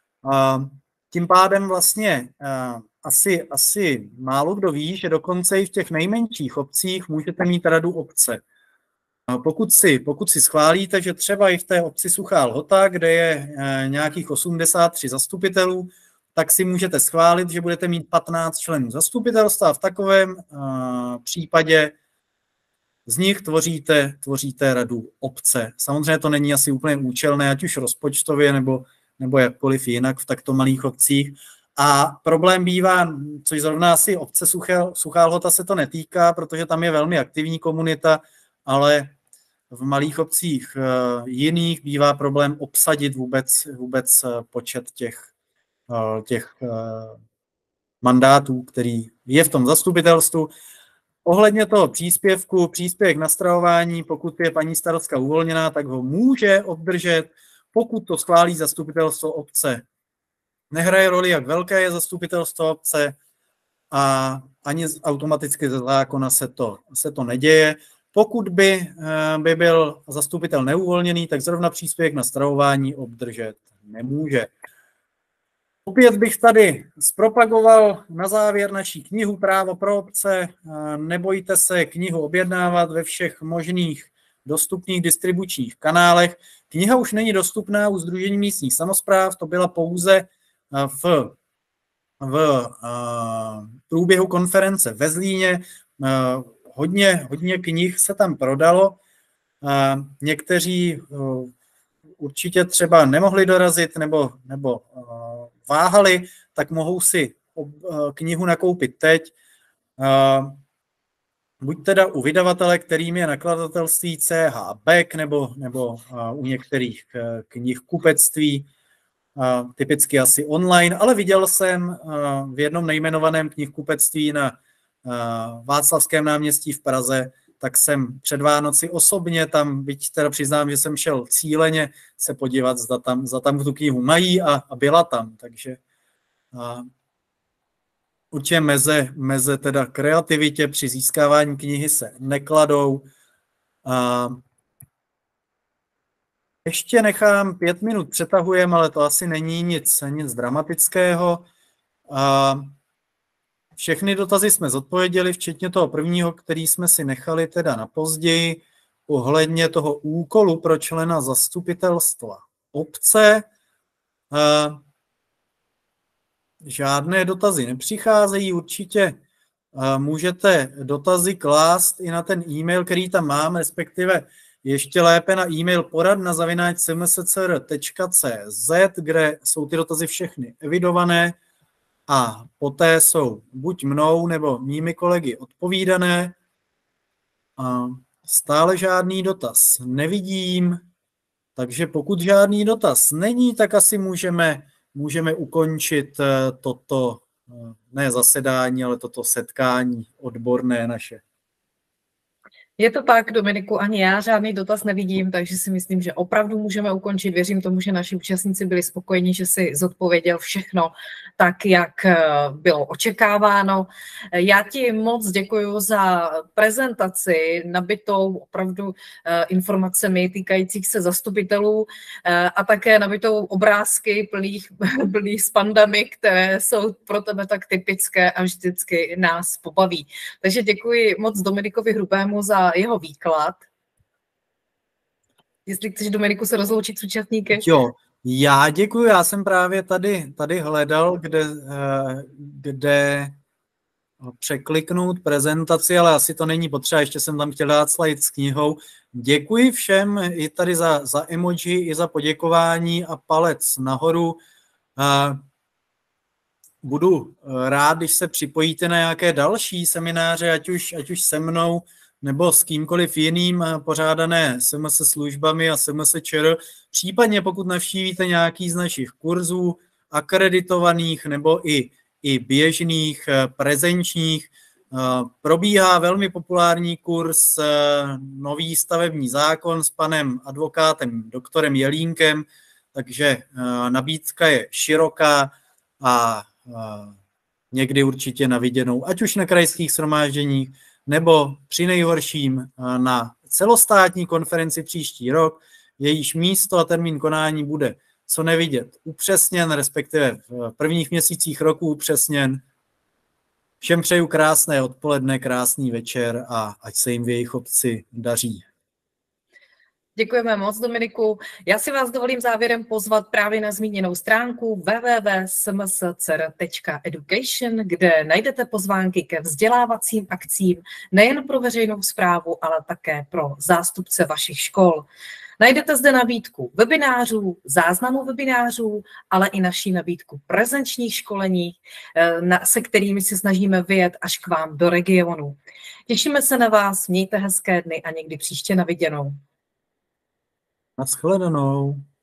Tím pádem vlastně asi, asi málo kdo ví, že dokonce i v těch nejmenších obcích můžete mít radu obce. Pokud si, pokud si schválíte, že třeba i v té obci Suchá Lhota, kde je nějakých osmdesát tři zastupitelů, tak si můžete schválit, že budete mít patnáct členů zastupitelstva a v takovém případě z nich tvoříte, tvoříte radu obce. Samozřejmě to není asi úplně účelné, ať už rozpočtově nebo, nebo jakkoliv jinak v takto malých obcích. A problém bývá, což zrovna asi obce Suchá Lhota se to netýká, protože tam je velmi aktivní komunita, ale v malých obcích jiných bývá problém obsadit vůbec, vůbec počet těch, těch mandátů, který je v tom zastupitelstvu. Ohledně toho příspěvku, příspěvek na stravování, pokud je paní starostka uvolněná, tak ho může obdržet, pokud to schválí zastupitelstvo obce. Nehraje roli, jak velké je zastupitelstvo obce a ani automaticky ze zákona se to, se to neděje. Pokud by, by byl zastupitel neuvolněný, tak zrovna příspěvek na stravování obdržet nemůže. Opět bych tady zpropagoval na závěr naší knihu Právo pro obce. Nebojte se knihu objednávat ve všech možných dostupných distribučních kanálech. Kniha už není dostupná u Sdružení místních samospráv, to byla pouze v, v průběhu konference ve Zlíně. Hodně, hodně knih se tam prodalo. Někteří určitě třeba nemohli dorazit nebo, nebo váhali, tak mohou si knihu nakoupit teď. Buď teda u vydavatele, kterým je nakladatelství C H Beck, nebo, nebo u některých knih kupectví, typicky asi online, ale viděl jsem v jednom nejmenovaném knihkupectví na Václavském náměstí v Praze, tak jsem před Vánoci osobně tam, byť teda přiznám, že jsem šel cíleně se podívat, zda tam, zda tam tu knihu mají a, a byla tam, takže a, určitě meze, meze teda kreativitě při získávání knihy se nekladou. A, ještě nechám pět minut, přetahujem, ale to asi není nic, nic dramatického. A, všechny dotazy jsme zodpověděli, včetně toho prvního, který jsme si nechali teda na později, ohledně toho úkolu pro člena zastupitelstva obce. Žádné dotazy nepřicházejí, určitě můžete dotazy klást i na ten e-mail, který tam mám, respektive ještě lépe na e-mail poradna zavináč s m s c r tečka c z, kde jsou ty dotazy všechny evidované a poté jsou buď mnou nebo mými kolegy odpovídané. A stále žádný dotaz nevidím, takže pokud žádný dotaz není, tak asi můžeme, můžeme ukončit toto, ne zasedání, ale toto setkání odborné naše. Je to tak, Dominiku, ani já žádný dotaz nevidím, takže si myslím, že opravdu můžeme ukončit. Věřím tomu, že naši účastníci byli spokojeni, že si zodpověděl všechno tak, jak bylo očekáváno. Já ti moc děkuji za prezentaci nabitou opravdu informacemi týkajících se zastupitelů a také nabitou obrázky plných, plných s pandami, které jsou pro tebe tak typické a vždycky nás pobaví. Takže děkuji moc Dominikovi Hrubému za jeho výklad. Jestli chceš, Dominiku, se rozloučit s účastníky. Jo, já děkuji, já jsem právě tady, tady hledal, kde, kde překliknout prezentaci, ale asi to není potřeba, ještě jsem tam chtěl dát slide s knihou. Děkuji všem i tady za, za emoji, i za poděkování a palec nahoru. Budu rád, když se připojíte na nějaké další semináře, ať už, ať už se mnou, nebo s kýmkoliv jiným pořádané S M S službami a S M S ČR. Případně pokud navštívíte nějaký z našich kurzů, akreditovaných nebo i, i běžných, prezenčních, probíhá velmi populární kurz Nový stavební zákon s panem advokátem doktorem Jelínkem, takže nabídka je široká a někdy určitě na viděnou, ať už na krajských shromážděních, nebo při nejhorším na celostátní konferenci příští rok, jejíž místo a termín konání bude co nevidět upřesněn, respektive v prvních měsících roku upřesněn. Všem přeju krásné odpoledne, krásný večer a ať se jim v jejich obci daří. Děkujeme moc, Dominiku. Já si vás dovolím závěrem pozvat právě na zmíněnou stránku w w w tečka s m s c r tečka education, kde najdete pozvánky ke vzdělávacím akcím nejen pro veřejnou správu, ale také pro zástupce vašich škol. Najdete zde nabídku webinářů, záznamů webinářů, ale i naší nabídku prezenčních školení, se kterými se snažíme vyjet až k vám do regionu. Těšíme se na vás, mějte hezké dny a někdy příště na viděnou. Naschledanou.